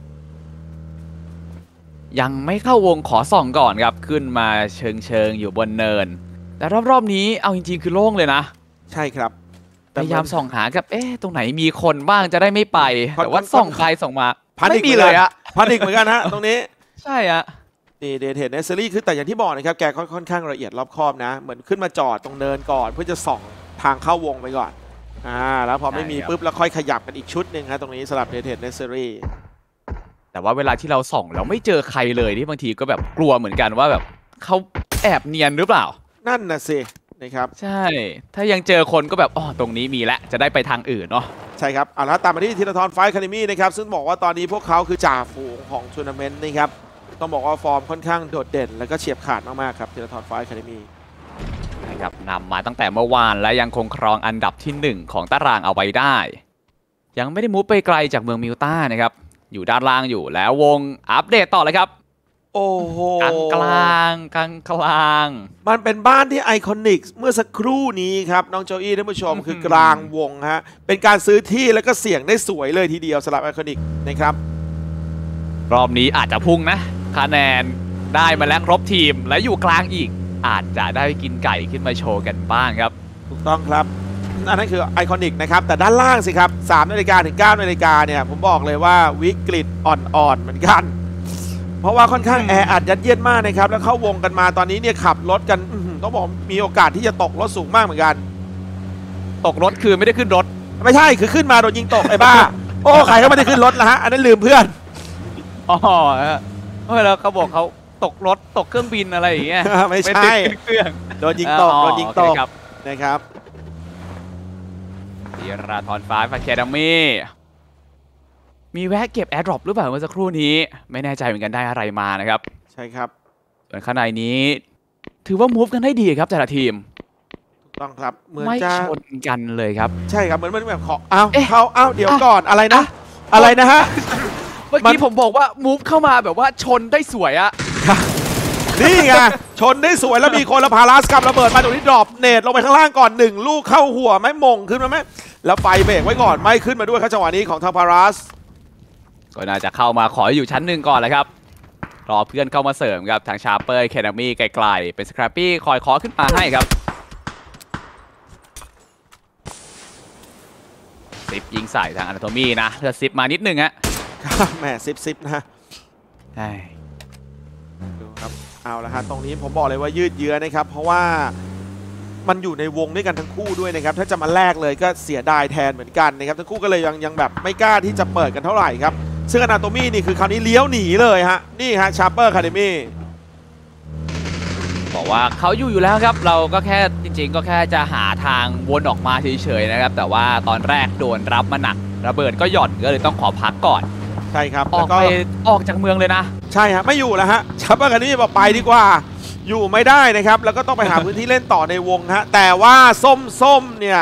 ยังไม่เข้าวงขอส่องก่อนครับขึ้นมาเชิงอยู่บนเนินแต่รอบๆนี้เอาจริงๆคือโล่งเลยนะใช่ครับพยายามส่องหาครับตรงไหนมีคนบ้างจะได้ไม่ไปแต่ว่าส่องไปส่องมาไม่มีเลยอะพานิกเหมือนกันฮะตรงนี้ใช่อะนี่เดทเทรดเนสเซอรี่คือแต่อย่างที่บอกนะครับแกค่อนข้างละเอียดรอบคอบนะเหมือนขึ้นมาจอดตรงเนินก่อนเพื่อจะส่องทางเข้าวงไปก่อนแล้วพอไม่มีปุ๊บแล้วค่อยขยับกันอีกชุดหนึ่งครับตรงนี้สำหรับเดทเทรดเนสเซอรี่แต่ว่าเวลาที่เราส่องแล้วไม่เจอใครเลยที่บางทีก็แบบกลัวเหมือนกันว่าแบบเขาแอบเนียนหรือเปล่านั่นน่ะสินะครับใช่ถ้ายังเจอคนก็แบบตรงนี้มีแล้วจะได้ไปทางอื่นเนาะใช่ครับแล้วตามมาที่ธีรทรไฟท์อะคาเดมี่นะครับซึ่งบอกว่าตอนนี้พวกเขาคือจ่าฝูงของทัวร์นาเมนต์นะครับต้องบอกว่าฟอร์มค่อนข้างโดดเด่นแล้วก็เฉียบขาดมากๆครับธีรทรไฟท์อะคาเดมี่นะครับนำมาตั้งแต่เมื่อวานและยังคงครองอันดับที่1ของตารางเอาไว้ได้ยังไม่ได้มูฟไปไกลจากเมืองมิลต้านะครับอยู่ด้านล่างอยู่แล้ววงอัปเดตต่อเลยครับโอ้โหกลางมันเป็นบ้านที่ไอคอนิกเมื่อสักครู่นี้ครับน้องโจอี้ท่านผู้ชมคือกลางวงฮะเป็นการซื้อที่แล้วก็เสี่ยงได้สวยเลยทีเดียวสำหรับไอคอนิกนะครับรอบนี้อาจจะพุ่งนะคะแนนได้มาแล้วครบทีมและอยู่กลางอีกอาจจะได้กินไก่ขึ้นมาโชว์กันบ้างครับถูกต้องครับอันนั้นคือไอคอนิกนะครับแต่ด้านล่างสิครับ3 นาฬิกาถึง 9 นาฬิกาเนี่ยผมบอกเลยว่าวิกฤตอ่อนๆเหมือนกันเพราะว่าค่อนข้างแออัดยัดเยียดมากนะครับแล้วเข้าวงกันมาตอนนี้เนี่ยขับรถกันต้องบอกมีโอกาสที่จะตกรถสูงมากเหมือนกันตกรถคือไม่ได้ขึ้นรถไม่ใช่คือขึ้นมาโดนยิงตกไอ้บ้าโอ้ใครก็ไม่ได้ขึ้นรถละฮะอันนั้นลืมเพื่อนแล้วเขาบอกเขาตกรถตกเครื่องบินอะไรอย่างเงี้ยไม่ใช่เครื่องโดนยิงตกนะครับธีรทรไฟท์อะคาเดมี่มีแวะเก็บแอร์ดรอปหรือเปล่าเมื่อสักครู่นี้ไม่แน่ใจเหมือนกันได้อะไรมานะครับใช่ครับส่วนข้างในนี้ถือว่ามูฟกันได้ดีครับแต่ละทีมถูกต้องครับเหมือนจะชนกันเลยครับใช่ครับเหมือนแบบขอเอาเดี๋ยวก่อนอะไรนะฮะเมื่อกี้ผมบอกว่ามูฟเข้ามาแบบว่าชนได้สวยอะนี่ไงชนได้สวยแล้วมีคนละพาราสกับระเบิดมาตรงนี้ดรอปเนตลงไปข้างล่างก่อน1 ลูกเข้าหัวไม่มงขึ้นมาไหมแล้วไฟเบรกไว้ก่อนไม่ขึ้นมาด้วยครับจังหวะนี้ของทางพาราสก็น่าจะเข้ามาขออยู่ชั้น1ก่อนแหละครับรอเพื่อนเข้ามาเสริมครับทางชาร์เปอร์แคนามี่ไกลๆเป็นสคราปปี้คอยขอขึ้นมาให้ครับซิปยิงใส่ทางอนาโตมี่นะเพื่อซิปมานิดนึงฮะแหมซิปนะใช่ดูครับเอาละฮะตรงนี้ผมบอกเลยว่ายืดเยื้อนะครับเพราะว่ามันอยู่ในวงด้วยกันทั้งคู่ด้วยนะครับถ้าจะมาแลกเลยก็เสียดายแทนเหมือนกันนะครับทั้งคู่ก็เลยยังแบบไม่กล้าที่จะเปิดกันเท่าไหร่ครับซึ่งอนาโตมี่นี่คือคราวนี้เลี้ยวหนีเลยฮะนี่ฮะชาร์เปอร์อะคาเดมี่บอกว่าเขาอยู่แล้วครับเราก็แค่จริงๆก็แค่จะหาทางวนออกมาเฉยๆนะครับแต่ว่าตอนแรกโดนรับมาหนักระเบิดก็หย่อนก็เลยต้องขอพักก่อนใช่ครับออกจากเมืองเลยนะใช่ฮะไม่อยู่แล้วฮะชาร์เปอร์อะคาเดมี่บอกไปดีกว่าอยู่ไม่ได้นะครับแล้วก็ต้องไปหาพื้นที่เล่นต่อในวงฮะแต่ว่าส้มเนี่ย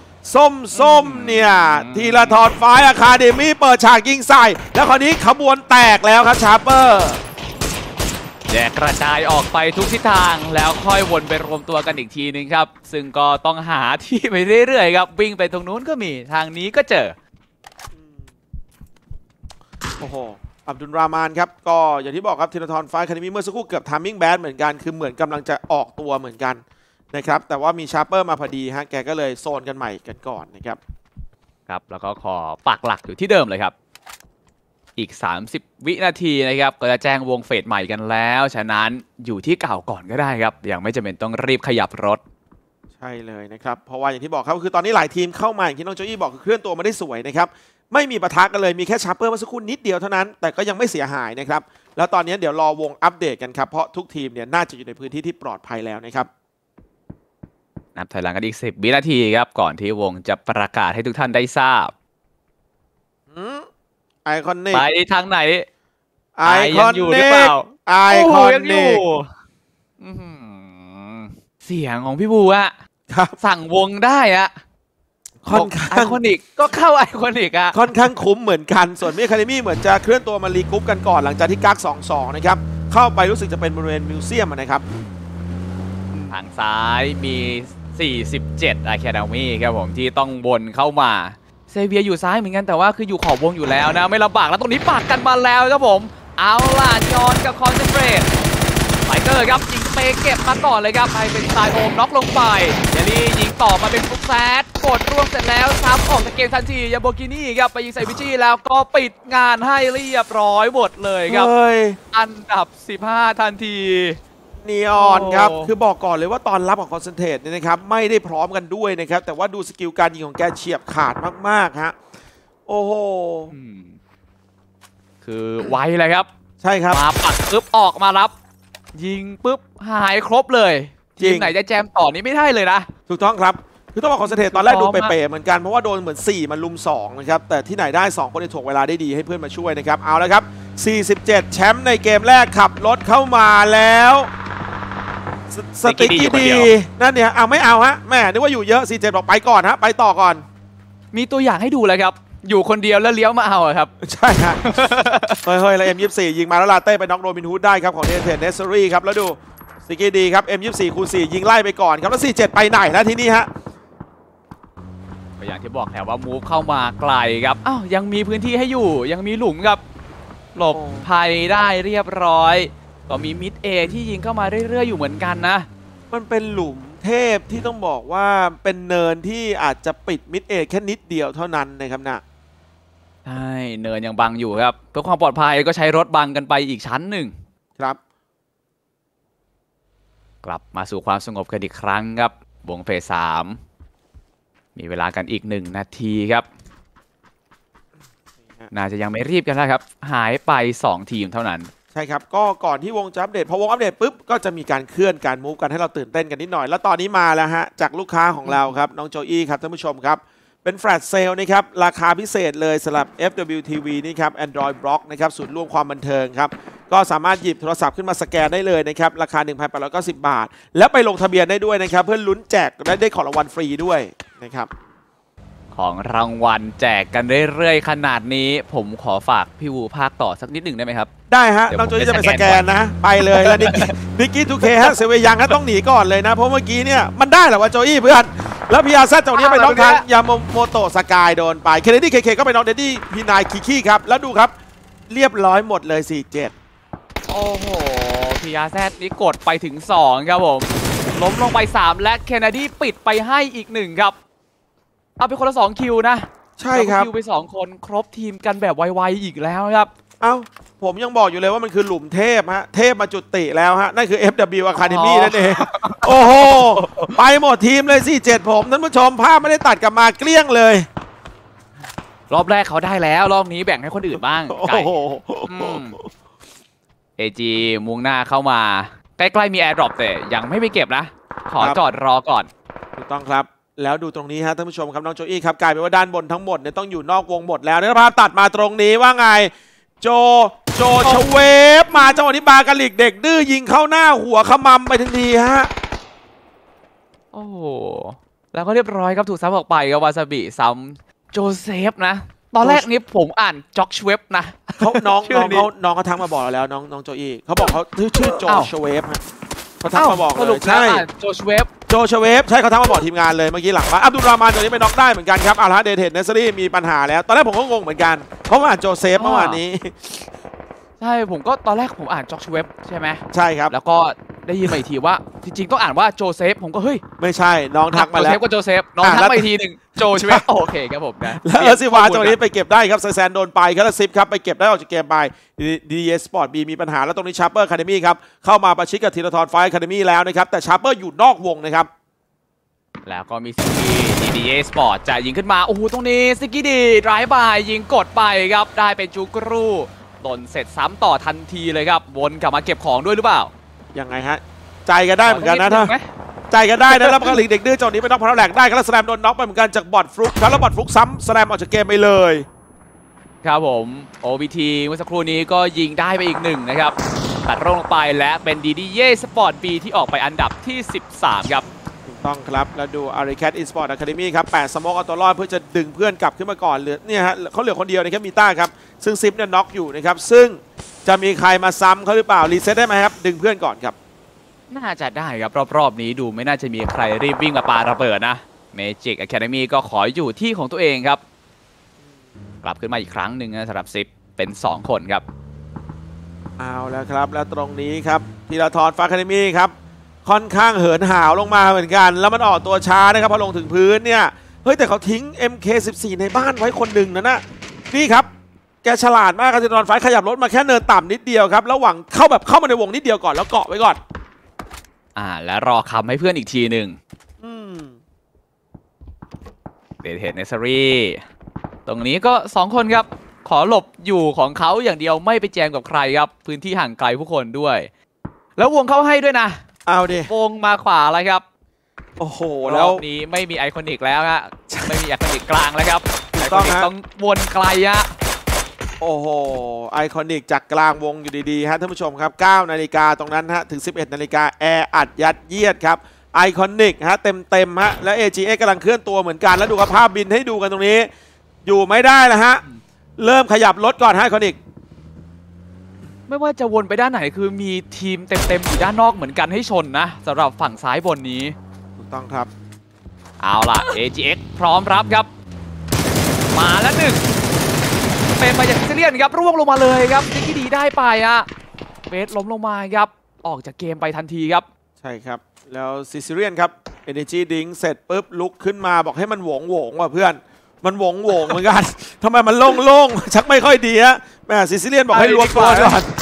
ทีละทรไฟท์อะคาเดมี่เปิดฉากยิงใส่แล้วคราวนี้ขบวนแตกแล้วครับชาร์เปอร์แยกกระจายออกไปทุกทิศทางแล้วค่อยวนไปรวมตัวกันอีกทีนึงครับซึ่งก็ต้องหาที่ไปเรื่อยๆครับวิ่งไปตรงนู้นก็มีทางนี้ก็เจอโอ้โหอับดุลรามานครับก็อย่างที่บอกครับธีรทรไฟท์อะคาเดมี่เมื่อสักครู่เกือบทามมิ่งแบดเหมือนกันคือเหมือนกำลังจะออกตัวเหมือนกันนะครับแต่ว่ามีชาร์เปอร์มาพอดีฮะแกก็เลยโซนกันใหม่กันก่อนนะครับครับแล้วก็ขอปักหลักอยู่ที่เดิมเลยครับอีก30 วินาทีนะครับก็จะแจ้งวงเฟสใหม่กันแล้วฉะนั้นอยู่ที่เก่าก่อนก็ได้ครับยังไม่จำเป็นต้องรีบขยับรถใช่เลยนะครับเพราะว่าอย่างที่บอกครับคือตอนนี้หลายทีมเข้ามาอย่างที่น้องโจอี้บอกคือเคลื่อนตัวมาได้สวยนะครับไม่มีปะทะกันเลยมีแค่ชาร์เปอร์เมื่อสักครู่นิดเดียวเท่านั้นแต่ก็ยังไม่เสียหายนะครับแล้วตอนนี้เดี๋ยวรอวงอัปเดตกันครับเพราะทุกทีมเนี่ยน่าจะอยู่ในพื้นที่ที่ปลอดภัยแล้วนะครับนับถอยหลังกันอีก10 วินาทีครับก่อนที่วงจะประกาศให้ทุกท่านได้ทราบไอคอนนิกไปทางไหนไอคอนนิกไอคอนนิกเสียงของพี่บูอะสั่งวงได้อะค่อนข้างไอคอนิกก็เข้าไอคอนิกอะค่อนข้างคุ้มเหมือนกันส่วนมิคาเดมี่เหมือนจะเคลื่อนตัวมารีกรุ๊ปกันก่อนหลังจากที่กัก 2-2 นะครับเข้าไปรู้สึกจะเป็นบริเวณมิวเซียมนะครับทางซ้ายมี 47 Academy ครับผมที่ต้องวนเข้ามาเซเวียอยู่ซ้ายเหมือนกันแต่ว่าคืออยู่ขอบวงอยู่แล้วนะไม่ลำบากแล้วตรงนี้ปักกันมาแล้วครับผมเอาล่ะยอนกับคอนเซนเทรตไฟเตอร์ครับยิงเปเก็บมาก่อนเลยครับให้เป็นสไตล์โอมน็อกลงไปเดลี่ยิงต่อมาเป็นฟุกแซดกดรวมเสร็จแล้วซ้ำออกจากเกมทันทียาโบกินี่ครับไปยิงใส่วิจี้แล้วก็ปิดงานให้เรียบร้อยหมดเลยครับอันดับ15ทันทีนีออนครับโอ้คือบอกก่อนเลยว่าตอนรับของคอนเซนเทรตเนี่ยนะครับไม่ได้พร้อมกันด้วยนะครับแต่ว่าดูสกิลการยิงของแกเฉียบขาดมากๆฮะโอ้โหคือไวเลยครับใช่ครับมาปัดปึ๊บออกมารับยิงปึ๊บหายครบเลยจริทีงมไหนจะแจมต่อนี้ไม่ได้เลยนะถูกต้องครับคือต้องบอกคอนเซนเทรตตอนแรกพร้ดูอมเป๋ๆเหมือนกันเพราะว่าโดนเหมือน4มันลุม2นะครับแต่ที่ไหนได้2คนในถ่วงเวลาได้ดีให้เพื่อนมาช่วยนะครับเอาละครับ47แชมป์ในเกมแรกขับรถเข้ามาแล้วสติกกี้ดีนั่นเนี่ยเอาไม่เอาฮะแม่นึกว่าอยู่เยอะ47บอกไปก่อนฮะไปต่อก่อนมีตัวอย่างให้ดูเลยครับอยู่คนเดียวแล้วเลี้ยวมาเอาอะครับใช่ฮะ เฮ้ยแล้ว M24 ยิงมาแล้วลาเต้ไปน็อกโรบินฮูดได้ครับของเดนเทนเนสซอรี่ครับแล้วดูสติกกี้ดีครับ M24 คูณ4ยิงไล่ไปก่อนครับแล้ว47ไปไหนนะที่นี่ฮะก็อย่างที่บอกแถวว่ามูฟเข้ามาไกลครับอ้าวยังมีพื้นที่ให้อยู่ยังมีหลุมครับหลบภัยได้เรียบร้อยก็มีมิดเอที่ยิงเข้ามาเรื่อยๆอยู่เหมือนกันนะมันเป็นหลุมเทพที่ต้องบอกว่าเป็นเนินที่อาจจะปิดมิดเอแค่นิดเดียวเท่านั้นนะครับนะใช่เนินยังบังอยู่ครับเพื่อความปลอดภัยก็ใช้รถบังกันไปอีกชั้นหนึ่งครับกลับมาสู่ความสงบกันอีกครั้งครับวงเฟส3มีเวลากันอีก1นาทีครับน่าจะยังไม่รีบกันแล้วครับหายไป2ทีมเท่านั้นใช่ครับก็ก่อนที่วงจะอัปเดตพอวงอัปเดตปุ๊บก็จะมีการเคลื่อนการมูฟกันให้เราตื่นเต้นกันนิดหน่อยแล้วตอนนี้มาแล้วฮะจากลูกค้าของเราครับน้องโจอี้ครับท่านผู้ชมครับเป็นแฟลชเซลนะครับราคาพิเศษเลยสำหรับ FWTV นี่ครับ Android Block นะครับศูนย์รวมความบันเทิงครับก็สามารถหยิบโทรศัพท์ขึ้นมาสแกนได้เลยนะครับราคา 1,890 บาทแล้วไปลงทะเบียนได้ด้วยนะครับเพื่อลุ้นแจกและได้ของรางวัลฟรีด้วยนะครับของรางวัลแจกกันเรื่อยๆขนาดนี้ผมขอฝากพี่วูภาคต่อสักนิดหนึ่งได้ไหมครับได้ฮะน้องโจอี้จะไปสแกนนะไปเลยแล้วนิกกี้ทูเคฮะเซเวยังต้องหนีก่อนเลยนะเพราะเมื่อกี้เนี่ยมันได้เหรอวะโจอี้เพื่อนแล้วพีอาร์แซดจากนี้ไปน้องทางยาโมโตะสกายโดนไปเคเนดี้เคก็ไปน้องเดดดี้พีนายคิกี้ครับแล้วดูครับเรียบร้อยหมดเลย47 โอ้โหพีอาร์แซดนี่กดไปถึง2ครับผมล้มลงไป3และเคนเนดี้ปิดไปให้อีก1ครับเอาไปคนละ2คิวนะใช่ครับคิวไป2คนครบทีมกันแบบไวๆอีกแล้วครับเอ้าผมยังบอกอยู่เลยว่ามันคือหลุมเทพฮะเทพมาจุติแล้วฮะนั่นคือ FW Academy นั่นเองโอ้โหไปหมดทีมเลย47ผมท่านผู้ชมภาพไม่ได้ตัดกลับมาเกลี้ยงเลยรอบแรกเขาได้แล้วรอบนี้แบ่งให้คนอื่นบ้างไก่AG มุ่งหน้าเข้ามาใกล้ๆมีแอร์ดรอปแต่ยังไม่ไปเก็บนะขอจอดรอก่อนถูกต้องครับแล้วดูตรงนี้ฮะท่านผู้ชมครับน้องโจอี้ครับกลายเป็นว่าด้านบนทั้งหมดเนี่ยต้องอยู่นอกวงหมดแล้วนะครับตัดมาตรงนี้ว่าไงโจชเวฟมาจังหวะนี้บากาลิกเด็กดื้อยิงเข้าหน้าหัวขมำไปทันทีฮะโอ้โหแล้วก็เรียบร้อยครับถูกซ้ำออกไปกับวาซาบิซ้ำโจเซฟนะตอนแรกนี้ผมอ่านจ็อกชเวฟนะเขาน้องเขาทักมาบอกแล้วน้องโจอี้เขาบอกเขาชื่อโจชเวฟฮะเขาทักมาบอกเลยใช่โจชเวฟใช่เขาทักมาบอกทีมงานเลยเมื่อกี้หลังมาอับดุลรามานตัวนี้ไปน็อกได้เหมือนกันครับอาร์ฮะเดเทนเนสซอรี่มีปัญหาแล้วตอนแรกผมก็งงเหมือนกันเพราะว่าอ่านโจเซฟเมื่อวานนี้ใช่ผมก็ตอนแรกผมอ่านจ็อกชเวฟใช่ไหมใช่ครับแล้วก็ได้ยินมาอีกทีว่าจริงๆต้องอ่านว่าโจเซฟผมก็เฮ้ยไม่ใช่น้องทักมาแล้วโจเซฟก็โจเซฟน้องทักมาอีกทีหนึ่งโจชเวฟโอเคครับผมนะแล้วซิวาจังหวะนี้ไปเก็บได้ครับแซนโดนไปครับแล้วซิฟครับไปเก็บได้ออกจากเกมไปDDS Sport B มีปัญหาแล้วตรงนี้ชาร์เปอร์คาเดมี่ครับเข้ามาประชิดกับธีรทรไฟคาเดมี่แล้วนะครับแต่ชาร์เปอร์อยู่นอกวงนะครับแล้วก็มีซิกี้ DDA Sport จะยิงขึ้นมาโอ้โหตรงนี้ซิกี้ดีไดรฟ์บายยิงกดไปครับได้เป็นจูกรูโดนเสร็จซ้ำต่อทันทีเลยครับวนกลับมาเก็บของด้วยหรือเปล่ายังไงฮะใจกันได้เหมือนกันนะถ้าใจกันได้นะแล้วก็ลิงเด็กดื้อจอนี้ไปน็อกพาราแลกได้ครับสแลมโดนน็อกไปเหมือนกันจากบอทฟลุกครับแล้วบอทฟลุกซ้ำสแลมออกจากเกมไปเลยครับผม OBT เมื่อสักครู่นี้ก็ยิงได้ไปอีก1นะครับตัดลงไปและเป็น DDA Sport B ที่ออกไปอันดับที่13ครับถูกต้องครับแล้วดู Aricat Esport Academy ครับ8สโมกเอาตัวรอดเพื่อจะดึงเพื่อนกลับขึ้นมาก่อนเหลือเนี่ยฮะเขาเหลือคนเดียวนะครับมีต้าครับซึ่งซิปเนี่ยน็อกอยู่นะครับซึ่งจะมีใครมาซ้ำเขาหรือเปล่ารีเซ็ตได้ไหมครับดึงเพื่อนก่อนครับน่าจะได้ครับรอบๆนี้ดูไม่น่าจะมีใครรีบวิ่งมาปาระเบิดนะ Magic Academy ก็ขออยู่ที่ของตัวเองครับกลับขึ้นมาอีกครั้งหนึ่งนะสำหรับซิปเป็น2คนครับเอาแล้วครับแล้วตรงนี้ครับธีรทรฟ้าคาเดมี่ครับค่อนข้างเหินหาวลงมาเหมือนกันแล้วมันออกตัวช้านะครับพอลงถึงพื้นเนี่ยเฮ้ยแต่เขาทิ้ง MK14 ในบ้านไว้คนหนึ่งนะนี่ครับแกฉลาดมากครับธีรทรฟ้าขยับรถมาแค่เนินต่ำนิดเดียวครับแล้วหวังเข้ามาในวงนิดเดียวก่อนแล้วเกาะไว้ก่อนและรอคำให้เพื่อนอีกทีหนึ่งเดทเฮดเนสซารีตรงนี้ก็2คนครับขอหลบอยู่ของเขาอย่างเดียวไม่ไปแจมกับใครครับพื้นที่ห่างไกลผู้คนด้วยแล้ววงเข้าให้ด้วยนะเอาดิวงมาขวาแล้วครับโอ้โหแล้วนี้ไม่มีไอคอนิกแล้วฮะไม่มีไอคอนิกกลางแล้วครับไอคอนิกต้องวนไกลฮะโอ้โหไอคอนิกจากกลางวงอยู่ดีๆฮะท่านผู้ชมครับ9 นาฬิกาตรงนั้นฮะถึง11 นาฬิกาแออัดยัดเยียดครับไอคอนิกฮะเต็มฮะและ AGX กำลังเคลื่อนตัวเหมือนกันแล้วดูภาพบินให้ดูกันตรงนี้อยู่ไม่ได้แล้วฮะเริ่มขยับรถก่อนไอคอนิกไม่ว่าจะวนไปด้านไหนคือมีทีมเต็มอยู่ด้านนอกเหมือนกันให้ชนนะสำหรับฝั่งซ้ายบนนี้ถูกต้องครับเอาล่ะ AGX พร้อมรับครับมาแล้ว1เป็นมาจากซิเลียนครับร่วงลงมาเลยครับยิงที่ดีได้ไปฮะเบสล้มลงมาครับออกจากเกมไปทันทีครับใช่ครับแล้วซิซิเลียนครับ Energy Drink เสร็จปุ๊บลุกขึ้นมาบอกให้มันโหวงว่ะเพื่อนมันโหวงเหมือนกันทำไมมันโล่งชักไม่ค่อยดีฮะแม่ซิซิเลียนบอกให้รวมตัวก่อน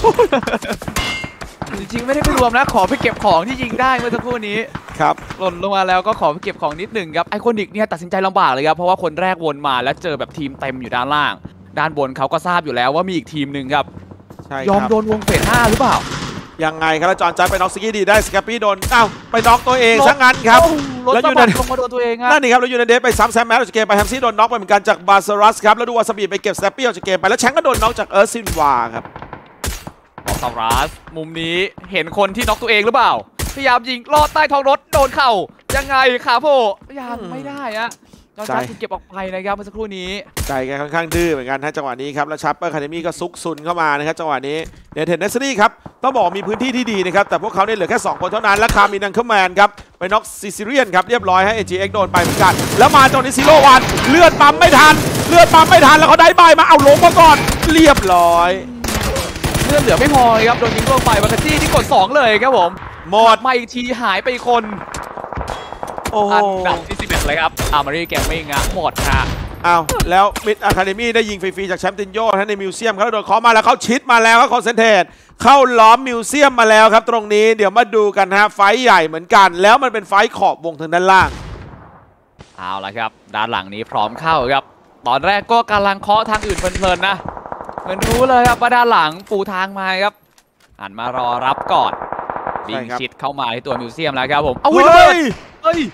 จริงๆไม่ได้ไปรวมนะขอไปเก็บของที่ยิงได้เมื่อสักครู่นี้ครับหล่นลงมาแล้วก็ขอไปเก็บของนิดหนึ่งครับไอคอนิกเนี่ยตัดสินใจลำบากเลยครับเพราะว่าคนแรกวนมาแล้วเจอแบบทีมเต็มอยู่ด้านล่างด้านบนเขาก็ทราบอยู่แล้วว่ามีอีกทีมหนึ่งครับยอมโดนวงเฟส5หรือเปล่ายังไงครับจอนจัดไปน็อกสกี้ดีได้สแกปปี้โดนไปน็อกตัวเองซะงั้นครับแล้วยูนลงมาโดนตัวเองนั่นนี่ครับแล้วยูนเดสไปซ้ำแซมแมทออกจากเกมไปแฮมซี่โดนน็อกไปเหมือนกันจากบาซารัสครับแล้วดูวาซาบิไปเก็บสแกปปี้ออกจากเกมไปแล้วแชงก็โดนน็อกจากเอิร์ธซินวาครับบาซารัสมุมนี้เห็นคนที่น็อกตัวเองหรือเปล่าพยายามยิงลอดใต้ท้องรถโดนเข่ายังไงขาโผล่ยังไม่ได้อะจอนจัดถูกเก็บออกไปนะครับเมื่อสักครู่นี้ใจแกค่อนข้างดื้อเหมือนกันจังหวะนี้ครับแล้วชัปเปอร์คาเดมี่ก็ซุกซุนเข้ามานะครับจังหวะนี้เนเธอร์เนสซี่ครับต้องบอกมีพื้นที่ที่ดีนะครับแต่พวกเขาเนี่ยเหลือแค่2 คนเท่านั้นและคามินังเคอร์แมนครับไปน็อกซิซิเลียนครับเรียบร้อยให้ AGX โดนไปเหมือนกันแล้วมาตรงนี้ซีโร่วันเลือดปั๊มไม่ทันแล้วเขาได้ใบมาเอาลงมาก่อนเรียบร้อยเลือดเหลือไม่พอครับโดนยิงลงไปวาคาจี้ที่กด2เลยครับผมหมดมาอีกทีหายไปคนอันดับที่11เลยครับอาร์มารีแกมมิ่งหมดฮะแล้วมิดอะคาเดมี่ได้ยิงฟรีๆจากแชมป์ตินโย่ในมิวเซียมเขาโดนเคาะมาแล้วเขาชิดมาแล้วเขาคอนเซนเทรตเข้าล้อมมิวเซียมมาแล้วครับตรงนี้เดี๋ยวมาดูกันฮะไฟใหญ่เหมือนกันแล้วมันเป็นไฟขอบวงทางด้านล่างเอาละครับด้านหลังนี้พร้อมเข้าครับตอนแรกก็กำลังเคาะทางอื่นเพลินๆนะเหมือนรู้เลยครับว่าด้านหลังปูทางมาครับหันมารอรับก่อนวิ่งชิดเข้ามาที่ตัวมิวเซียมแล้วครับผมเอาเฮ้ย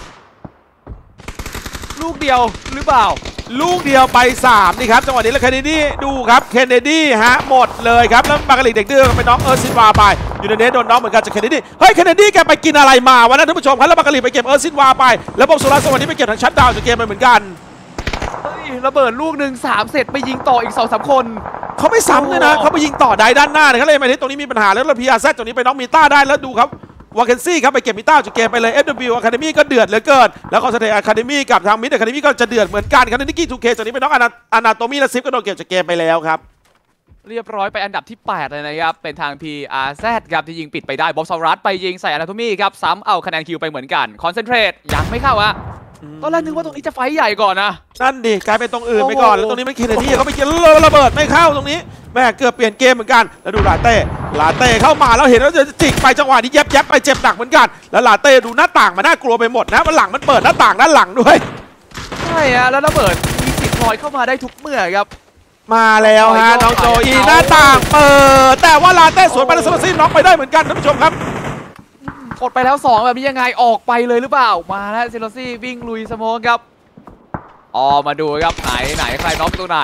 ลูกเดียวหรือเปล่าลูกเดียวไป3นี่ครับจังหวะนี้แล้วเคนเนดี้ดูครับเคนเนดี้ฮะหมดเลยครับแล้วบากาลิกเด็กดื้อไปน็อกเอิร์ธซินวาไปยูเนเนสโดนน็อกเหมือนกันจากเคนเนดี้เฮ้ยเคนเนดี้แกไปกินอะไรมาวะนะท่านผู้ชมครับแล้วบากาลิกไปเก็บเอิร์ธซินวาไปแล้วบอมสุรัสวันนี้ไปเก็บทางชัดดาวจากเกมไปเหมือนกันเฮ้ยระเบิดลูกหนึ่ง3เสร็จไปยิงต่ออีก 2-3 คนเขาไม่ซ้ำเลยนะเขาไปยิงต่อได้ด้านหน้านะครับเลยมาที่ตรงนี้มีปัญหาแล้วพีอาร์แซตตรงนี้ไปน็อกมีต้าได้แล้วดูครับวาเคนซี่ครับไปเก็บมิต้าจากเกมไปเลย FW Academy ก็เดือดเหลือเกินแล้วคอนเซนเทรต Academy กับทางมิด Academy ก็จะเดือดเหมือนกันครับนิกกี้ 2K จากนี้เป็นน้องอนาโตมี่และซิฟก็โดนเก็บจากเกมไปแล้วครับเรียบร้อยไปอันดับที่8เลยนะครับเป็นทาง PRZ ครับที่ยิงปิดไปได้บ๊อบซารัสไปยิงใส่อนาโตมี่ครับซ้ำเอาคะแนนคิวไปเหมือนกันคอนเซนเทรตยังไม่เข้าอะตอนแรกนึกว่าตรงนี้จะไฟใหญ่ก่อนนะนั่นดิกลายเป็นตรงอื่นไปก่อนแล้วตรงนี้ไม่เคนเนดี้เขาไปเกี่ยวระเบิดไม่เข้าตรงนี้แม่เกือบเปลี่ยนเกมเหมือนกันแล้วดูลาเต้เข้ามาแล้วเห็นว่าจะจิกไปจังหวะนี้แยบไปเจ็บหนักเหมือนกันแล้วลาเต้ดูหน้าต่างมันน่ากลัวไปหมดนะมันหลังมันเปิดหน้าต่างด้านหลังด้วยใช่ฮะแล้วระเบิดมีสิทธิ์ลอยเข้ามาได้ทุกเมื่อครับมาแล้วฮะน้องโจอีหน้าต่างเปิดแต่ว่าลาเต้สวนไปแล้วซาซี่น็อกไปได้เหมือนกันท่านผู้ชมครับกดไปแล้ว2แบบนี้ยังไงออกไปเลยหรือเปล่ามาแล้วเซโรซี่วิ่งลุยสโมกครับมาดูครับไหนใครน็อกตัวไหน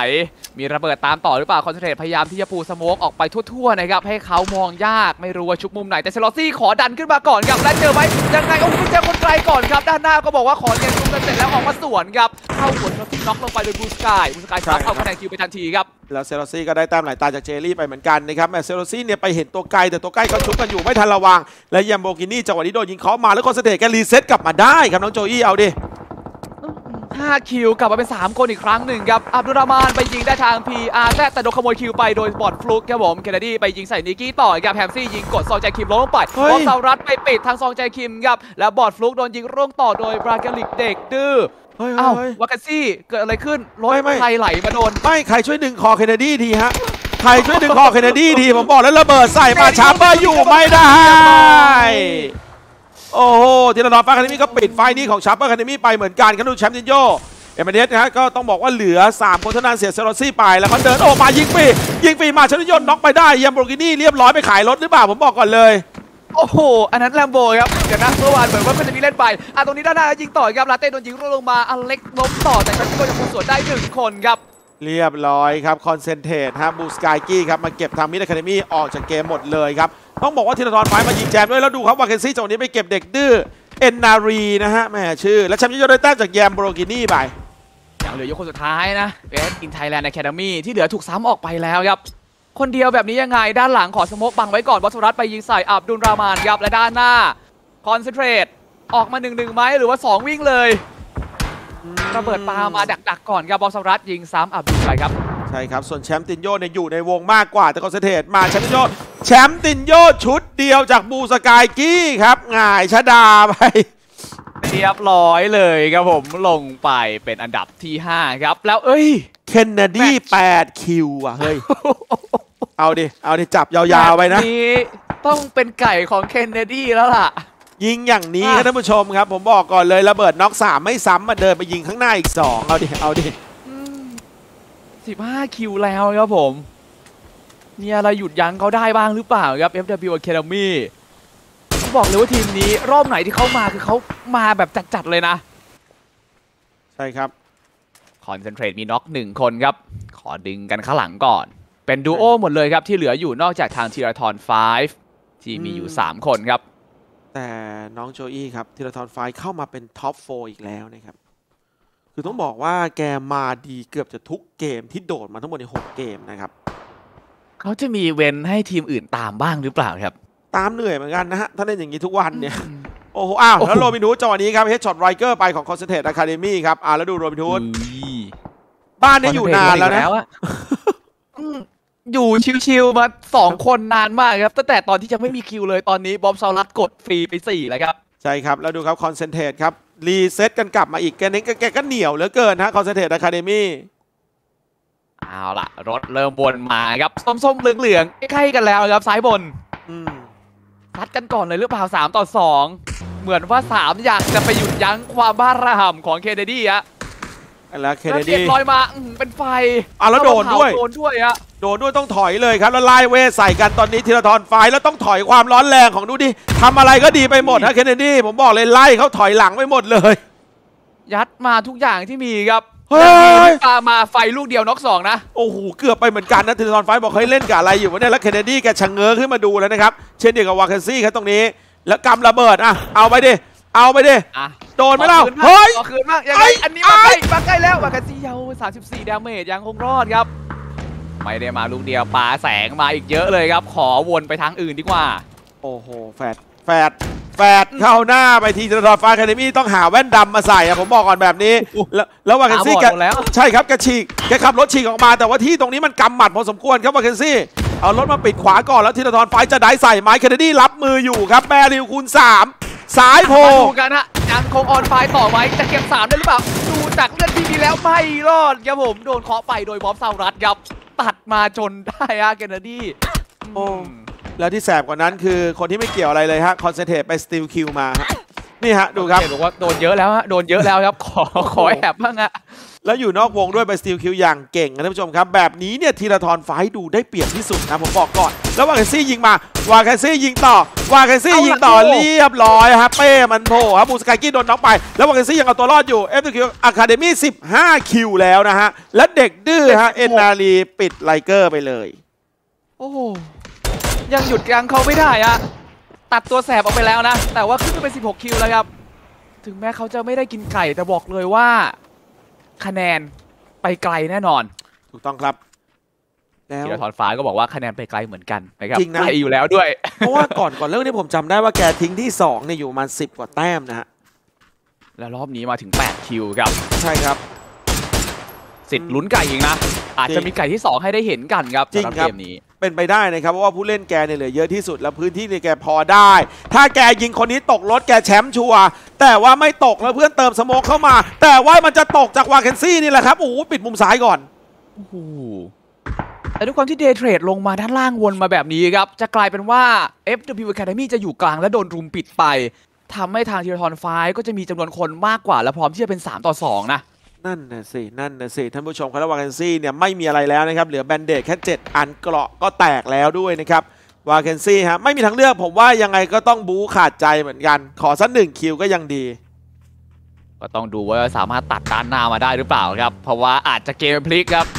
มีระเบิดตามต่อหรือเปล่าคอนเซนเทรตพยายามที่จะปูสโมกออกไปทั่วๆนะครับให้เขามองยากไม่รู้ว่าชุบมุมไหนแต่เซลซี่ขอดันขึ้นมาก่อนครับและเจอไหมยังไงโอ้โหเจอคนไกลก่อนครับด้านหน้าก็บอกว่าขอเรียนรู้กันเสร็จแล้วออกมาสวนครับเข้าหัวเซลซี่น็อกลงไปโดยบูสกายครับเอาคะแนนคิวไปทันทีครับแล้วเซโรซี่ก็ได้แต้มไหลตาจากเจลี่ไปเหมือนกันนะครับแมเซโรซี่เนี่ยไปเห็นตัวไกลแต่ตัวใกล้ก็ชุบกันอยู่ไม่ทันระวังและยัมโบกินี่จังหวะนี้โดนยิงเคาะมาแล้วคอนเซนเทรตแกรีเซ็ตกลับมาได้ครับน้องโจอี้เอาดิ 5 คิวกลับมาเป็น3 คนอีกครั้งหนึ่งครับอับดุลรามานไปยิงได้ทาง PR แต่โดนขโมยคิวไปโดยบอดฟลุกครับผมเคนเนดีไปยิงใส่นิกกี้ต่อครับแฮมซี่ยิงกดซองใจคิมลงไปบอลเซารัสไปปิดทางซองใจคิมครับแล้วบอดฟลุกโดนยิงร่วงต่อโดยบราเกลิกเด็กดื้ออ้าววาคาซี่เกิดอะไรขึ้นรถใครไหลมาโดนไม่ใครช่วยดึงคอเคนเนดีทีฮะใครช่วยดึงคอเคนเนดีทีผมบอกแล้วระเบิดใส่มาชาร์เปอร์อยู่ไม่ได้โอ้โหทีละนอนฟ้าคาเดมี่ก็ปิดไฟนี้ของชาร์เปอร์คาเดมี่ไปเหมือนกันครับดูแชมป์จินโยเอ็มเอเดสนะฮะก็ต้องบอกว่าเหลือ3 คนเท่านั้นเสียเซโรซี่ไปแล้วเขาเดินโอ้มายิงฟรีมาชนิยนน็อกไปได้ยัมโบกินี่เรียบร้อยไปขายรถหรือเปล่าผมบอกก่อนเลยโอ้โหอันนั้นแลมโบครับเดี๋ยวนะเมื่อวานเหมือนว่าจะมีเล่นไปตรงนี้ด้านหน้ายิงต่อครับลาเต้โดนยิงร่วงลงมาอเล็กล้มต่อแต่ชันก็ยังคงสวนได้1 คนครับเรียบร้อยครับคอนเซนเทรตฮะบูสกายกี้ครับมาเก็บทางมิดอะคาเดมี่ออกจากเกมหมดเลยครับต้องบอกว่าธีรทรไฟมายิงแจมด้วยแล้วดูครับวาเคนซี่จังหวะนี้ไปเก็บเด็กดื้อเอ็นนารีนะฮะแม่ชื่อและแชมป์ยอดได้แต้มจากแยมโบรกินี่ไปยังเหลือยกคนสุดท้ายนะเป็นอินไทยแลนด์อะคาเดมี่ที่เหลือถูกซ้ำออกไปแล้วครับคนเดียวแบบนี้ยังไงด้านหลังขอสโมกบังไว้ก่อนบอสรัตไปยิงใส่อับดุลรามานครับและด้านหน้าคอนเซนเทรตออกมา1-1ไหมหรือว่า2วิ่งเลยระเบิดปามาดักก่อนครับบอสรัตยิงซ้ำอับดุลไปครับใช่ครับส่วนแชมป์ตินโยเนี่ยอยู่ในวงมากกว่าแต่คอนเซนเทรตมาแชมป์ตินโยชุดเดียวจากบูสกายกี้ครับง่ายชดาไปเรียบร้อยเลยครับผมลงไปเป็นอันดับที่5ครับแล้วเคนเนดี8 คิวอ่ะเฮ้ยเอาดิจับยาวๆไปนะนี้ต้องเป็นไก่ของเคนเนดีแล้วล่ะยิงอย่างนี้ครับท่านผู้ชมครับผมบอกก่อนเลยระเบิดน็อก3ไม่ซ้ำมาเดินไปยิงข้างหน้าอีก2เอาดิ 15 คิวแล้วครับผมมีอะไรหยุดยั้งเขาได้บ้างหรือเปล่าครับ FW Academy บอกเลยว่าทีมนี้รอบไหนที่เขามาคือเขามาแบบจัดๆเลยนะใช่ครับคอนเซนเทรตมีน็อก1 คนครับขอดึงกันข้างหลังก่อนเป็นดูโอหมดเลยครับที่เหลืออยู่นอกจากทางธีรทร5ที่มีอยู่3 คนครับแต่น้องโจอี้ครับธีรทร5เข้ามาเป็นท็อป4อีกแล้วนะครับคือต้องบอกว่าแกมาดีเกือบจะทุกเกมที่โดดมาทั้งหมดใน6 เกมนะครับเขาจะมีเว้นให้ทีมอื่นตามบ้างหรือเปล่าครับตามเหนื่อยเหมือนกันนะฮะถ้าเล่นอย่างนี้ทุกวันเนี่ยโอ้โหแล้วโรบินฮูดจังหวะนี้ครับเฮดช็อตไรเกอร์ไปของคอนเซนเทรตอะคาเดมี่ครับแล้วดูโรบินฮูดบ้านนี้อยู่นานแล้วนะอยู่ชิวๆมา2 คนนานมากครับตั้งแต่ตอนที่ยังไม่มีคิวเลยตอนนี้บอมซาลัสกดฟรีไป4แล้วครับใช่ครับแล้วดูครับคอนเซนเทรตครับรีเซ็ตกันกลับมาอีกแกก็เหนียวเหลือเกินฮะคอนเซนเทรตอะคาเดมี่เอาล่ะรถเริ่มวนมาครับส้มๆเหลืองๆใกล้ๆกันแล้วครับซ้ายบนซัดกันก่อนเลยหรือเปล่า3-2เหมือนว่า3อยากจะไปหยุดยั้งความบ้าระห่ำของเคนเนดีฮะแล้วเคนเนดีลอยมาเป็นไฟแล้วโดนด้วยฮะโดนด้วยต้องถอยเลยครับแล้วไล่เวใส่กันตอนนี้ธีรทรไฟแล้วต้องถอยความร้อนแรงของดูดิทำอะไรก็ดีไปหมดนะเคนเนดีผมบอกเลยไล่เขาถอยหลังไปหมดเลยยัดมาทุกอย่างที่มีครับปามาไฟลูกเดียวน็อก2นะโอ้โหเกือบไปเหมือนกันนะธีรทรไฟบอกเฮ้ยเล่นกับอะไรอยู่วะเนี่ยแล้วเคนเนดีแกชะเง้อขึ้นมาดูแล้วนะครับเช่นเดียวกับวาเคนซี่ครับตรงนี้แล้วกำระเบิดเอาไปดิโดนไหมเล่าเฮ้ยคืนมากยังไงอันนี้มาใกล้แล้ววาเคนซี่เอา34 ดาเมจยังคงรอดครับไม่ได้มาลูกเดียวปาแสงมาอีกเยอะเลยครับขอวนไปทางอื่นดีกว่าโอ้โหแฟดเข้าหน้าไปทีธีรทรไฟอะคาเดมี่ต้องหาแว่นดำมาใส่ผมบอกก่อนแบบนี้แล้ววาเคนซี่แกใช่ครับแกขับรถฉีกออกมาแต่ว่าที่ตรงนี้มันกำหมัดพอสมควรครับวาเคนซี่เอารถมาปิดขวาก่อนแล้วธีรทรไฟจะได้ใส่ไม้เคนเนดีรับมืออยู่ครับแบริวคูณ3สายโผล่กันฮะยังคงออนไฟต่อไว้จะเก็บ3ได้หรือเปล่าดูจากเลือดที่มีแล้วไม่รอดครับผมโดนเคาะไปโดยบอมซาวรัสครับตัดมาจนได้เคนเนดีแล้วที่แสบกว่านั้นคือคนที่ไม่เกี่ยวอะไรเลยฮะคอนเซนเทรตไปสตีลคิวมาฮะนี่ฮะดูครับเห็นบอกว่าโดนเยอะแล้วฮะโดนเยอะแล้วครับขอแอบบ้างอะแล้วอยู่นอกวงด้วยไปสตีลคิวอย่างเก่งนะท่านผู้ชมครับแบบนี้เนี่ยธีรทรไฟท์ดูได้เปรียบที่สุดนะผมบอกก่อนแล้ววาแคนซี่ยิงมาวาแคนซี่ยิงต่อวาแคนซี่ยิงต่อเรียบร้อยครับเป้มันโผล่ครับบูสกากี้โดนน็อกไปแล้ววาแคนซี่ยังเอาตัวรอดอยู่ FTQ Academy 15 คิวแล้วนะฮะและเด็กดื้อฮะเอ็นนารีปิดไลเกอร์ไปเลยโอ้โหยังหยุดกลางเขาไม่ได้อะตัดตัวแสบออกไปแล้วนะแต่ว่าขึ้นไปเป็น16 คิวแล้วครับถึงแม้เขาจะไม่ได้กินไก่แต่บอกเลยว่าคะแนนไปไกลแน่นอนถูกต้องครับแล้วธีรทรฟ้าก็บอกว่าคะแนนไปไกลเหมือนกันนะครับจริงนะไกลอยู่แล้วด้วยเพราะว่าก่อนเรื่องนี้ผมจำได้ว่าแกทิ้งที่2เนี่ยอยู่ประมาณ10 กว่าแต้มนะฮะแล้วรอบนี้มาถึง8 คิวครับใช่ครับสิทธิ์ลุ้นไก่อีกนะอาจจะมีไก่ที่2ให้ได้เห็นกันครับจริงสำหครับเกมนี้เป็นไปได้นะครับเพราะว่าผู้เล่นแกเนี่ยเหลือเยอะที่สุดแล้วพื้นที่เนี่ยแกพอได้ ถ้าแกยิงคนนี้ตกรถแกแชมป์ชัวร์แต่ว่าไม่ตกแล้วเพื่อนเติมสโมกเข้ามา แต่ว่ามันจะตกจากวาเคนซี่นี่แหละครับโอ้โหปิดมุมซ้ายก่อนโอ้โหแต่ด้วยความที่เดย์เทรดลงมาด้านล่างวนมาแบบนี้ครับจะกลายเป็นว่า FW Academy จะอยู่กลางและโดนรุมปิดไปทำให้ทางธีรทรฟ้าก็จะมีจำนวนคนมากกว่าและพร้อมที่จะเป็น3 ต่อ 2นะนั่นนะสิท่านผู้ชมครับแล้ววาเคนซี่เนี่ยไม่มีอะไรแล้วนะครับเหลือแบนเดดแค่7 อันเกราะก็แตกแล้วด้วยนะครับวาเคนซี่ฮะไม่มีทางเลือกผมว่ายังไงก็ต้องบู๊ขาดใจเหมือนกันขอสัก1 คิวก็ยังดีก็ต้องดูว่าสามารถตัดด้านหน้ามาได้หรือเปล่าครับเพราะว่าอาจจะเกมพลิกครับ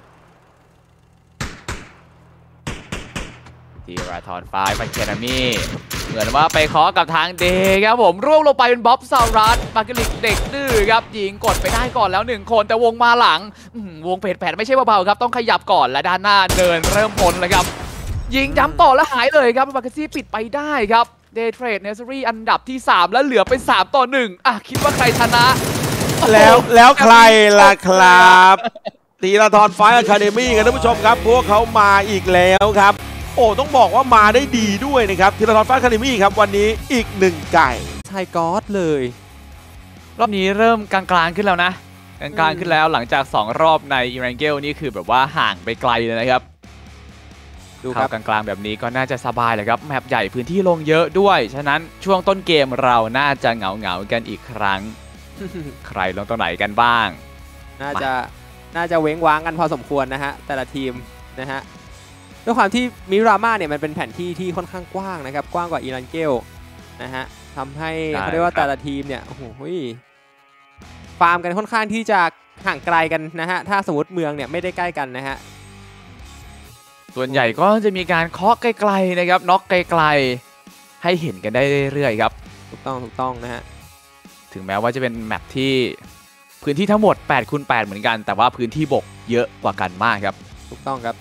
ธีรทรฟ้าไปแคนามี่เหมือนว่าไปเคาะกับทางเดครับผมร่วงลงไปเป็นบ๊อบซารัสบาเกลิกเด็กดื้อครับยิงกดไปได้ก่อนแล้ว1 คนแต่วงมาหลังวงเพจแผดไม่ใช่เบาๆครับต้องขยับก่อนและด้านหน้าเดินเริ่มพ้นแล้วครับยิงย้ำต่อแล้วหายเลยครับบาเกซี่ปิดไปได้ครับเดย์เทรดเนสซอรี่อันดับที่3แล้วเหลือเป็น3 ต่อ 1อ่ะคิดว่าใครชนะแล้วใครล่ะครับธีรทรไฟท์อะคาเดมี่กันท่านผู้ชมครับพวกเขามาอีกแล้วครับโอ้ต้องบอกว่ามาได้ดีด้วยนะครับธีรทรไฟท์อะคาเดมี่ครับวันนี้อีก1 ไก่ชายก๊อตเลยรอบนี้เริ่มกลางๆขึ้นแล้วนะกลางๆขึ้นแล้วหลังจาก2 รอบในอีรังเกลนี่คือแบบว่าห่างไปไกลเลยนะครับดูครับกลางๆแบบนี้ก็น่าจะสบายเลยครับแมปใหญ่พื้นที่ลงเยอะด้วยฉะนั้นช่วงต้นเกมเราน่าจะเหงาๆกันอีกครั้ง ใครลงตรงไหนกันบ้างน่าจะเว้งว้างกันพอสมควรนะฮะแต่ละทีมนะฮะด้วยความที่มิรามาเนี่ยมันเป็นแผนที่ที่ค่อนข้างกว้างนะครับกว้างกว่าอีรันเกลนะฮะทำให้เขาเรียกว่าแต่ละทีมเนี่ยโอ้โหฟาร์มกันค่อนข้างที่จะห่างไกลกันนะฮะถ้าสมมติเมืองเนี่ยไม่ได้ใกล้กันนะฮะส่วนใหญ่ก็จะมีการเคาะไกลๆนะครับน็อกไกลๆให้เห็นกันได้เรื่อยๆครับถูกต้องนะฮะถึงแม้ว่าจะเป็นแมปที่พื้นที่ทั้งหมด8x8เหมือนกันแต่ว่าพื้นที่บกเยอะกว่ากันมากครับถูกต้องครับ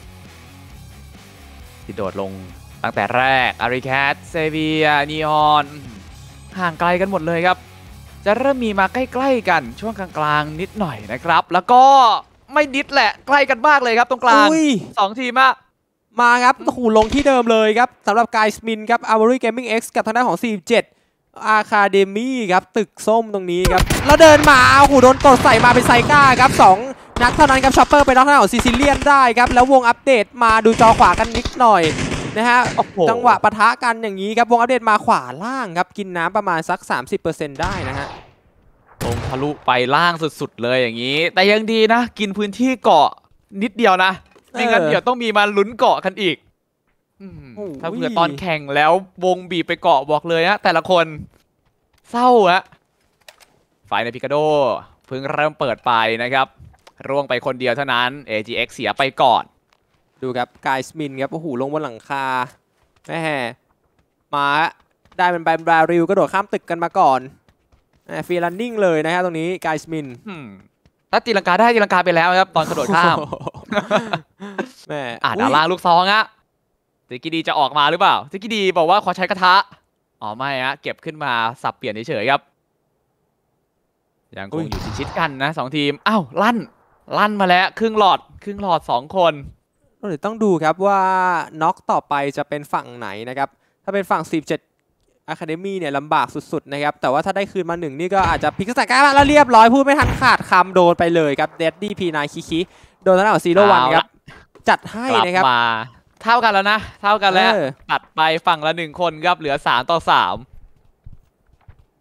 ที่โดดลงตั้งแต่แรกอาริแคทเซเวียนีออนห่างไกลกันหมดเลยครับจะเริ่มมีมาใกล้ๆกันช่วงกลางๆนิดหน่อยนะครับแล้วก็ไม่นิดแหละใกล้กันมากเลยครับตรงกลาง2 ทีมมาครับโอ้โหลงที่เดิมเลยครับสำหรับกายสมินครับ Armory Gaming X กับทางด้านของ 47 Academy ครับตึกส้มตรงนี้ครับแล้วเดินมาโอ้โหโดนกดใส่มาเป็นไซก้าครับ2 นัดเท่านั้นครับช็อปเปอร์ไปน็อกทางด้านของซิซิเลียนได้ครับแล้ววงอัปเดตมาดูจอขวากันนิดหน่อยนะฮะจังหวะปะทะกันอย่างนี้ครับวงอัปเดตมาขวาล่างครับกินน้ำประมาณสัก 30% ได้นะฮะตรงทะลุไปล่างสุดๆเลยอย่างนี้แต่ยังดีนะกินพื้นที่เกาะนิดเดียวนะไม่งั้นเดี๋ยวต้องมีมาลุ้นเกาะกันอีกถ้าเผื่อตอนแข่งแล้ววงบีบไปเกาะบอกเลยนะแต่ละคนเศร้าฮะฝ่ายในพิกาโดเพิ่งเริ่มเปิดไปนะครับร่วงไปคนเดียวเท่านั้น AGX เสียไปก่อนดูครับกายสมินครับโอ้โหลงบนหลังคาแม่มาได้เป็นบาริลก็โดดข้ามตึกกันมาก่อนฟรีลันนิ่งเลยนะฮะตรงนี้กายสมินถ้าตีลังกาได้ตีลังกาไปแล้วครับตอนกระโดดข้ามแม่ดาวล่างลูกซองอะซิกิดีจะออกมาหรือเปล่าซิกิดีบอกว่าขอใช้กระทะอ๋อไม่ฮะเก็บขึ้นมาสับเปลี่ยนเฉยๆครับยังคงอยู่ชิดๆกันนะ2 ทีมอ้าวลั่นมาแล้วครึ่งหลอด2 คนเดี๋ยวต้องดูครับว่าน็อกต่อไปจะเป็นฝั่งไหนนะครับถ้าเป็นฝั่ง47 Academy เนี่ยลำบากสุดๆนะครับแต่ว่าถ้าได้คืนมา1นี่ก็อาจจะพลิกสถานการณ์แล้วเรียบร้อยพูดไม่ทันขาดคำโดนไปเลยครับเดดดี้พีนายคิโดนทางด้านของ01ครับจัดให้นะครับมาเท่ากันแล้วนะเท่ากันแล้วตัดไปฝั่งละ1 คนครับเหลือ3 ต่อ 3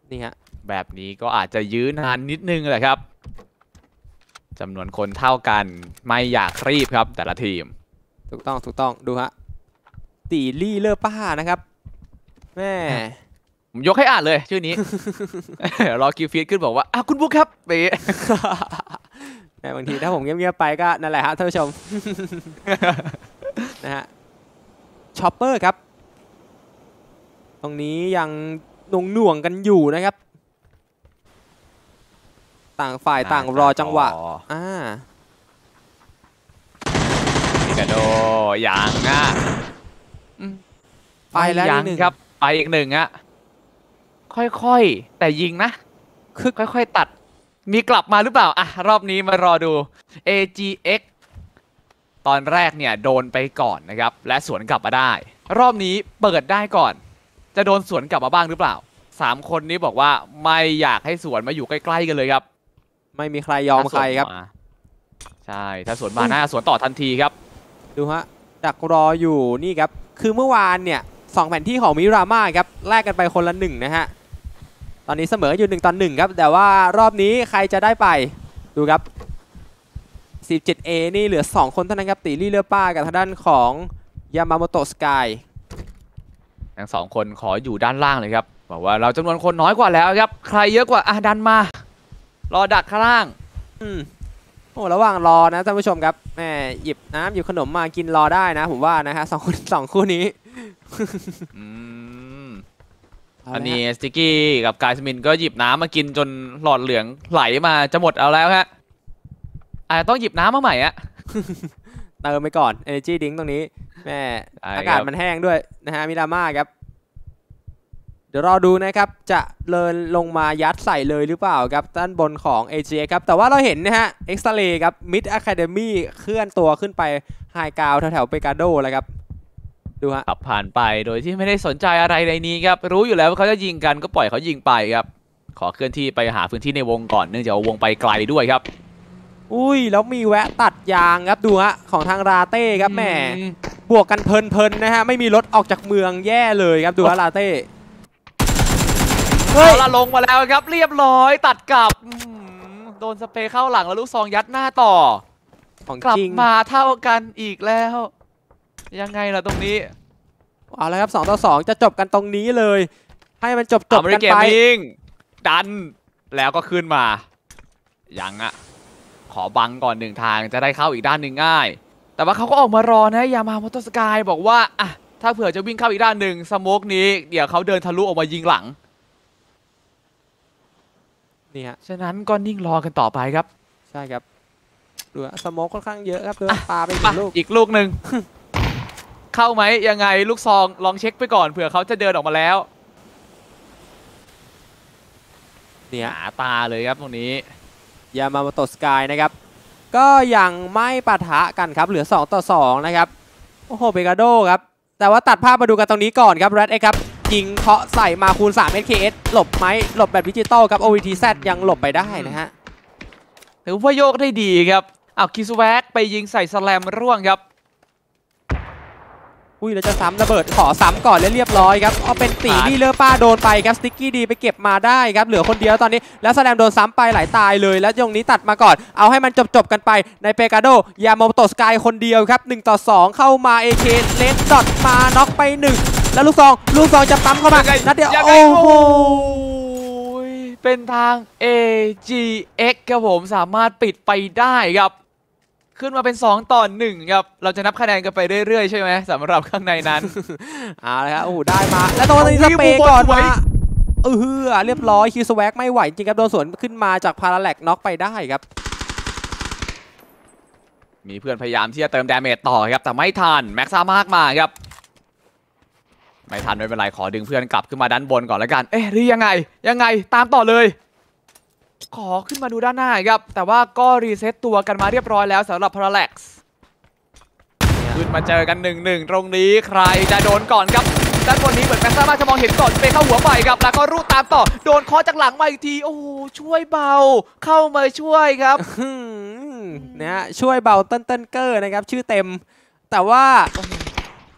นี่ฮะแบบนี้ก็อาจจะยื้อนานนิดนึงแหละครับจำนวนคนเท่ากันไม่อยากรีบครับแต่ละทีมถูกต้องดูฮะตีลี่เลอร์ป้านะครับแม่ผมยกให้อ่านเลยชื่อนี้ รอคิวฟีดขึ้นบอกว่าคุณบุ๊คครับไปบางทีถ้าผมเงียบๆไปก็นั่นแหละฮะท่านผู้ชม นะฮะช็อปเปอร์ครับตรงนี้ยังหน่วงกันอยู่นะครับต่างฝ่ายต่างรอจังหวะนิกาโดยังไปแล้วยังครับไปอีกหนึ่งค่อยๆแต่ยิงนะคือค่อยๆตัดมีกลับมาหรือเปล่ารอบนี้มารอดู AGX ตอนแรกเนี่ยโดนไปก่อนนะครับและสวนกลับมาได้รอบนี้เปิดได้ก่อนจะโดนสวนกลับมาบ้างหรือเปล่า3คนนี้บอกว่าไม่อยากให้สวนมาอยู่ใกล้ๆกันเลยครับไม่มีใครยอมใครครับใช่ถ้าสวนมาหน้าสวนต่อทันทีครับดูฮะดักรออยู่นี่ครับคือเมื่อวานเนี่ย2แผนที่ของมิราม่าครับแลกกันไปคนละ1นะฮะตอนนี้เสมออยู่1-1ครับแต่ว่ารอบนี้ใครจะได้ไปดูครับ 17A นี่เหลือ2คนเท่านั้นครับตีลี่เลอป้ากับทางด้านของยามาโมโตะสกายทั้ง2คนขออยู่ด้านล่างเลยครับบอกว่าเราจำนวนคนน้อยกว่าแล้วครับใครเยอะกว่าดันมารอดักข้างล่างโอ้ระหว่างรอนะท่านผู้ชมครับแม่หยิบน้ำหยิบขนมมากินรอได้นะผมว่านะฮะ2คู่นี้อันนี้สติกกี้กับกายสมินก็หยิบน้ำมากินจนหลอดเหลืองไหลมาจะหมดเอาแล้วฮะต้องหยิบน้ำมาใหม่เติมไปก่อน Energy Drink ตรงนี้แม่อากาศมันแห้งด้วยนะฮะมิราม่าครับเดี๋ยวรอดูนะครับจะเดินลงมายัดใส่เลยหรือเปล่าครับด้านบนของ AGX ครับแต่ว่าเราเห็นนะฮะ X-Ray ครับ Mid Academy เคลื่อนตัวขึ้นไปไฮกราวด์แถวๆเปกาโดแล้วครับดูฮะขับผ่านไปโดยที่ไม่ได้สนใจอะไรในนี้ครับรู้อยู่แล้วว่าเขาจะยิงกันก็ปล่อยเขายิงไปครับขอเคลื่อนที่ไปหาพื้นที่ในวงก่อนเนื่องจากวงไปไกลด้วยครับอุ้ยแล้วมีแวะตัดยางครับดูฮะของทางราเต้ครับแหมบวกกันเพลินๆนะฮะไม่มีรถออกจากเมืองแย่เลยครับดูฮะราเต้เอาละลงมาแล้วครับเรียบร้อยตัดกลับโดนสเปรย์เข้าหลังแล้วลูกซองยัดหน้าต่อกลับมาเท่ากันอีกแล้วยังไงล่ะตรงนี้เอาละครับ2-2จะจบกันตรงนี้เลยให้มันจบกันไปดันแล้วก็ขึ้นมายังขอบังก่อน1ทางจะได้เข้าอีกด้านหนึ่งง่ายแต่ว่าเขาก็ออกมารอนะยามาโมโตสกายบอกว่าถ้าเผื่อจะวิ่งเข้าอีกด้านหนึ่งสโมกนี้เดี๋ยวเขาเดินทะลุออกมายิงหลังนี่ฮะฉะนั้นก็นิ่งรอกันต่อไปครับใช่ครับดูสโมกค่อนข้างเยอะครับดูปาไป1 ลูกอีกลูกหนึ่งเข้าไหมยังไงลูกซองลองเช็คไปก่อนเผื่อเขาจะเดินออกมาแล้วเนี่ยตาเลยครับตรงนี้ยามาโมโตะสกายนะครับก็ยังไม่ปะทะกันครับเหลือ2-2นะครับโอ้โหเบกาโดครับแต่ว่าตัดภาพมาดูกันตรงนี้ก่อนครับแรดครับยิงเคาะใส่มาคูณ3 SKS หลบไหมหลบแบบดิจิตอลครับ OVTZ ยังหลบไปได้นะฮะถือว่าโยกได้ดีครับคิสแวกไปยิงใส่สแลมร่วงครับอุ้ยแล้วจะซ้ำระเบิดขอซ้ำก่อนเรียบร้อยครับเอาเป็นตีลี่เลอป้าโดนไปครับสติ๊กกี้ดีไปเก็บมาได้ครับเหลือคนเดียวตอนนี้แล้วสแลมโดนซ้ำไปหลายตายเลยแล้วตรงนี้ตัดมาก่อนเอาให้มันจบกันไปในเปกาโดยาโมโตะสกายคนเดียวครับ1-2เข้ามา AK เลนดอทมาน็อกไป1แล้วลูกซองจะปั๊มเข้ามานัดเดียวโอ้โหเป็นทาง AGX ครับผมสามารถปิดไปได้ครับขึ้นมาเป็น2-1ครับเราจะนับคะแนนกันไปเรื่อยๆใช่ไหมสำหรับข้างในนั้นเอาละครับโอ้โหได้มาแล้วตอนนี้สเปย์ก่อนมาเรียบร้อยคิวสแวกไม่ไหวจริงครับโดนสวนขึ้นมาจากพาราแลกน็อกไปได้ครับมีเพื่อนพยายามที่จะเติมดาเมจต่อครับแต่ไม่ทันแม็กซ่ามากมาครับไม่ทันไม่เป็นไรขอดึงเพื่อนกลับขึ้นมาด้านบนก่อนแล้วกันหรือยังไงตามต่อเลยขอขึ้นมาดูด้านหน้าครับแต่ว่าก็รีเซ็ตตัวกันมาเรียบร้อยแล้วสำหรับพาราแล็กซ์ขึ้นมาเจอกัน1-1ตรงนี้ใครจะโดนก่อนครับด้านบนนี้เหมือนแม็กซ่ามากจะมองเห็นก่อนไปเข้าหัวไปครับแล้วก็รูดตามต่อโดนเคาะจากหลังมาอีกทีโอ้โหช่วยเบาเข้ามาช่วยครับนะช่วยเบาเติ้ลเกอร์นะครับชื่อเต็มแต่ว่า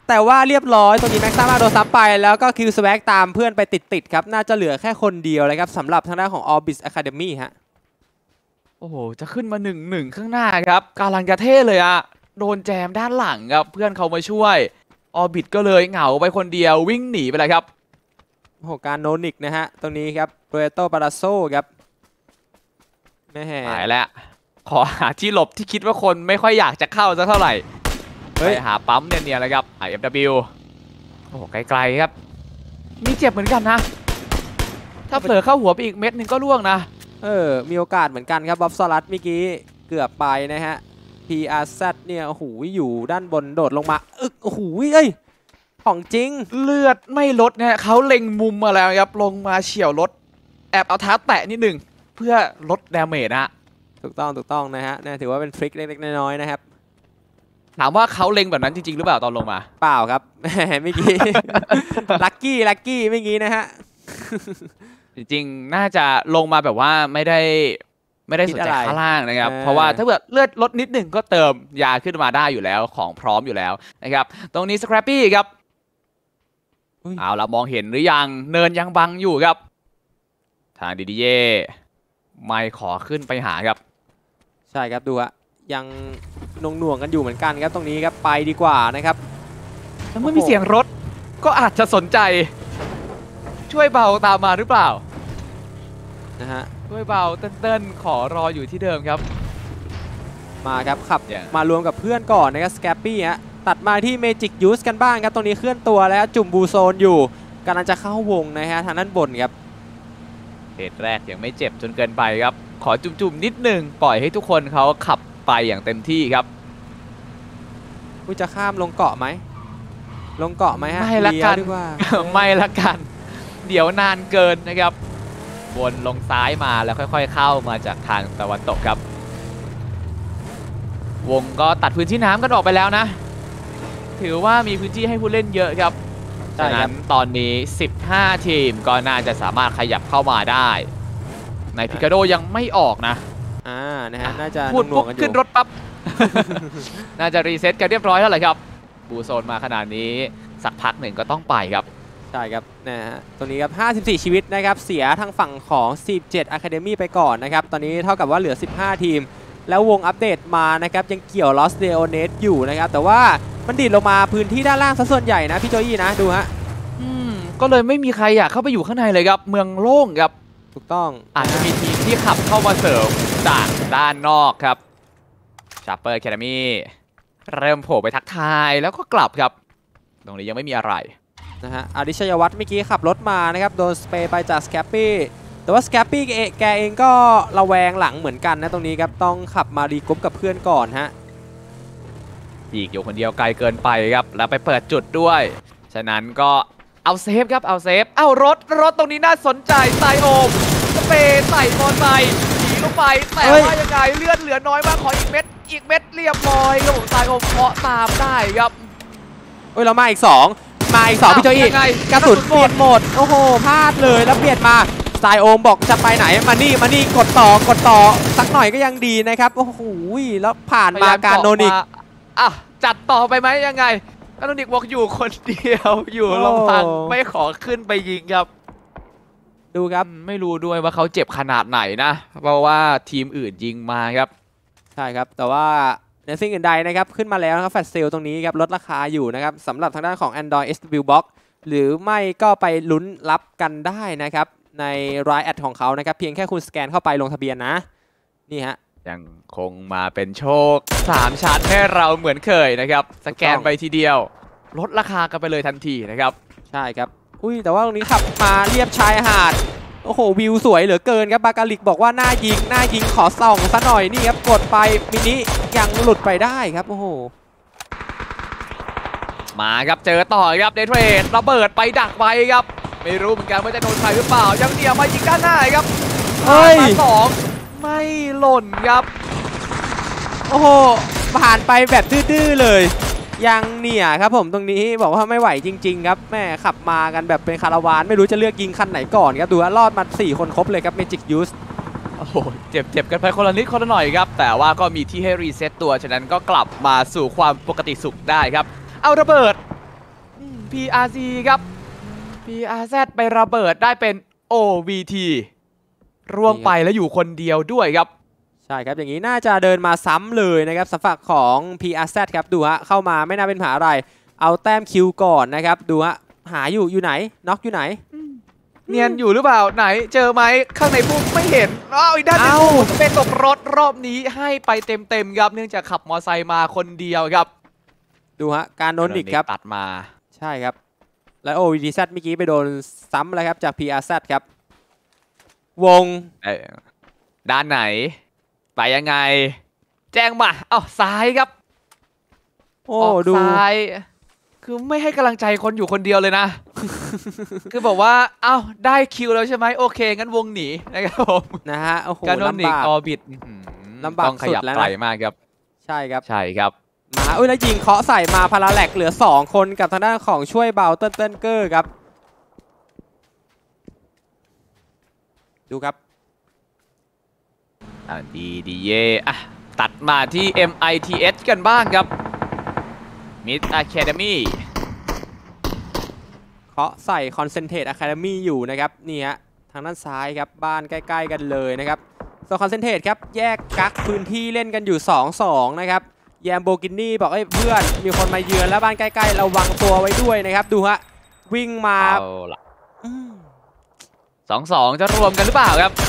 แต่ว่าเรียบร้อยตรงนี้แม็กซ่ามาโดนซ้ำไปแล้วก็คิวสแวกตามเพื่อนไปติดครับน่าจะเหลือแค่คนเดียวเลยครับสำหรับทางด้านของ Orbis Academy ฮะโอ้โหจะขึ้นมา1-1ข้างหน้าครับกำลังจะเท่เลยอะโดนแจมด้านหลังครับเพื่อนเขามาช่วยออร์บิทก็เลยเหงาไปคนเดียววิ่งหนีไปเลยครับโอ้โหการโนนิกนะฮะตรงนี้ครับโรเบโต ปาราโซครับแม่หายแล้วขอหาที่หลบที่คิดว่าคนไม่ค่อยอยากจะเข้าสักเท่าไหร่ไปหาปั๊มเนี่ยเลยครับ IFW โอ้โหไกลๆครับมีเจ็บเหมือนกันนะถ้าเผลอเข้าหัวไปอีกเม็ดนึงก็ล่วงนะมีโอกาสเหมือนกันครับบ๊อบซอรัสเมื่อกี้เกือบไปนะฮะ PRZ เนี่ยโอ้โหอยู่ด้านบนโดดลงมาโอ้โหเอ้ยของจริงเลือดไม่ลดเนี่ยเขาเล็งมุมมาแล้วครับลงมาเฉี่ยวรถแอบเอาเท้าแตะนิดหนึ่งเพื่อลดดาเมจนะถูกต้องนะฮะนี่ถือว่าเป็นทริคเล็กๆน้อยๆนะครับถามว่าเขาเล็งแบบนั้นจริงๆหรือเปล่าตอนลงมาเปล่าครับเมื่อกี้ลัคกี้เมื่อกี้นะฮะจริงๆน่าจะลงมาแบบว่าไม่ได้สนใจข้างล่างนะครับเพราะว่าถ้าเกิดเลือดลดนิดหนึ่งก็เติมยาขึ้นมาได้อยู่แล้วของพร้อมอยู่แล้วนะครับตรงนี้สแครปปี้ครับเอาละมองเห็นหรือยังเนินยังบังอยู่ครับทางดีเย่ไม่ขอขึ้นไปหาครับใช่ครับดูอะยังหน่วงกันอยู่เหมือนกันครับตรงนี้ครับไปดีกว่านะครับถ้าเมื่อมีเสียงรถก็อาจจะสนใจช่วยเบาตามมาหรือเปล่านะฮะช่วยเบาเต้นขอรออยู่ที่เดิมครับมาครับขับมารวมกับเพื่อนก่อนนะครับสแคปปี้ฮะตัดมาที่เมจิกยูสกันบ้างครับตรงนี้เคลื่อนตัวแล้วจุ่มบูโซนอยู่กำลังจะเข้าวงนะฮะทางด้านบนครับเหตุแรกยังไม่เจ็บจนเกินไปครับขอจุ่มนิดหนึ่งปล่อยให้ทุกคนเขาขับไปอย่างเต็มที่ครับคุณจะข้ามลงเกาะไหมลงเกาะไหมฮะไม่ละกันไม่ละกันเดี๋ยวนานเกินนะครับวนลงซ้ายมาแล้วค่อยๆเข้ามาจากทางตะวันตกครับวงก็ตัดพื้นที่น้ำกันออกไปแล้วนะถือว่ามีพื้นที่ให้ผู้เล่นเยอะครับฉะนั้นตอนนี้15ทีมก็น่าจะสามารถขยับเข้ามาได้ในพิกาโดยังไม่ออกนะนะฮะน่าจะพูดปุ๊บขึ้นรถปั๊บ น่าจะรีเซ็ตกันเรียบร้อยแล้วแหละครับบูโซนมาขนาดนี้สักพักหนึ่งก็ต้องไปครับใช่ครับนะฮะตรงนี้ครับ54ชีวิตนะครับเสียทางฝั่งของ17 Academy ไปก่อนนะครับตอนนี้เท่ากับว่าเหลือ15ทีมแล้ววงอัปเดตมานะครับยังเกี่ยว Lost Leonet อยู่นะครับแต่ว่ามันดีดลงมาพื้นที่ด้านล่างซะส่วนใหญ่นะพี่โจยี่นะดูฮะก็เลยไม่มีใครอยากเข้าไปอยู่ข้างในเลยครับเมืองโล่งครับถูกต้องอาจจะมีทีมที่ขับเข้ามาเสริมจากด้านนอกครับชาร์เปอร์แคนามีเริ่มโผล่ไปทักทายแล้วก็กลับครับตรงนี้ยังไม่มีอะไรนะฮะอดิชยวัฒน์เมื่อกี้ขับรถมานะครับโดนสเปรย์ไปจากสแคปปี้แต่ว่าสแคปปี้แกเองก็ระแวงหลังเหมือนกันนะตรงนี้ครับต้องขับมารีกรุ๊ปกับเพื่อนก่อนฮะอีกอยู่คนเดียวไกลเกินไปครับแล้วไปเปิดจุดด้วยฉะนั้นก็เอาเซฟครับเอาเซฟเอารถตรงนี้น่าสนใจไซโอมสเปรย์ใส่มอไซค์ขี่ลงไปแต่ว่ายังไงเลือดเหลือน้อยมากขออีกเม็ดเรียบร้อยครับผมไซโอมเคาะตามได้ครับเรามาอีก2พี่โจอี้กระสุนเปลี่ยนโหมดโอ้โหพลาดเลยแล้วเปลี่ยนมาสไตล์โอมบอกจะไปไหนมานี่กดต่อสักหน่อยก็ยังดีนะครับโอ้โหแล้วผ่านมาการโนนิกจัดต่อไปไหมยังไงการโนนิกบอกอยู่คนเดียวอยู่ลงพังไม่ขอขึ้นไปยิงครับดูครับไม่รู้ด้วยว่าเขาเจ็บขนาดไหนนะเพราะว่าทีมอื่นยิงมาครับใช่ครับแต่ว่าในสิ่งอื่นใดนะครับขึ้นมาแล้วนะครับแฟลชเซลตรงนี้ครับลดราคาอยู่นะครับสำหรับทางด้านของ Android SW Box หรือไม่ก็ไปลุ้นรับกันได้นะครับในรายแอดของเขานะครับเพียงแค่คุณสแกนเข้าไปลงทะเบียนนะนี่ฮะยังคงมาเป็นโชค3ชั้นให้เราเหมือนเคยนะครับสแกนไปทีเดียวลดราคากันไปเลยทันทีนะครับใช่ครับแต่ว่าตรงนี้ขับมาเรียบชายหาดโอ้โหวิวสวยเหลือเกินครับบากาลิกบอกว่าหน้ายิงขอส่องซะหน่อยนี่ครับกดไปมินิยังหลุดไปได้ครับโอ้โหมาครับเจอต่อครับเดทเทรดระเบิดไปดักไปครับไม่รู้เหมือนกันว่าจะโดนใครหรือเปล่ายังเดี่ยวมายิงด้านหน้าครับมา2ไม่หล่นครับโอ้โหผ่านไปแบบดื้อเลยยังเนี่ยครับผมตรงนี้บอกว่าไม่ไหวจริงๆครับแม่ขับมากันแบบเป็นคาราวานไม่รู้จะเลือกยิงคันไหนก่อนครับดูว่ารอดมา4คนครบเลยครับเมจิกยูสโอ้โหเจ็บกันไปคนละนิดคนละหน่อยครับแต่ว่าก็มีที่ให้รีเซ็ตตัวฉะนั้นก็กลับมาสู่ความปกติสุขได้ครับเอาระเบิด PRC ครับ PRZ ไประเบิดได้เป็น OVT ร่วงไปแล้วอยู่คนเดียวด้วยครับใช่ครับอย่างนี้น่าจะเดินมาซ้ำเลยนะครับสำหรับของ PRZ ครับดูฮะเข้ามาไม่น่าเป็นปัญหาอะไรเอาแต้มคิวก่อนนะครับดูฮะหาอยู่ไหนน็อกอยู่ไหนเนียนอยู่หรือเปล่าไหนเจอไหมข้างในพุ่มไม่เห็นอีกด้านหนึงเป็นตกรถรอบนี้ให้ไปเต็มครับเนื่องจากขับมอไซค์มาคนเดียวครับดูฮะการโดนดิกครับตัดมาใช่ครับแล้ว OVTZ เมื่อกี้ไปโดนซ้ำแล้วครับจาก PRZ ครับวงด้านไหนไปยังไงแจ้งมาซ้ายครับดูซ้ายคือไม่ให้กำลังใจคนอยู่คนเดียวเลยนะ คือบอกว่าได้คิวแล้วใช่ไหมโอเคงั้นวงหนีนะครับผมนะฮะโอ้โหการโดนดิกออบิทลำบากต้องขยับไกลมากครับใช่ครับมาแล้วยิงเคาะใส่มาพาราแลกเหลือ2คนกับทางด้านของช่วยเบาเติ้ลเกอร์ครับดูครับดีเย่ตัดมาที่ MITS กันบ้างครับ Mid Academy เคาะใส่ Concentrate Academy อยู่นะครับนี่ฮะทางด้านซ้ายครับบ้านใกล้ๆกันเลยนะครับส่วน Concentrate ครับแยกกักพื้นที่เล่นกันอยู่ 2-2 นะครับแยมโบกินี่บอกเพื่อนมีคนมาเยือนแล้วบ้านใกล้ๆระวังตัวไว้ด้วยนะครับดูฮะวิ่งมา 2-2 จะรวมกันหรือเปล่าครับ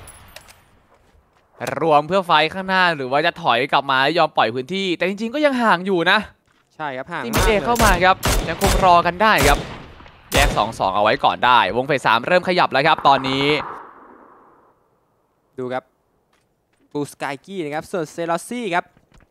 รวมเพื่อไฟข้างหน้าหรือว่าจะถอยกลับมายอมปล่อยพื้นที่แต่จริงๆก็ยังห่างอยู่นะใช่ครับห่างทีมเอเข้ามาครับยังคงรอกันได้ครับแยก 2-2 เอาไว้ก่อนได้วงเฟส 3เริ่มขยับแล้วครับตอนนี้ดูครับบูสกายกี้นะครับส่วนเซลซี่ครับ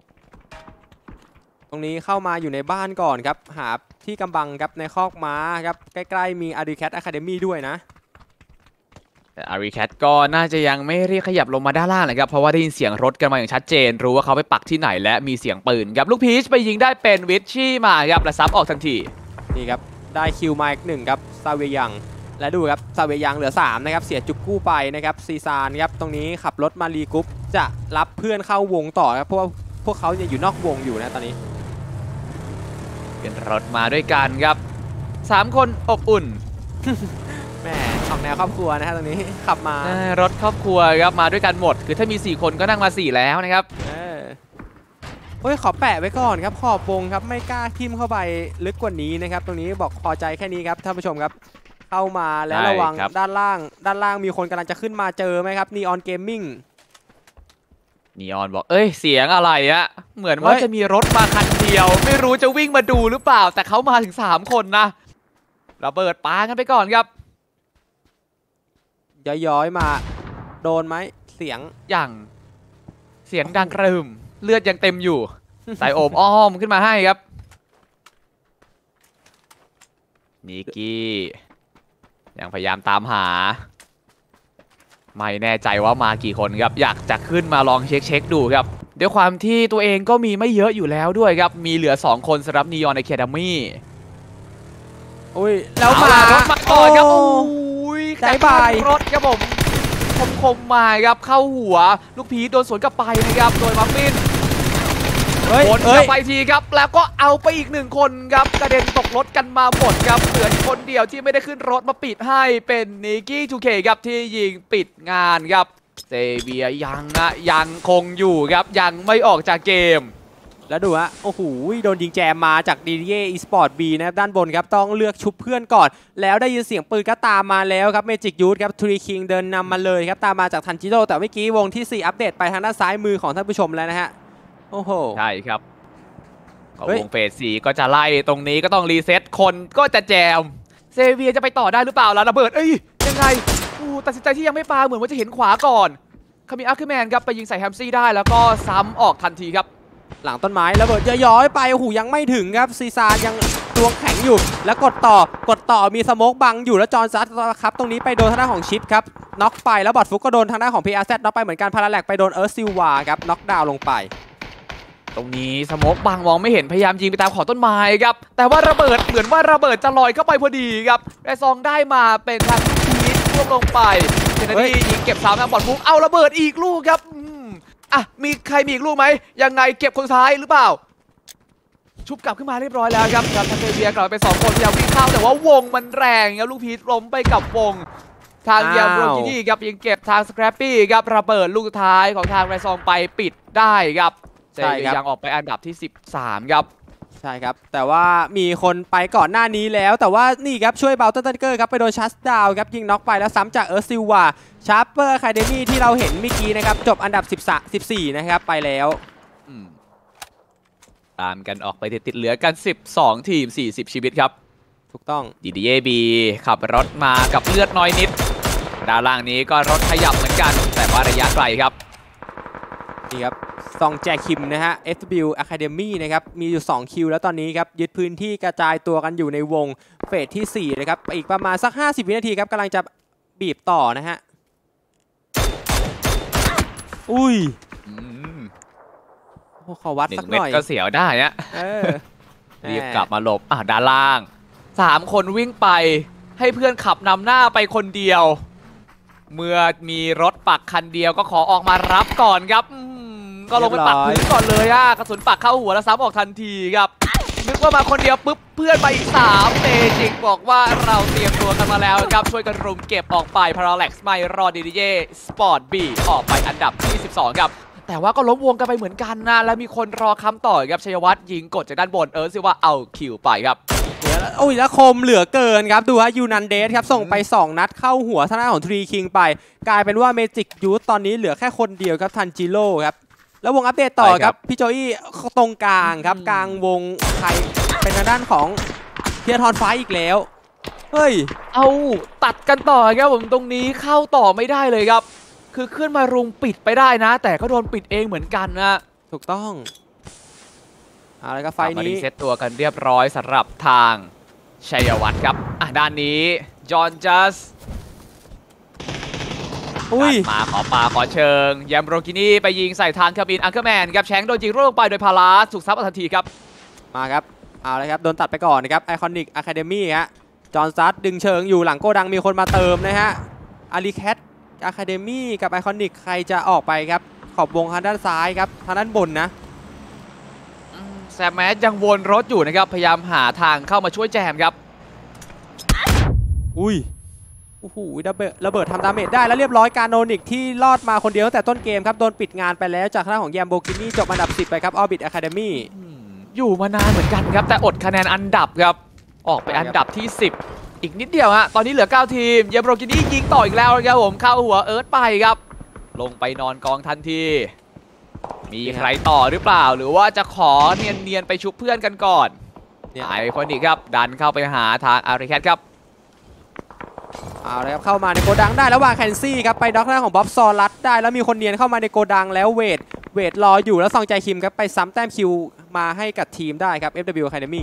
ตรงนี้เข้ามาอยู่ในบ้านก่อนครับหาที่กำบังครับในคอกม้าครับใกล้ๆมีอาริแคทอะคาเดมี่ด้วยนะแต่อาริแคทก็น่าจะยังไม่เรียกขยับลงมาด้านล่างเลยครับเพราะว่าได้ยินเสียงรถกันมาอย่างชัดเจนรู้ว่าเขาไปปักที่ไหนและมีเสียงปืนครับลูกพีชไปยิงได้เป็นวิชชี่มาครับและซับออกทันทีนี่ครับได้คิวมาอีก1ครับซาเวยังและดูครับซาเวยังเหลือ3นะครับเสียจุกกู้ไปนะครับซีซานครับตรงนี้ขับรถมารีกรุ๊ปจะรับเพื่อนเข้าวงต่อครับเพราะว่าพวกเขาอยู่นอกวงอยู่นะตอนนี้เป็นรถมาด้วยกันครับ3คนอบอุ่นแหมออกแนวครอบครัวนะฮะตรงนี้ขับมารถครอบครัวครับมาด้วยกันหมดคือถ้ามี4คนก็นั่งมา4แล้วนะครับขอแปะไว้ก่อนครับขอบวงครับไม่กล้าทิมเข้าไปลึกกว่านี้นะครับตรงนี้บอกพอใจแค่นี้ครับท่านผู้ชมครับเข้ามาแล้วระวังด้านล่างมีคนกำลังจะขึ้นมาเจอไหมครับนีออนเกมมิ่งนีออนบอกเสียงอะไรอะเหมือนว่าจะมีรถมาคันเดียวไม่รู้จะวิ่งมาดูหรือเปล่าแต่เขามาถึง3คนนะระเบิดปากันไปก่อนครับย้อยมาโดนไหมเสียงดังกระหึ่มเลือดยังเต็มอยู่สายโอมอ้อมขึ้นมาให้ครับนิกกี้ยังพยายามตามหาไม่แน่ใจว่ามากี่คนครับอยากจะขึ้นมาลองเช็คดูครับด้วยความที่ตัวเองก็มีไม่เยอะอยู่แล้วด้วยครับมีเหลือ2คนสำหรับนีออนอะคาเดมี่แล้วมารถมาก่อนครับได้ใบรถครับผมคมมาครับเข้าหัวลูกพีโดนสวนกลับไปนะครับโดยมัฟฟินวนกลับไปทีครับแล้วก็เอาไปอีก1คนครับกระเด็นตกรถกันมาหมดครับเหลือคนเดียวที่ไม่ได้ขึ้นรถมาปิดให้เป็นนิกกี้ 2K ครับที่ยิงปิดงานครับเซเบียยังคงอยู่ครับยังไม่ออกจากเกมแล้วดูฮะโอ้โหโดนยิงแจมมาจาก DDA Esport B นะครับด้านบนครับต้องเลือกชุบเพื่อนก่อนแล้วได้ยินเสียงปืนก็ตามมาแล้วครับ Magic Youth ครับ Three King เดินนำมาเลยครับตามมาจากทันจิโร่แต่เมื่อกี้วงที่4อัปเดตไปทางด้านซ้ายมือของท่านผู้ชมแล้วนะฮะโอ้โหใช่ครับวงเฟส 4ก็จะไล่ตรงนี้ก็ต้องรีเซ็ตคนก็จะแจมเซเวียจะไปต่อได้หรือเปล่าล่ะระเบิดยังไงตัดสินใจที่ยังไม่ปาเหมือนว่าจะเห็นขวาก่อนคามิอาร์คิแมนครับไปยิงใส่แฮมซี่ได้แล้วก็ซ้ำออกทันทีครับหลังต้นไม้ระเบิดย้อยไปโอ้โหยังไม่ถึงครับซีซายังตัวแข็งอยู่แล้วกดต่อมีสโมกบังอยู่แล้วจอร์นซัสครับตรงนี้ไปโดนทางด้านของชิปครับน็อกไปแล้วบอดฟุกก็โดนทางด้านของ PRZ น็อกไปเหมือนกันพาราแลกไปโดนซิลวาครับน็อกดาวน์ลงไปตรงนี้สโมกบังมองไม่เห็นพยายามยิงไปตามขอบต้นไม้ครับแต่ว่าระเบิดเหมือนว่าระเบิดจะลอยเข้าไปพอดีครับแต่ซองได้มาเป็นทางพีทร่วงลงไปเจนนี่ยิงเก็บ3ทางบอดฟุกเอาระเบิดอีกลูกครับมีใครมีอีกลูกไหมยังไงเก็บคนซ้ายหรือเปล่าชุบกลับขึ้นมาเรียบร้อยแล้วครับทางเทเวียกลับไป2 คนพยายามวิ่งเข้าแต่ว่าวงมันแรงครับลูกพีทล้มไปกับวงทางยามโรกินี่ครับยังเก็บทางสแครปปี้ครับระเบิดลูกสุดท้ายของทางไรซองไปปิดได้ครับเซเวียยังออกไปอันดับที่13ครับใช่ครับแต่ว่ามีคนไปก่อนหน้านี้แล้วแต่ว่านี่ครับช่วยเบลตันเกอร์ครับไปโดนชัสดาวครับยิงน็อกไปแล้วซ้ำจากซิลวาชาร์เปอร์อะคาเดมี่ที่เราเห็นเมื่อกี้นะครับจบอันดับ14นะครับไปแล้วตามกันออกไปติดเหลือกัน12 ทีม40 ชีวิตครับถูกต้อง DDAB ขับรถมากับเลือดน้อยนิดด้านล่างนี้ก็รถขยับเหมือนกันแต่ว่าระยะไกลครับนี่ครับซองแจคิมนะฮะ FW Academy นะครับมีอยู่2คิวแล้วตอนนี้ครับยึดพื้นที่กระจายตัวกันอยู่ในวงเฟสที่4นะครับอีกประมาณสัก50 วินาทีครับกำลังจะบีบต่อนะฮะอุ้ยขอวัดสักหน่อย 1 เม็ดก็เสียวได้เนี่ยรีบกลับมาหลบด้านล่าง3 คนวิ่งไปให้เพื่อนขับนำหน้าไปคนเดียวเมื่อมีรถปักคันเดียวก็ขอออกมารับก่อนครับก็ลงไปปักพื้นก่อนเลยกระสุนปักเข้าหัวแล้วซ้ำออกทันทีครับนึกว่ามาคนเดียวปุ๊บเพื่อนไปอีก3เมจิกบอกว่าเราเตรียมตัวกันมาแล้วครับช่วยกันรุมเก็บออกไปพาราเล็กซ์ไม่รอดีดีเจสปอร์ตบีออกไปอันดับที่12ครับแต่ว่าก็ล้มวงกันไปเหมือนกันนะแล้วมีคนรอค้ำต่อครับชัยวัฒน์ยิงกดจากด้านบนซิว่าเอาคิวไปครับโอ้ยแล้วคมเหลือเกินครับดูฮะยูนันเดสครับส่งไป2 นัดเข้าหัวทางด้านของทรีคิงไปกลายเป็นว่าเมจิกยูทตอนนี้เหลือแค่คนเดียวครับทันจิโร่ครับแล้ววงอัปเดตต่อครับพี่โจอี้ตรงกลางครับกลางวงใครเป็นทางด้านของเทียทอนไฟอีกแล้วเฮ้ยเอาตัดกันต่อครับผมตรงนี้เข้าต่อไม่ได้เลยครับคือขึ้นมารุงปิดไปได้นะแต่ก็โดนปิดเองเหมือนกันนะถูกต้องอะไรก็ไฟนี้เซตตัวกันเรียบร้อยสำหรับทางชัยวัฒน์ครับด้านนี้จอห์นจัสมาขอเชิงแยมโรกินี่ไปยิงใส่ทางคาบินอังเกอร์แมนครับแชงโดนยิงร่วงไปโดยพาราถูกซับทันทีครับมาครับเอาเลยครับโดนตัดไปก่อนนะครับไอคอนิกอะคาเดมี่ฮะจอห์นจัสดึงเชิงอยู่หลังโกดังมีคนมาเติมนะฮะอารีแคทอะคาเดมี่กับไอคอนิกใครจะออกไปครับขอบวงทางด้านซ้ายครับทางด้านบนนะแซมแมสยังวนรถอยู่นะครับพยายามหาทางเข้ามาช่วยแจมครับอุ้ยโอ้โหระเบิดทำดาเมจได้แล้วเรียบร้อยการโนนิกที่รอดมาคนเดียวตั้งแต่ต้นเกมครับโดนปิดงานไปแล้วจากทางของแยมโบกินี่จบอันดับ10ไปครับออร์บิทอะคาเดมี่อยู่มานานเหมือนกันครับแต่อดคะแนนอันดับครับออกไปอันดับที่10อีกนิดเดียวฮะตอนนี้เหลือ9 ทีมแยมโบกินี่ยิงต่ออีกแล้วครับผมเข้าหัวไปครับลงไปนอนกองทันทีมีใครต่อหรือเปล่าหรือว่าจะขอเนียนไปชุบเพื่อนกันก่อนไอคอนิกครับดันเข้าไปหาทางอาริแคทครับเอาเลยครับเข้ามาในโกดังได้แล้ววางแคนซี่ครับไปด็อกหน้าของบ๊อบซอรัสได้แล้วมีคนเนียนเข้ามาในโกดังแล้วเวทรออยู่แล้วซองใจคิมครับไปซ้ำแต้มคิวมาให้กับทีมได้ครับ FW Academy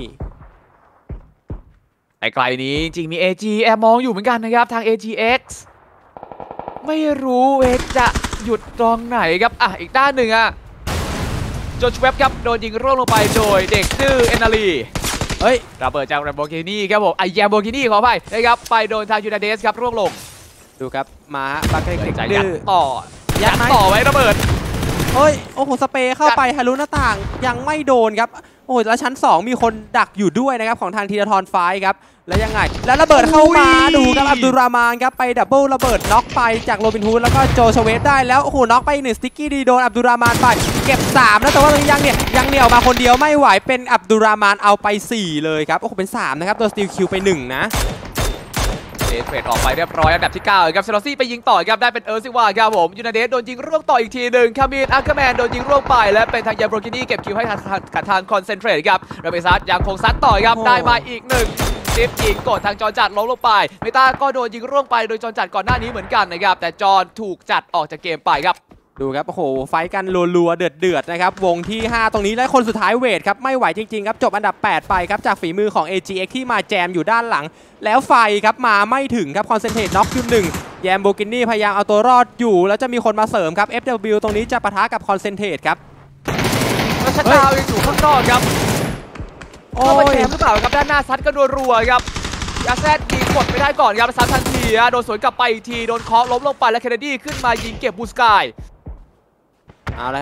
แต่ไกลนี้จริงมี AG แอบมองอยู่เหมือนกันนะครับทาง AGX ไม่รู้เวทจะหยุดตรงไหนครับอีกด้านหนึ่งโจชเว็บครับโดนยิงร่วงลงไปโดยเด็กดื้อเอนาลีระเบิดจากแรมโบกินี่ครับผมแยมโบกินี่ขอไปนะครับไปโดนทางยูนาเดสครับร่วงลงดูครับมาบาเกเด็กดื้อยัดต่อไว้ระเบิดโอ้โหสเปรย์เข้าไปทะลุหน้าต่างยังไม่โดนครับโอ้โหแล้วชั้น2มีคนดักอยู่ด้วยนะครับของทางทีละทอนไฟครับแล้วยังไงแล้วระเบิดเข้ามาดูครับอับดุลรามานครับไปดับเบิลระเบิดน็อกไปจากโรบินฮูดแล้วก็โจชเวฟได้แล้วโอ้โหน็อกไป1สติ๊กกี้ดีโดนอับดุลรามานไปเก็บ3แล้วแต่ว่าตรงนี้ยังเหนียวมาคนเดียวไม่ไหวเป็นอับดุลรามานเอาไป4เลยครับโอ้โหเป็น3นะครับโดนสตีลคิวไป1นะเทรดออกไปเรียบร้อยอันดับที่9ครับเซลซี่ไปยิงต่อครับได้เป็นซิว่าครับผมยูนาเดสโดนยิงร่วงต่ออีกทีหนึ่งคามินอังเกอร์แมนโดนยิงร่วงไปและเป็นทางยาโบกินี่เก็บคิวให้ทางคอนเซนเทรตครับเรเบซัสยังคงซัดต่อครับได้มาอีก1ซิฟยิงกดทางจอจัดล้มลงไปเมตาก็โดนยิงร่วงไปโดยจอจัดก่อนหน้านี้เหมือนกันนะครับแต่จอนถูกจัดออกจากเกมไปครับดูครับโอ้โหไฟกันรัวๆเดือดนะครับวงที่5ตรงนี้และคนสุดท้ายเวทครับไม่ไหวจริงๆครับจบอันดับ8ไปครับจากฝีมือของ AGX ที่มาแจมอยู่ด้านหลังแล้วไฟครับมาไม่ถึงครับคอนเซนเทรตน็อกคิว1แยมโบกินี่พยายามเอาตัวรอดอยู่แล้วจะมีคนมาเสริมครับ FW ตรงนี้จะปะทะกับคอนเซนเทรตครับแล้วชัดดาวยังอยู่ข้างนอกครับเข้าไปแจมหรือเปล่าครับด้านหน้าซัดก็รัวๆครับยาแซดยิงกดไม่ได้ก่อนครับซัดทันทีโดนสวนกลับไปอีกทีโดนเคาะล้มลงไปแล้วเคนเนดี้ขึ้นมายิงเก็บบูสกายเอาละครับ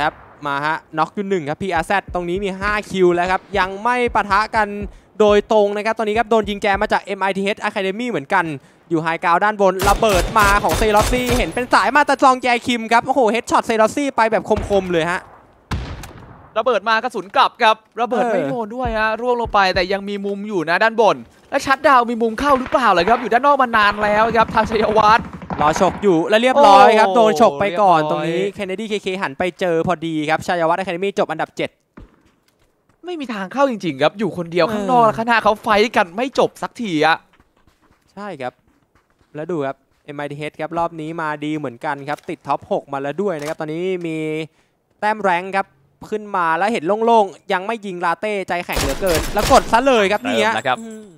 มาฮะน็อกอยู่1ครับ PRZ ตรงนี้มี5คิวแล้วครับยังไม่ปะทะกันโดยตรงนะครับตอนนี้ครับโดนยิงแจมมาจาก MITH Academy เหมือนกันอยู่ไฮกราวด์ด้านบนระเบิดมาของเซรอซี่เห็นเป็นสายมาแต่จองแจคิมครับโอ้โหเฮดช็อตเซรอซี่ไปแบบคมๆเลยฮะระเบิดมากระสุนกลับครับระเบิดไม่โดนด้วยฮะร่วงลงไปแต่ยังมีมุมอยู่นะด้านบนและชัดดาวมีมุมเข้าหรือเปล่าเลยครับอยู่ด้านนอกมานานแล้วครับทางชัยวัฒน์รอฉกอยู่และเรียบร้อยครับโดนฉกไปก่อนตรงนี้เรียบร้อย Kennedy KK หันไปเจอพอดีครับชัยวัฒน์ Academy จบอันดับ 7 ไม่มีทางเข้าจริงๆครับอยู่คนเดียวข้างนอกแล้วข้างหน้าเขาไฟท์กันไม่จบสักทีอะใช่ครับแล้วดูครับ MITH ครับรอบนี้มาดีเหมือนกันครับติดท็อป 6 มาแล้วด้วยนะครับตอนนี้มีแต้มแรงค์ครับขึ้นมาแล้วเห็นโล่งๆยังไม่ยิงลาเต้ใจแข็งเหลือเกินแล้วกดซะเลยครับนี่ฮะ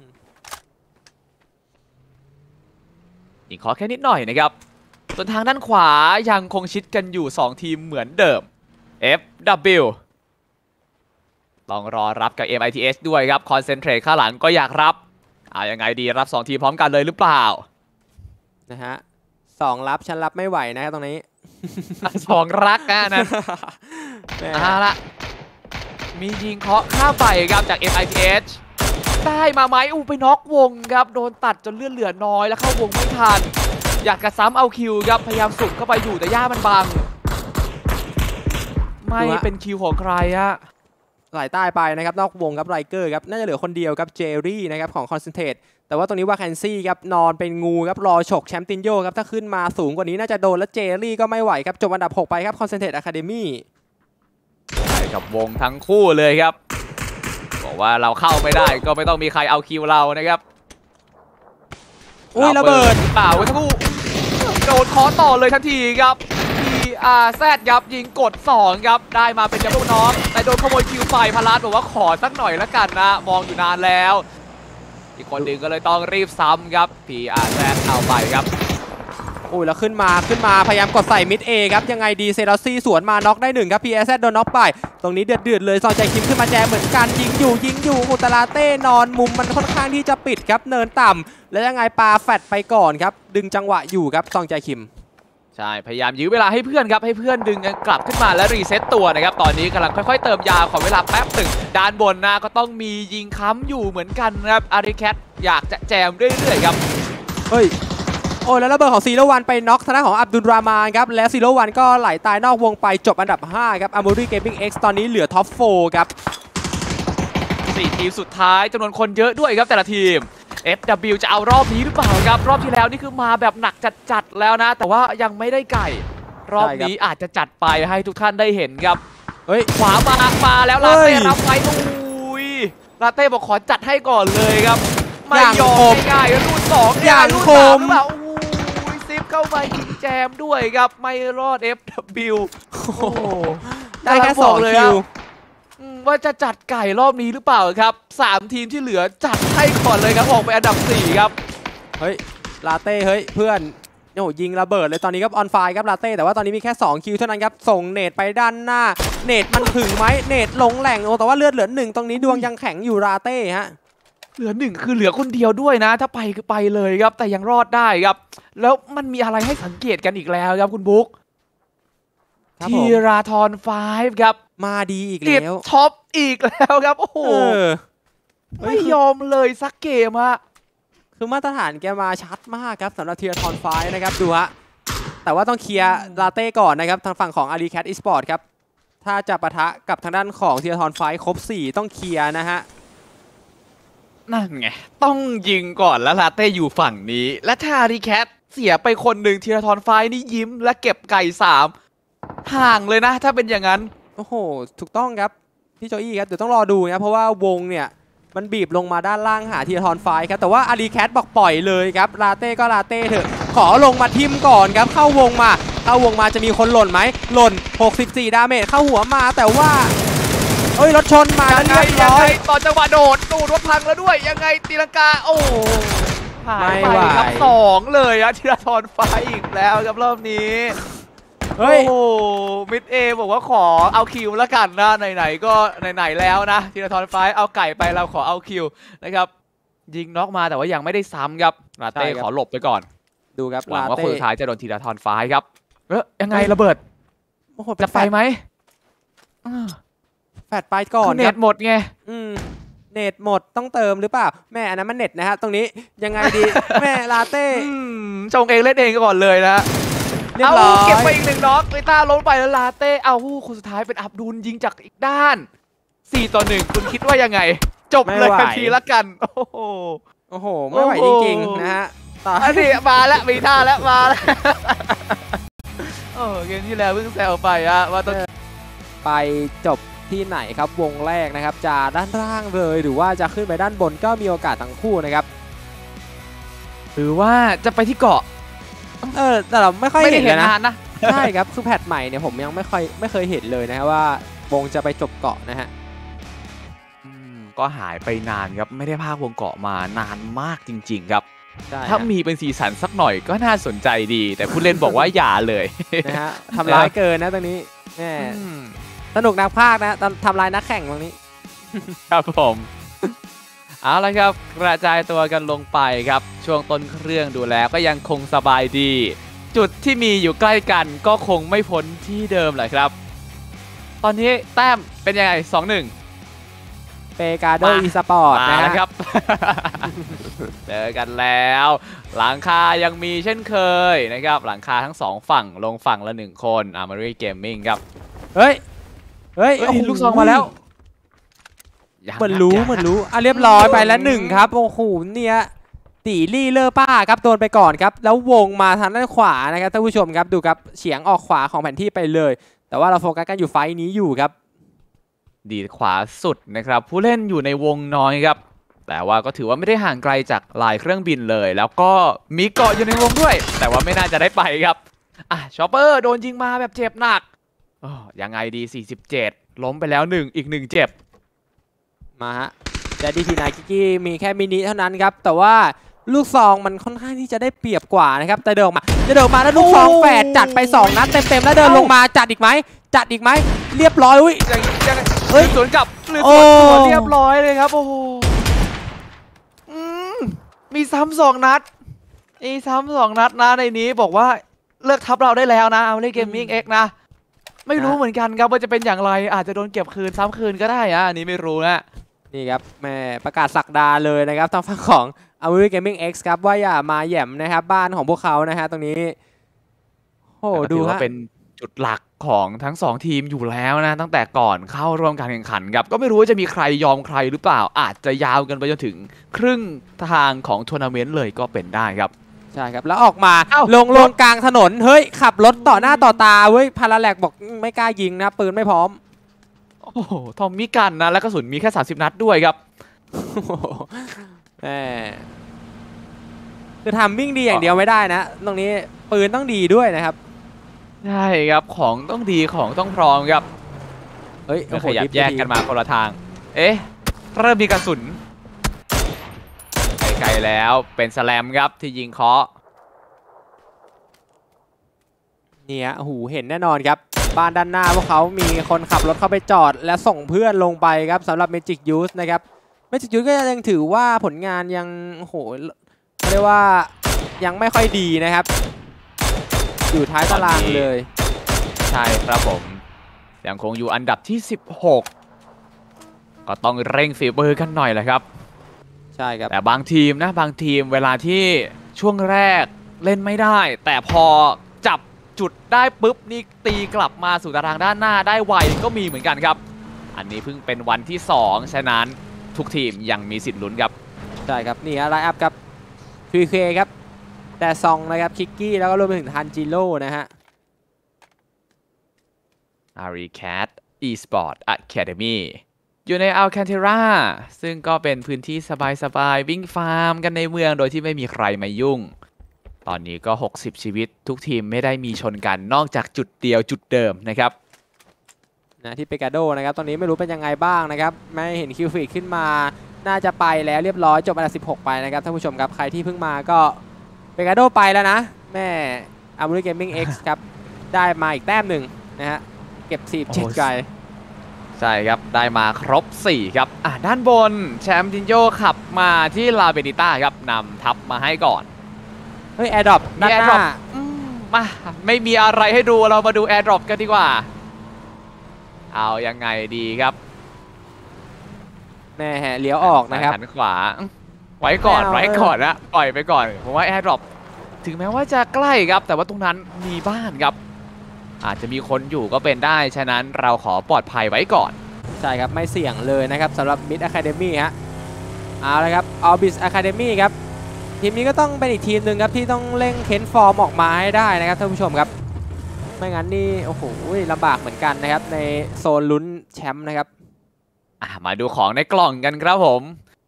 อีกขอแค่นิดหน่อยนะครับส่วนทางด้านขวายังคงชิดกันอยู่2ทีมเหมือนเดิม FW ต้องรอรับกับ MITH ด้วยครับคอนเซนเทรตข้างหลังก็อยากรับยังไงดีรับ2ทีมพร้อมกันเลยหรือเปล่านะฮะ2รับฉันรับไม่ไหวนะครับตรงนี้ 2รักนะนั้นละมียิงเคาะข้ามไปครับจาก MITH ได้มาไหมไปน็อกวงครับโดนตัดจนเลือดเหลือน้อยแล้วเข้าวงไม่ทันอยากกระซ้ำเอาคิวครับพยายามสุ่มเข้าไปอยู่แต่ย่ามันบังไม่เป็นคิวของใครฮะไหลใต้ไปนะครับนอกวงครับไรเกอร์ครับน่าจะเหลือคนเดียวครับเจอรี่นะครับของคอนเซนเทรตแต่ว่าตรงนี้ว่าแคนซี่ครับนอนเป็นงูครับรอฉกแชมป์ตินโยครับถ้าขึ้นมาสูงกว่านี้น่าจะโดนแล้วเจอรี่ก็ไม่ไหวครับจบอันดับ 6 ไปครับคอนเซนเทรตอะคาเดมี่ไปกับวงทั้งคู่เลยครับบอกว่าเราเข้าไม่ได้ก็ไม่ต้องมีใครเอาคิวเรานะครับระเบิดเปล่าทั้งคู่โดนเคาะต่อเลยทันทีครับPRZ ครับยิงกด2ครับได้มาเป็นดับเบิลน็อกแต่โดนขโมยคิวไปพาราสบอกว่าขอสักหน่อยละกันนะมองอยู่นานแล้วอีกคนหนึ่งก็เลยต้องรีบซ้ำครับ PRZ เอาไปครับแล้วขึ้นมาพยายามกดใส่มิดเอครับยังไงดีเซรอซี่สวนมาน็อกได้1ครับ PRZ โดนน็อกไปตรงนี้เดือดเลยซองใจคิมขึ้นมาแจมเหมือนกันยิงอยู่อุตลาเต้นอนมุมมันค่อนข้างที่จะปิดครับเนินต่ำแล้วยังไงปาแฟดไปก่อนครับดึงจังหวะอยู่ครับซองใจคิมใช่พยายามยื้อเวลาให้เพื่อนครับให้เพื่อนดึงกลับขึ้นมาและรีเซ็ตตัวนะครับตอนนี้กำลังค่อยๆเติมยาขอเวลาแป๊บหนึ่งด้านบนนะก็ต้องมียิงค้ำอยู่เหมือนกันนะครับอาริแคทอยากจะแจมเรื่อยๆครับแล้วระเบิดของซีโร่วันไปน็อกทางด้านของอับดุลรามานครับและซีโร่วันก็ไหลตายนอกวงไปจบอันดับ5ครับอามูรีเกมมิ่ง X ตอนนี้เหลือท็อป4ครับ 4ทีมสุดท้ายจำนวนคนเยอะด้วยครับแต่ละทีม FW จะเอารอบนี้หรือเปล่าครับรอบที่แล้วนี่คือมาแบบหนักจัดๆแล้วนะแต่ว่ายังไม่ได้ไก่รอบนี้อาจจะจัดไปให้ทุกท่านได้เห็นครับขวามาแล้วลาเต้รับไว้ลาเต้บอกขอจัดให้ก่อนเลยครับไม่ยอมง่ายๆรุ่น2 อย่างคมซิปเข้าไปยิงแจมด้วยครับไม่รอด FW ได้แค่2คิวว่าจะจัดไก่รอบนี้หรือเปล่าครับ3ทีมที่เหลือจัดให้ก่อนเลยครับออกไปอันดับ4ครับลาเต้เพื่อนยิงระเบิดเลยตอนนี้ครับออนไฟครับลาเต้แต่ว่าตอนนี้มีแค่2คิวเท่านั้นครับส่งเนตไปด้านหน้าเนตมันถึงไหมเนตลงแหล่งแต่ว่าเลือดเหลือ1ตรงนี้ดวงยังแข็งอยู่ลาเต้ฮะเหลือ1คือเหลือคนเดียวด้วยนะถ้าไปคือไปเลยครับแต่ยังรอดได้ครับแล้วมันมีอะไรให้สังเกตกันอีกแล้วครับคุณบุ๊กทีราธอน5ครับมาดีอีกแล้วท็อปอีกแล้วครับโอ้โหไม่ยอมเลยสักเกมอะคือมาตรฐานแกมาชัดมากครับสำหรับทีราธอน5นะครับดูฮะแต่ว่าต้องเคลียร์ลาเต้ก่อนนะครับทางฝั่งของอารีแคทอีสปอร์ตครับถ้าจะปะทะกับทางด้านของทีราธอน5ครบ4ต้องเคลียร์นะฮะนั่นไงต้องยิงก่อนแล้วลาเต้อยู่ฝั่งนี้และถ้าอารีแคทเสียไปคนหนึ่งทีราธอน5นี่ยิ้มและเก็บไก่3ห่างเลยนะถ้าเป็นอย่างนั้นโอ้โหถูกต้องครับพี่โจอี้ครับเดี๋ยวต้องรอดูนะเพราะว่าวงเนี่ยมันบีบลงมาด้านล่างหาทีราธอน5ครับแต่ว่าอารีแคทบอกปล่อยเลยครับลาเต้ก็ลาเต้เถอะขอลงมาทิมก่อนครับเข้าวงมาจะมีคนหล่นไหมหล่น64ดาเมจเข้าหัวมาแต่ว่ารถชนมาเรียบร้อยต่อจังหวะโดดรถพังแล้วด้วยยังไงตีลังกาหายไปครับ2เลยอะทีราธอน5อีกแล้วครับรอบนี้มิดเอบอกว่าขอเอาคิวแล้วกันนะไหนๆก็ไหนๆแล้วนะทีราธอน5เอาไก่ไปเราขอเอาคิวนะครับยิงน็อกมาแต่ว่ายังไม่ได้ซ้ำครับลาเต้ขอหลบไปก่อนดูครับหวังว่าคนสุดท้ายจะโดนทีราธอน5ครับยังไงระเบิดจะไปไหมแฟดไปก่อนเน็ตหมดไงเน็ตหมดต้องเติมหรือเปล่าแม่อันนั้นมันเน็ตนะฮะตรงนี้ยังไงดี แม่ลาเต้ชงเองเล่นเองก่อนเลยนะเรียบร้อยเก็บไปอีก1น็อกลิต้าล้มไปแล้วลาเต้เอาคนสุดท้ายเป็นอับดุลยิงจากอีกด้าน4-1คุณคิดว่ายังไงจบเลยทันทีละกันโอ้โหไม่ไหวจริงๆนะฮะอันนี้มาแล้วมีท่าแล้วมาแล้วเกมที่แล้วเพิ่งแซวไปว่าต้องไปจบที่ไหนครับวงแรกนะครับจะด้านล่างเลยหรือว่าจะขึ้นไปด้านบนก็มีโอกาสทั้งคู่นะครับหรือว่าจะไปที่เกาะแต่เราไม่ค่อยเห็นนะใช่ครับคือแพทใหม่เนี่ยผมยังไม่เคยเห็นเลยนะว่าวงจะไปจบเกาะนะฮะก็หายไปนานครับไม่ได้พากวงเกาะมานานมากจริงๆครับถ้ามีเป็นสีสันสักหน่อยก็น่าสนใจดีแต่ผู้เล่นบอกว่าอย่าเลยนะฮะทำร้ายเกินนะตรงนี้แน่สนุกนักพากนะทำลายนักแข่งตรงนี้ครับผมเอาละครับกระจายตัวกันลงไปครับช่วงต้นเครื่องดูแล้วก็ยังคงสบายดีจุดที่มีอยู่ใกล้กันก็คงไม่พ้นที่เดิมแหละครับตอนนี้แต้มเป็นยังไง 2-1 เปกาโดอีสปอร์ตนะครับเจอกันแล้วหลังคายังมีเช่นเคยนะครับหลังคาทั้ง2ฝั่งลงฝั่งละ1คนมารีเกมมิ่งครับเฮ้ยลูกซองมาแล้วเหมือนรู้เรียบร้อยไปแล้ว1ครับโอ้โหเนี่ยตีลี่เลอร์ป้าครับโดนไปก่อนครับแล้ววงมาทางด้านขวานะครับท่านผู้ชมครับดูครับเฉียงออกขวาของแผนที่ไปเลยแต่ว่าเราโฟกัสกันอยู่ไฟนี้อยู่ครับดีขวาสุดนะครับผู้เล่นอยู่ในวงน้อยครับแต่ว่าก็ถือว่าไม่ได้ห่างไกลจากลายเครื่องบินเลยแล้วก็มีเกาะอยู่ในวงด้วยแต่ว่าไม่น่าจะได้ไปครับชอปเปอร์โดนยิงมาแบบเจ็บหนักยังไงดี47ล้มไปแล้วอีก1เจ็บมาฮะแต่ดีทีนายกิกกี้มีแค่มินิเท่านั้นครับแต่ว่าลูกซองมันค่อนข้างที่จะได้เปรียบกว่านะครับแต่เดินมาแล้วลูกซองแฝดจัดไป2นัดเต็มแล้วเดินลงมาจัดอีกไหมเรียบร้อยสวนกลับหรือสวนเรียบร้อยเลยครับโอ้โหมีซ้ำ2นัดนะในนี้บอกว่าเลิกทับเราได้แล้วนะเอาเล่นเกมมิ่ง X นะไม่รู้เหมือนกันครับว่าจะเป็นอย่างไรอาจจะโดนเก็บคืนซ้ำคืนก็ได้อันนี้ไม่รู้นะนี่ครับแม่ประกาศสักดาเลยนะครับทางฝั่งของ American Gaming X ครับว่าอย่ามาแหย่มนะครับบ้านของพวกเขานะฮะตรงนี้โอ้ดูว่าเป็นจุดหลักของทั้ง2ทีมอยู่แล้วนะตั้งแต่ก่อนเข้าร่วมการแข่งขันครับก็ไม่รู้ว่าจะมีใครยอมใครหรือเปล่าอาจจะยาวกันไปจนถึงครึ่งทางของทัวร์นาเมนต์เลยก็เป็นได้ครับใช่ครับแล้วออกมาลงกลางถนนเฮ้ยขับรถต่อหน้าต่อตาเว้ยพาราแลกบอกไม่กล้ายิงนะปืนไม่พร้อมโอ้โหทอมมี่กันนะและกระสุนมีแค่30นัดด้วยครับคือทำวิ่งดีอย่างเดียวไม่ได้นะตรงนี้ปืนต้องดีด้วยนะครับใช่ครับของต้องดีของต้องพร้อมครับเฮ้ยขยับแยกกันมาคนละทางเริ่มมีกระสุนไกลๆแล้วเป็นสแลมครับที่ยิงเคาะเนี่ยหูเห็นแน่นอนครับบ้านด้านหน้าพวกเขามีคนขับรถเข้าไปจอดและส่งเพื่อนลงไปครับสำหรับ Magic Youth นะครับ Magic Youth ก็ยังถือว่าผลงานยังโหเรียกว่ายังไม่ค่อยดีนะครับอยู่ท้ายตารางเลยใช่ครับผมยังคงอยู่อันดับที่16ก็ต้องเร่งฝีมือกันหน่อยแหละครับใช่ครับแต่บางทีมเวลาที่ช่วงแรกเล่นไม่ได้แต่พอจับจุดได้ปุ๊บนี่ตีกลับมาสู่ตารางด้านหน้าได้ไวก็มีเหมือนกันครับอันนี้เพิ่งเป็นวันที่2ฉะนั้นทุกทีมยังมีสิทธิ์ลุ้นครับใช่ครับนี่ไลน์อัพครับ 3K ครับแต่ซองนะครับคิกกี้แล้วก็รวมไปถึงทันจิโร่นะฮะ Aricat Esport Academy อยู่ในอัลแคนเทราซึ่งก็เป็นพื้นที่สบายๆวิ่งฟาร์มกันในเมืองโดยที่ไม่มีใครมายุ่งตอนนี้ก็60ชีวิตทุกทีมไม่ได้มีชนกันนอกจากจุดเดียวจุดเดิมนะครับนะที่เปกาโดนะครับตอนนี้ไม่รู้เป็นยังไงบ้างนะครับไม่เห็นคิวฟีดขึ้นมาน่าจะไปแล้วเรียบร้อยจบอันดับ16ไปนะครับท่านผู้ชมครับใครที่เพิ่งมาก็เปกาโดไปแล้วนะแม่ American Gaming X ครับได้มาอีกแต้มหนึ่งนะฮะเก็บ47ไกลใช่ครับได้มาครบ4ครับด้านบนแชมป์จินโยขับมาที่ลาเบนิต้าครับนำทัพมาให้ก่อนเฮ้ยแอร์ดรอปด้านหน้ามาไม่มีอะไรให้ดูเรามาดูแอร์ดรอปกันดีกว่าเอายังไงดีครับแม่เลี้ยวออกนะครับหันขวาไว้ก่อนไม่เอาไว้ก่อนนะปล่อยไปก่อนผมว่าแอร์ดรอปถึงแม้ว่าจะใกล้ครับแต่ว่าตรงนั้นมีบ้านครับอาจจะมีคนอยู่ก็เป็นได้ฉะนั้นเราขอปลอดภัยไว้ก่อนใช่ครับไม่เสี่ยงเลยนะครับสำหรับ Mid Academy ฮะเอาละครับ Orbis Academy ครับทีมนี้ก็ต้องเป็นอีกทีมหนึ่งครับที่ต้องเร่งเค้นฟอร์มออกมาให้ได้นะครับท่านผู้ชมครับไม่งั้นนี่โอ้โหลำบากเหมือนกันนะครับในโซนลุ้นแชมป์นะครับมาดูของในกล่องกันครับผม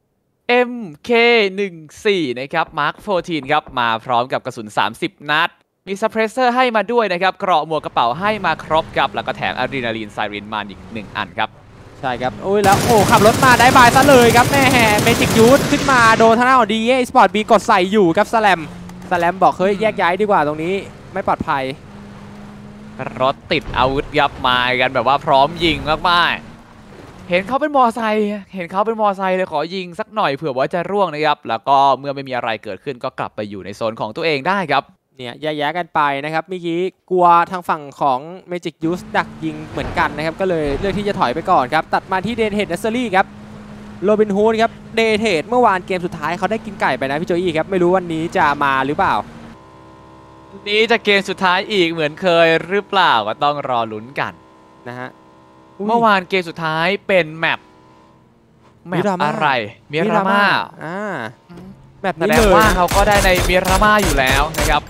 MK14 นะครับ Mark 14 ครับมาพร้อมกับกระสุน30 นัดมีซัพเพรสเซอร์ให้มาด้วยนะครับเกราะหมวกกระเป๋าให้มาครบครับแล้วก็แถมอะดรีนาลีนไซรินมาอีก1อันครับใช่ครับอุ้ยแล้วโอ้ขับรถมาได้บายซะเลยครับแม่เมจิกยูทขึ้นมาโดนทางด้านของดีเอสปอร์ตบีกดใส่อยู่ครับสแลมบอกเฮ้ยแยกย้ายดีกว่าตรงนี้ไม่ปลอดภัยรถติดอาวุธยับมากันแบบว่าพร้อมยิงมากๆเห็นเขาเป็นมอไซค์เลยขอยิงสักหน่อยเผื่อว่าจะร่วงนะครับแล้วก็เมื่อไม่มีอะไรเกิดขึ้นก็กลับไปอยู่ในโซนของตัวเองได้ครับเนี่ยแยกกันไปนะครับเมื่อกี้กลัวทางฝั่งของ Magic Use ดักยิงเหมือนกันนะครับก็เลยเลือกที่จะถอยไปก่อนครับตัดมาที่เดนเฮดเนสเซอรี่ครับโรบินฮูดครับเดนเฮดเมื่อวานเกมสุดท้ายเขาได้กินไก่ไปนะพี่โจอี้ครับไม่รู้วันนี้จะมาหรือเปล่านี้จะเกมสุดท้ายอีกเหมือนเคยหรือเปล่าก็ต้องรอลุ้นกันนะฮะเมื่อวานเกมสุดท้ายเป็นแมปอะไรมิราม่าแมปนี้เลยแสดงว่าเขาก็ได้ในมิราม่าอยู่แล้วนะครับ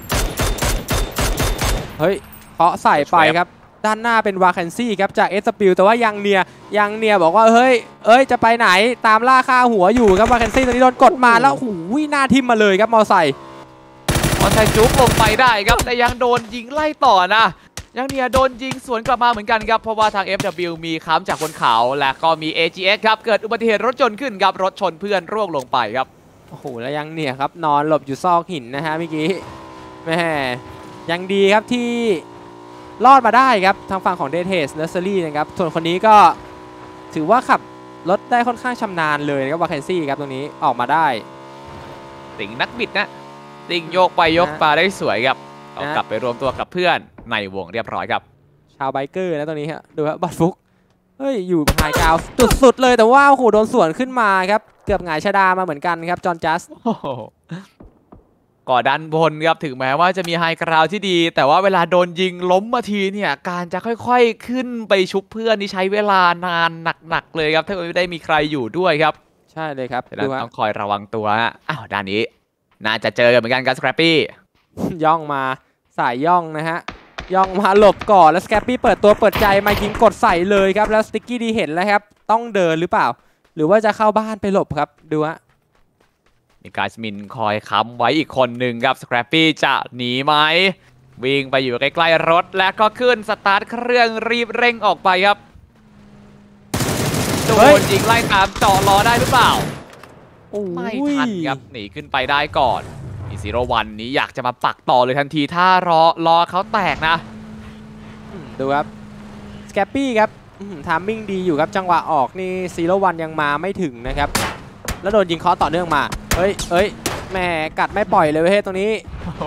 เฮ้ยเคาะใส่ไปครับด้านหน้าเป็นวาแคนซี่ครับจากเอสปิลแต่ว่ายังเนียบอกว่าเฮ้ยจะไปไหนตามล่าฆ่าหัวอยู่ครับวาแคนซี่ตอนนี้โดนกดมาแล้วหูยหน้าทิ่มมาเลยครับมอไซค์จุ๊บลงไปได้ครับแต่ยังโดนยิงไล่ต่อนะยังเนียโดนยิงสวนกลับมาเหมือนกันครับเพราะว่าทาง FW มีค้ำจากบนเขาและก็มี AGX ครับเกิดอุบัติเหตุรถยนต์ขึ้นครับรถชนเพื่อนร่วงลงไปครับโอ้โหแล้วยังเนี่ยครับนอนหลบอยู่ซอกหินนะฮะเมื่อกี้แม่ยังดีครับที่รอดมาได้ครับทางฝั่งของเดเทสเนอร์เซอรี่นะครับส่วนคนนี้ก็ถือว่าขับรถได้ค่อนข้างชำนาญเลยนะครับวาแคนซี่ครับตรงนี้ออกมาได้ติ่งนักบิดนะติ่งโยกไปยกมาได้สวยครับเอากลับไปรวมตัวกับเพื่อนในวงเรียบร้อยครับชาวไบเกอร์นะตรงนี้ฮะดูครับบัตฟุกเฮ้ยอยู่ไฮกราวสุดเลยแต่ว่าโอ้โหโดนสวนขึ้นมาครับเกือบหงายชะดามาเหมือนกันครับจอห์นจัสก่อดันบนครับถึงแม้ว่าจะมีไฮกราวที่ดีแต่ว่าเวลาโดนยิงล้มมาทีเนี่ยการจะค่อยๆขึ้นไปชุบเพื่อนนี่ใช้เวลานานหนักๆเลยครับถ้าไม่ได้มีใครอยู่ด้วยครับใช่เลยครับต้องคอยระวังตัวอ้าวด้านนี้น่าจะเจอเหมือนกันกับสแครปปี้ย่องมาสายย่องนะฮะย่องมาหลบก่อนแล้วสแครปปี้เปิดตัวเปิดใจมายิงกดใส่เลยครับแล้วสติ๊กกี้ดีเห็นแล้วครับต้องเดินหรือเปล่าหรือว่าจะเข้าบ้านไปหลบครับดูฮะมีการสมินคอยค้ำไว้อีกคนหนึ่งครับสแครปปี้จะหนีไหมวิ่งไปอยู่ใกล้ๆรถแล้วก็ขึ้นสตาร์ทเครื่องรีบเร่งออกไปครับโดนยิงไล่ตามเจาะล้อได้หรือเปล่าไม่ทันครับหนีขึ้นไปได้ก่อน01นี้อยากจะมาปักต่อเลยทันทีถ้ารอเขาแตกนะดูครับสแคปปี้ครับทามมิ่งดีอยู่ครับจังหวะออกนี่01ยังมาไม่ถึงนะครับแล้วโดนยิงเคาะต่อเนื่องมาเฮ้ยแหมกัดไม่ปล่อยเลยเว้ยตรงนี้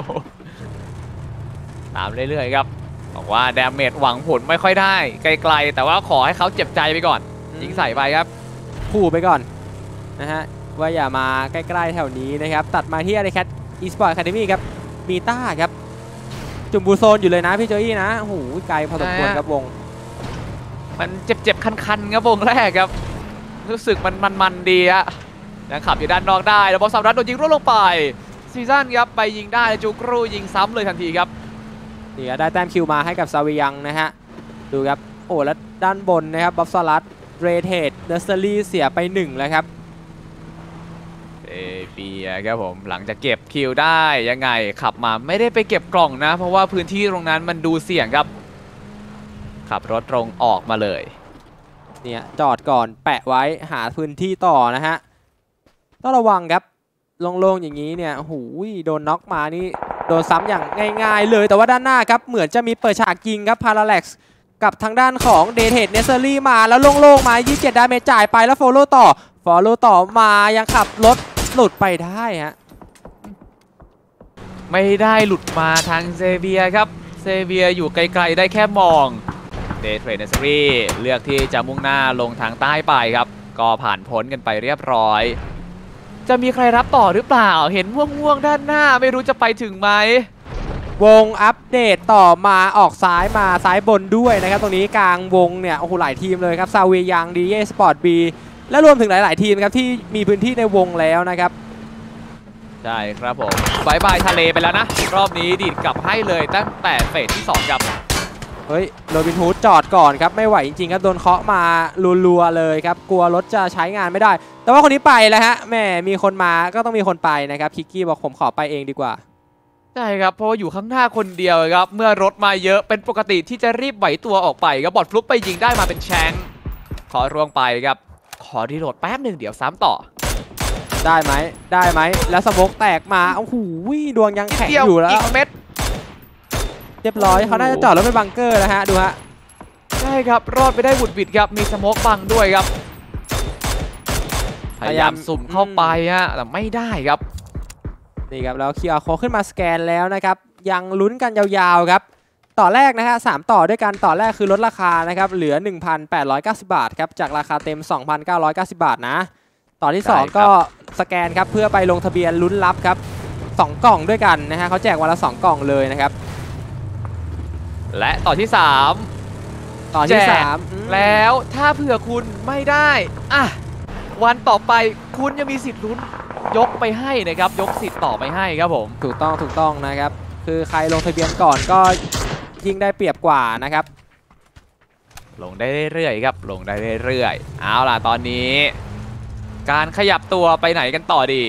ตามเรื่อยๆครับบอกว่าดาเมจหวังผลไม่ค่อยได้ไกลๆแต่ว่าขอให้เขาเจ็บใจไปก่อนยิงใส่ไปครับขู่ไปก่อนนะฮะว่าอย่ามาใกล้ๆแถวนี้นะครับตัดมาที่อาริแคทอีสปอร์ตอะคาเดมี่ครับมีต้าครับจุ่มบูโซนอยู่เลยนะพี่โจอี้นะโอ้โหไกลพอสมควรครับวงมันเจ็บๆคันๆครับวงแรกครับรู้สึกมันดีอะยังขับอยู่ด้านนอกได้แล้วบอลสามรัดโดนยิงร่วงลงไปซีซั่นครับไปยิงได้จูกรูยิงซ้ำเลยทันทีครับนี่ได้แต้มคิวมาให้กับซาวิยังนะฮะดูครับโอ้แล้วด้านบนนะครับบัฟซารัสเรเทดเนอร์เซอรี่เสียไป1แล้วครับเปียครับผมหลังจากเก็บคิวได้ยังไงขับมาไม่ได้ไปเก็บกล่องนะเพราะว่าพื้นที่ตรงนั้นมันดูเสี่ยงครับขับรถตรงออกมาเลยเนี่ยจอดก่อนแปะไว้หาพื้นที่ต่อนะฮะต้องระวังครับโล่งๆอย่างนี้เนี่ยหูยโดนน็อกมานี่โดนซ้ำอย่างง่ายๆเลยแต่ว่าด้านหน้าครับเหมือนจะมีเปิดฉากยิงครับพาราแล็กซ์กับทางด้านของเดเทดเนสเซอรี่มาแล้วโล่งๆมา27ดาเมจจ่ายไปแล้วโฟโล่ต่อมายังขับรถหลุดไปได้ฮะไม่ได้หลุดมาทางเซเบียครับเซเบียอยู่ไกลๆได้แค่มองเดย์เทรดเนสซอรี่เลือกที่จะมุ่งหน้าลงทางใต้ไปครับก็ผ่านพ้นกันไปเรียบร้อยจะมีใครรับต่อหรือเปล่าเห็นม่วงๆด้านหน้าไม่รู้จะไปถึงไหมวงอัปเดตต่อมาออกซ้ายมาซ้ายบนด้วยนะครับตรงนี้กลางวงเนี่ยโอ้โหหลายทีมเลยครับซาเวียยังดีเอสปอร์ตบีและรวมถึงหลายๆทีมครับที่มีพื้นที่ในวงแล้วนะครับใช่ครับผมบายบายทะเลไปแล้วนะรอบนี้ดีดกลับให้เลยตั้งแต่เฟสที่2ครับเฮ้ยโรบินฮูดจอดก่อนครับไม่ไหวจริงๆครับโดนเคาะมารัวๆเลยครับกลัวรถจะใช้งานไม่ได้แต่ว่าคนนี้ไปแล้วฮะแม่มีคนมาก็ต้องมีคนไปนะครับคิกกี้บอกผมขอไปเองดีกว่าใช่ครับเพราะว่าอยู่ข้างหน้าคนเดียวครับเมื่อรถมาเยอะเป็นปกติที่จะรีบไหวตัวออกไปครับบอดฟลุปไปยิงได้มาเป็นแชงขอร่วงไปครับขอรีโหลดแป๊บหนึ่งเดี๋ยวซ้ำต่อได้ไหมแล้วสโมกแตกมาโอ้โหดวงยังแข็งอยู่แล้วเม็ดเรียบร้อยเขาน่าจะจอดรถเป็นบังเกอร์นะฮะดูฮะใช่ครับรอดไปได้บุดบิดครับมีสโมกบังด้วยครับพยายามสุ่มเข้าไปฮะแต่ไม่ได้ครับนี่ครับแล้วคิวอาร์โค้ดขึ้นมาสแกนแล้วนะครับยังลุ้นกันยาวๆครับต่อแรกนะฮะ3ต่อด้วยกันต่อแรกคือลดราคานะครับเหลือ 1,890 บาทครับจากราคาเต็ม 2,990 บาทนะต่อที่2ก็สแกนครับเพื่อไปลงทะเบียนลุ้นรับครับ2กล่องด้วยกันนะฮะเขาแจกวันละ2กล่องเลยนะครับและต่อที่3แล้วถ้าเผื่อคุณไม่ได้วันต่อไปคุณยังมีสิทธิ์ลุ้นยกไปให้นะครับยกสิทธิ์ต่อไปให้ครับผมถูกต้องนะครับคือใครลงทะเบียนก่อนก็ยิ่งได้เปรียบกว่านะครับลงได้เรื่อยๆครับลงได้เรื่อยๆเอาล่ะตอนนี้การขยับตัวไปไหนกันต่อดี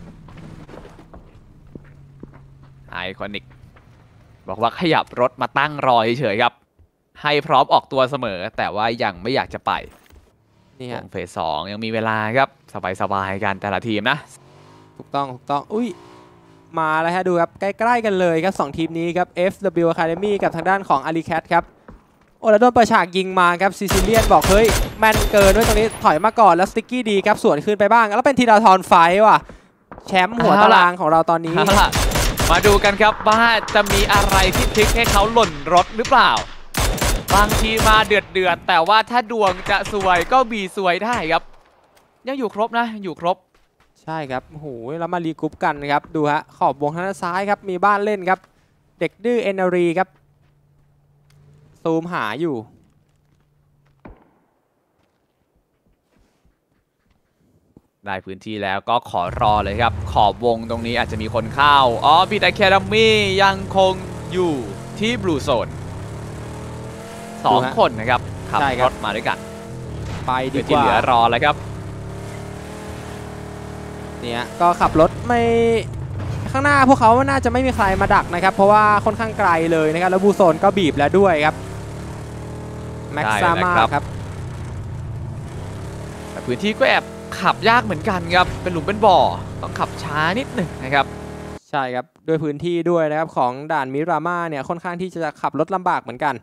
ไอคอนิกบอกว่าขยับรถมาตั้งรอเฉยๆครับให้พร้อมออกตัวเสมอแต่ว่ายังไม่อยากจะไปนี่ฮะเฟส 2ยังมีเวลาครับสบายๆกันแต่ละทีมนะถูกต้องอุ้ยมาแล้วฮะดูครับใกล้ๆกันเลยครับ2ทีมนี้ครับ FW Academy กับทางด้านของ Alicat ครับโอ้แล้วโดนประฉากยิงมาครับซิซิเลียนบอกเฮ้ยแมนเกินด้วยตรงนี้ถอยมาก่อนแล้วสติ๊กกี้ดีครับสวนขึ้นไปบ้างแล้วเป็นธีรทรไฟว่ะแชมป์หัวตารางของเราตอนนี้มาดูกันครับว่าจะมีอะไรที่พลิกให้เขาหล่นรถหรือเปล่าบางทีมาเดือดแต่ว่าถ้าดวงจะสวยก็มีสวยได้ครับยังอยู่ครบนะอยู่ครบใช่ครับโอ้โหแล้วมารีกรุ๊ปกันครับดูฮะขอบวงทางด้านซ้ายครับมีบ้านเล่นครับเด็กดื้อเอนารีครับซูมหาอยู่ได้พื้นที่แล้วก็ขอรอเลยครับขอบวงตรงนี้อาจจะมีคนเข้าพีทอะแคดมี่ยังคงอยู่ที่บลูโซน2 คนนะครับขับรถมาด้วยกันไปดีกว่าที่เหลือรอเลยครับเนี่ยก็ขับรถไม่ข้างหน้าพวกเขาน่าจะไม่มีใครมาดักนะครับเพราะว่าค่อนข้างไกลเลยนะครับแล้วบลูโซนก็บีบแล้วด้วยครับแม็กซ่ามาครับแต่พื้นที่ก็แอบขับยากเหมือนกันครับเป็นหลุมเป็นบ่อต้องขับช้านิดหนึ่งนะครับใช่ครับด้วยพื้นที่ด้วยนะครับของด่านมิรามาเนี่ยค่อนข้างที่จะขับรถลำบากเหมือนกัน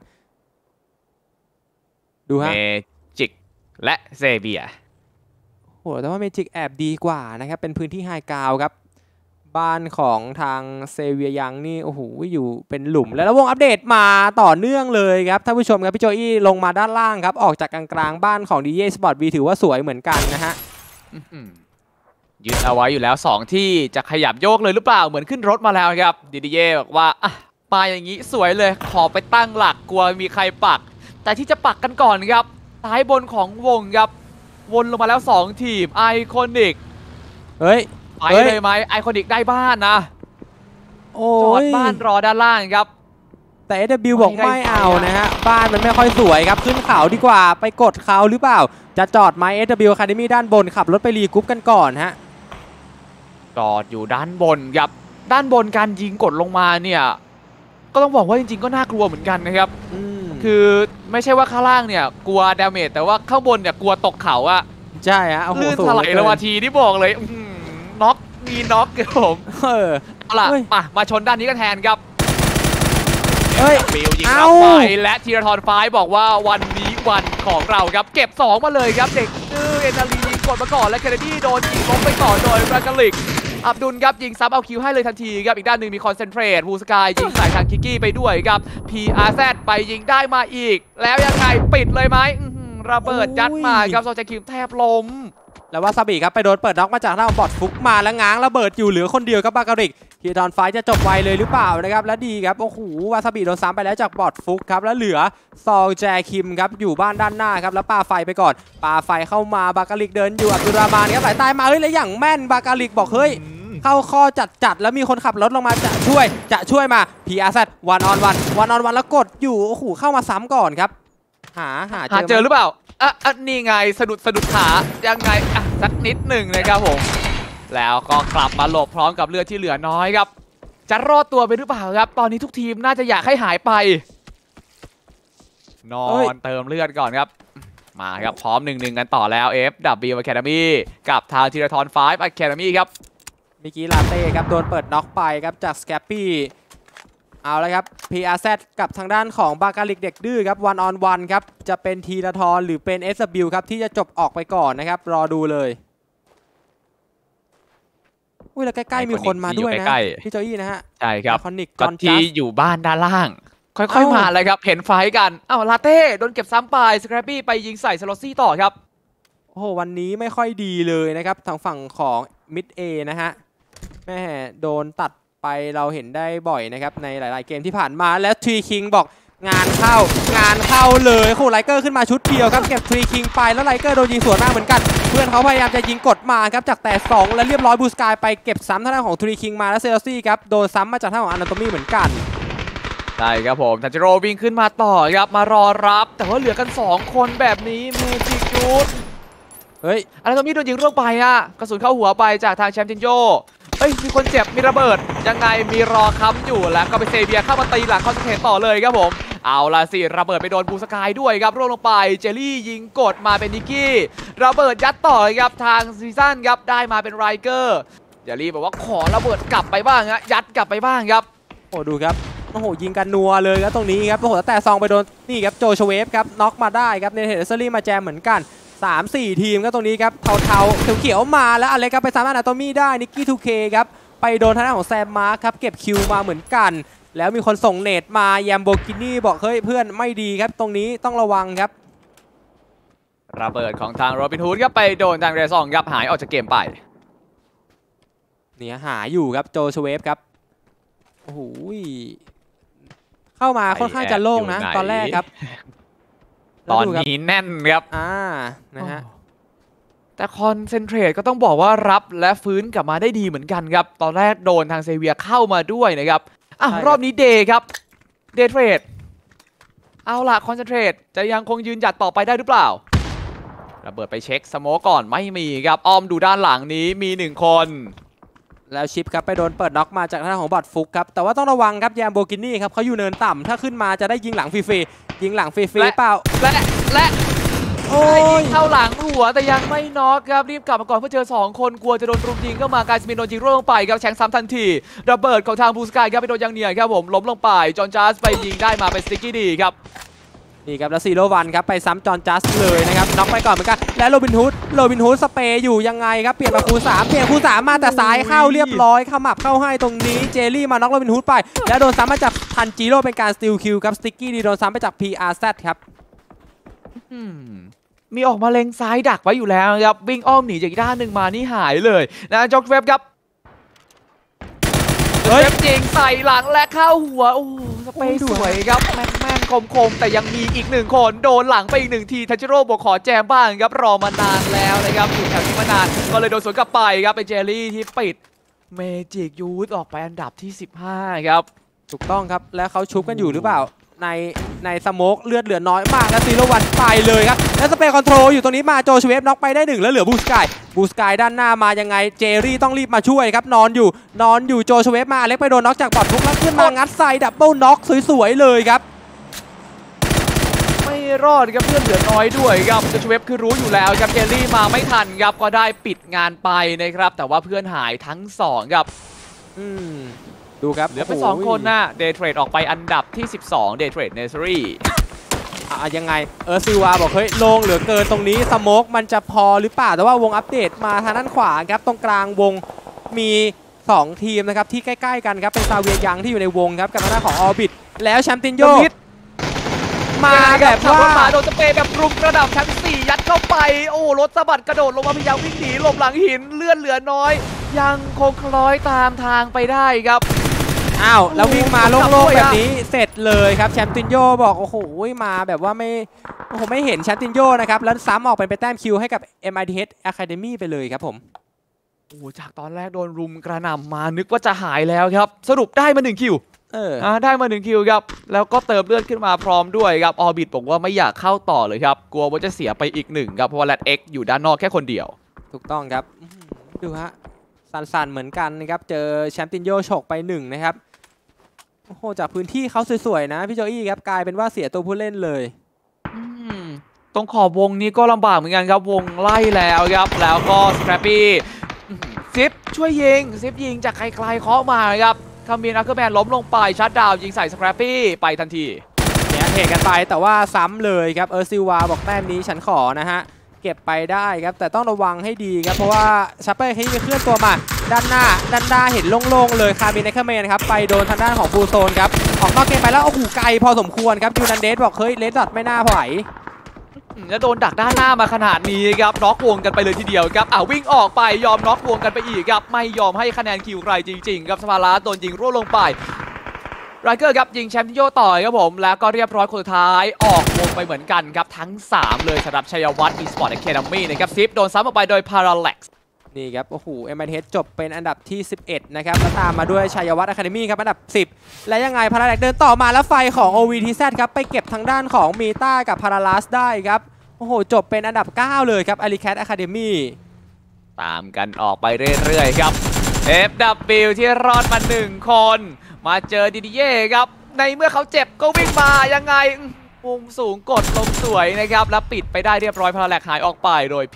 ดูฮะเมจิกและเซเบียโหแต่ว่าเมจิกแอบดีกว่านะครับเป็นพื้นที่ไฮกราวด์ครับบ้านของทางเซเวียยังนี่โอ้โหอยู่เป็นหลุมแล้ววงอัปเดตมาต่อเนื่องเลยครับท่านผู้ชมครับพี่โจอี้ลงมาด้านล่างครับออกจากกลางบ้านของ DJ Sport V ถือว่าสวยเหมือนกันนะฮะยึดเอาไว้อยู่แล้ว2ที่จะขยับโยกเลยหรือเปล่าเหมือนขึ้นรถมาแล้วครับดีเจบอกว่ามาอย่างนี้สวยเลยขอไปตั้งหลักกลัวมีใครปักแต่ที่จะปักกันก่อนครับซ้ายบนของวงครับวนลงมาแล้ว2ทีมไอคอนิกเฮ้ยไปเลยไหมไอคอนิกได้บ้านนะจอดบ้านรอด้านล่างครับแต่ SW บอกไม่เอานะฮะบ้านมันไม่ค่อยสวยครับขึ้นเขาดีกว่าไปกดเขาหรือเปล่าจะจอดไหม SW Academy ด้านบนขับรถไปรีกรุ๊ปกันก่อนฮะจอดอยู่ด้านบนครับด้านบนการยิงกดลงมาเนี่ยก็ต้องบอกว่าจริงๆก็น่ากลัวเหมือนกันนะครับคือไม่ใช่ว่าข้างล่างเนี่ยกลัวดาเมจแต่ว่าข้างบนเนี่ยกลัวตกเขาอะใช่ฮะลื่นถลายระวัทีที่บอกเลยน็อกมีน็อกครับผมเอาล่ะมาชนด้านนี้กันแทนครับฟิวยิงเข้าไปและธีรทรฟ้ายบอกว่าวันนี้วันของเราครับเก็บ2มาเลยครับเด็กดื้อเอนารียิงกดมาก่อนและแคนาดีโดนยิงล้มไปก่อนโดยบราคาลิกอับดุลครับยิงซ้ำเอาคิวให้เลยทันทีครับอีกด้านหนึ่งมีคอนเซนเทรตบูสกายยิงใส่ทางคิกกี้ไปด้วยครับ PRZ ไปยิงได้มาอีกแล้วยังไงปิดเลยไหมระเบิดยัดมาครับโซเจคิมแทบล้มแล้ววาซาบิครับไปโดนเปิดน็อกมาจากทางบอดฟุกมาแล้วง้างระเบิดอยู่เหลือคนเดียวครับบาการิกทีตอนไฟจะจบไวเลยหรือเปล่านะครับและดีครับโอ้โหวาซาบิโดนซ้ำไปแล้วจากบอดฟุกครับแล้วเหลือซองแจคิมครับอยู่บ้านด้านหน้าครับแล้วปาไฟไปก่อนปาไฟเข้ามาบาการิกเดินอยู่อับดุลรามานครับสายตายมาเฮ้ยแล้วอย่างแม่นบาการิกบอกเฮ้ยเข้าข้อจัดแล้วมีคนขับรถลงมาจะช่วยมา PRZ วันออนวันแล้วกดอยู่โอ้โหเข้ามาซ้ำก่อนครับหาเจอหรือเปล่านี่ไงสะดุดขายังไงสักนิดหนึ่งนะครับผมแล้วก็กลับมาหลบพร้อมกับเลือดที่เหลือน้อยครับจะรอดตัวไปหรือเปล่าครับตอนนี้ทุกทีมน่าจะอยากให้หายไปนอนเติมเลือดก่อนครับมาครับพร้อม 1-1 กันต่อแล้ว FW Academy กับทางธีรทร5 Academy ครับเมื่อกี้ลาเต้ครับโดนเปิดน็อกไปครับจากสแคปปี้เอาละครับ PRZ กับทางด้านของบาการิกเด็กดื้อครับวันออนวันครับจะเป็นธีรทรหรือเป็น SW ครับที่จะจบออกไปก่อนนะครับรอดูเลยอุ้ยแล้วใกล้ๆมีคนมาด้วยนะพี่โจอี้นะฮะใช่ครับคอนิกก็ที่อยู่บ้านด้านล่างค่อยๆมาเลยครับเห็นไฟกันลาเต้โดนเก็บซ้ำไปสแครปปี้ไปยิงใส่สโลซี่ต่อครับโอ้โหวันนี้ไม่ค่อยดีเลยนะครับทางฝั่งของมิดเอนะฮะแม่โดนตัดไปเราเห็นได้บ่อยนะครับในหลายๆเกมที่ผ่านมาแล้วทรีคิงบอกงานเข้าเลยโอ้ไลเกอร์ขึ้นมาชุดเดียวครับเก็บทรีคิงไปแล้วไลเกอร์โดนยิงสวนมากเหมือนกันเพื่อนเขาพยายามจะยิงกดมาครับจากแต่2แล้วเรียบร้อยบูสกายไปเก็บซ้ำทางด้านของทรีคิงมาแล้วเซลซี่ครับโดนซ้ำมาจากทางของอนาโตมี่เหมือนกันใช่ครับผมทันจิโร่วิ่งขึ้นมาต่อครับมารอรับแต่ว่าเหลือกัน2คนแบบนี้เมจิกยูดเฮ้ยอนาโตมี่โดนยิงร่วงไปกระสุนเข้าหัวไปจากทางแชมป์จินโยมีคนเจ็บมีระเบิดยังไงมีรอค้ำอยู่แล้วก็ไปเซเบียเข้ามาตีหลังคอนเทนต่อเลยครับผมเอาละสิระเบิดไปโดนบูสกายด้วยครับร่วงลงไปเจลลี่ยิงกดมาเป็นนิกกี้ระเบิดยัดต่อครับทางซีซั่นครับได้มาเป็นไรเกอร์เจลลี่บอกว่าขอระเบิดกลับไปบ้างยัดกลับไปบ้างครับโอ้ดูครับโอ้โหยิงกันนัวเลยครับตรงนี้ครับโอ้โหแต่ซองไปโดนนี่ครับโจชเวฟครับน็อกมาได้ครับเนเธอร์เซอรี่มาแจมเหมือนกัน3-4 ทีมก็ตรงนี้ครับเทาเขียวมาแล้วอะไรครับไปซ้ำอนาโตมี่ได้นิกกี้ 2K ครับไปโดนทางด้านของแซมมาร์คครับเก็บคิวมาเหมือนกันแล้วมีคนส่งเนตมาแยมโบกินี่บอกเฮ้ยเพื่อนไม่ดีครับตรงนี้ต้องระวังครับระเบิดของทางโรบินฮูดครับไปโดนทางเรซองครับหายออกจากเกมไปเนี่ยหาอยู่ครับโจชเวฟครับโอ้โหเข้ามาค่อนข้างจะโล่งนะตอนแรกครับตอนนี้แน่นครับนะฮะแต่คอนเซนเทรตก็ต้องบอกว่ารับและฟื้นกลับมาได้ดีเหมือนกันครับตอนแรกโดนทางเซเวียเข้ามาด้วยนะครับรอบนี้เดย์ครับเดย์เทรดเอาล่ะคอนเซนเทรตจะยังคงยืนหยัดต่อไปได้หรือเปล่าระเบิดไปเช็คสโมกก่อนไม่มีครับอ้อมดูด้านหลังนี้มี1คนแล้วชิปครับไปโดนเปิดน็อกมาจากทางของบอดฟุกครับแต่ว่าต้องระวังครับแยมโบกินี่ครับเขาอยู่เนินต่ำถ้าขึ้นมาจะได้ยิงหลังฟรียิงหลังฟรีเปล่าและโอ้ยเข้าหลังหัวแต่ยังไม่น็อกครับรีบกลับมาก่อนเพื่อเจอ2คนกลัวจะโดนรุมยิงเข้ามากายสมินโดนยิงร่วงลงไปครับแชงซ้ำทันทีระเบิดของทางบูสกายครับไปโดนยังเนียครับผมล้มลงไปจอห์นจัสไปยิงได้มาเป็นสติ๊กกี้ดีครับนี่ครับแล้ว0-1ครับไปซ้ำจอห์นจัสเลยนะครับน็อกไปก่อนเหมือนกันและโรบินฮูดสเปย์อยู่ยังไงครับเปลี่ยนมาคู3มาแต่ซ้ายเข้าเรียบร้อยขมับเข้าให้ตรงนี้เจลลี่มาน็อกโรบินฮูดไปแล้วโดนซ้ำมาจากทันจิโร่เป็นการสตีลคิวครับสติ๊กกี้ดีโดนซ้ำไปจาก PRZ ครับมีออกมาเล็งซ้ายดักไว้อยู่แล้วครับวิ่งอ้อมหนีจากด้านหนึ่งมานี่หายเลยนะจ็อกเวฟครับเวฟยิงใส่หลังและเข้าหัวโอ้สเปย์สวยครับแม่นคมแต่ยังมีอีก1คนโดนหลังไปอีก1ทีทัชโร่บอกขอแจมบ้างครับรอมานานแล้วนะครับอยู่แถวนี้มานานก็เลยโดนสวนกลับไปครับเป็นเจลลี่ที่ปิดเมจิกยูทออกไปอันดับที่15ครับถูกต้องครับแล้วเขาชุบกันอยู่หรือเปล่าในสโมกเลือดเหลือน้อยมากแล้ว0-1ไปเลยครับแล้วสเปย์คอนโทรลอยู่ตรงนี้มาโจชเวฟน็อกไปได้1แล้วเหลือบูสกายด้านหน้ามายังไงเจรี่ต้องรีบมาช่วยครับนอนอยู่โจชเวฟมาเล็กไปโดนน็อกจากบอดทุกแล้วขึ้นมางัดใส่ดับเบิลน็อกสวยๆเลยครับไม่รอดครับเพื่อนเหลือน้อยด้วยครับโจชเวฟคือรู้อยู่แล้วครับเจรี่มาไม่ทันครับก็ได้ปิดงานไปนะครับแต่ว่าเพื่อนหายทั้ง2ครับดูครับเหลือไป2คนนะเดย์เทรดออกไปอันดับที่12เดย์เทรดเนเซอรี่ยังไงซิวาบอกเฮ้ยลงเหลือเกินตรงนี้สโมกมันจะพอหรือเปล่าแต่ว่าวงอัปเดตมาทางด้านขวาครับตรงกลางวงมี2ทีมนะครับที่ใกล้ๆกันครับเป็นซาเวียยังที่อยู่ในวงครับกับทางด้านของออบิทแล้วแชมป์ตินโยมาแบบว่าโดนสเปรย์แบบรุมกระหน่ำชั้น4ยัดเข้าไปโอ้รถสะบัดกระโดดลงมาพยายามวิ่งหนีหลบหลังหินเลื่อนเหลือน้อย ยังคงคล้อยตามทางไปได้ครับอ้าวแล้ววิ่งมาโล่งๆแบบนี้เสร็จเลยครับแชมป์ตินโยบอกโอ้โหมาแบบว่าไม่เห็นแชมป์ตินโยนะครับแล้วซ้ำออกเป็นแต้มคิวให้กับ MITH Academy ไปเลยครับผมโอ้จากตอนแรกโดนรุมกระหน่ำมานึกว่าจะหายแล้วครับสรุปได้มา1คิวได้มา1คิวครับแล้วก็เติมเลือดขึ้นมาพร้อมด้วยครับออบิทบอกว่าไม่อยากเข้าต่อเลยครับกลัวว่าจะเสียไปอีก1ครับเพราะว่าแรดเอ็กอยู่ด้านนอกแค่คนเดียวถูกต้องครับดูฮะสั่นๆเหมือนกันนะครับเจอแชมป์ตินโยฉกไป1นะครับโอ้โหจากพื้นที่เขาสวยๆนะพี่โจอี้ครับกลายเป็นว่าเสียตัวผู้เล่นเลยตรงขอบวงนี้ก็ลำบากเหมือนกันครับวงไล่แล้วครับแล้วก็สแครปปี้ซิปช่วยยิงซิปยิงจากไกลๆเคาะมาครับคามีนอัคเคอร์แมนล้มลงไปชัดดาวยิงใส่สแครปปี้ไปทันทีเนี่ยเหตุกันไปแต่ว่าซ้ำเลยครับซิลวาบอกแต้มนี้ฉันขอนะฮะเก็บไปได้ครับแต่ต้องระวังให้ดีครับเพราะว่าชัปเปอร์ให้เคลื่อนตัวมาด้านหน้าเห็นโล่งๆเลยคาร์บินเนคเกอร์แมนครับไปโดนทางด้านของบูโซนครับออกนอกเกมไปแล้วโอ้โหไกลพอสมควรครับยูนันเดสบอกเฮ้ยเลสดอทไม่น่าไหวแล้วโดนดักด้านหน้ามาขนาดนี้ครับน็อกวงกันไปเลยทีเดียวครับวิ่งออกไปยอมน็อกวงกันไปอีกครับไม่ยอมให้คะแนนคิวใครจริงๆครับสมาร์ลโดนยิงร่วงลงไปไรเกอร์ครับยิงแชมป์ตินโยต่อยครับผมแล้วก็เรียบร้อยคนสุดท้ายออกวงไปเหมือนกันครับทั้ง3เลยสำหรับชัยวัฒน์ Esports Academy นะครับซิปโดนซ้ำออกไปโดย Parallax นี่ครับโอ้โห MITH จบเป็นอันดับที่11นะครับแล้วตามมาด้วยชัยวัฒน์ Academy ครับอันดับ10และยังไง Parallax เดินต่อมาแล้วไฟของ OVTZ ครับไปเก็บทางด้านของมีต้ากับ Parallax ได้ครับโอ้โหจบเป็นอันดับ9เลยครับ Alicat Academy ตามกันออกไปเรื่อยๆครับ FW ที่รอดมา1คนมาเจอดิดิเย่ครับในเมื่อเขาเจ็บก็วิ่งมายังไงมุมสูงกดลงสวยนะครับแล้วปิดไปได้เรียบร้อยพาราแลกหายออกไปโดย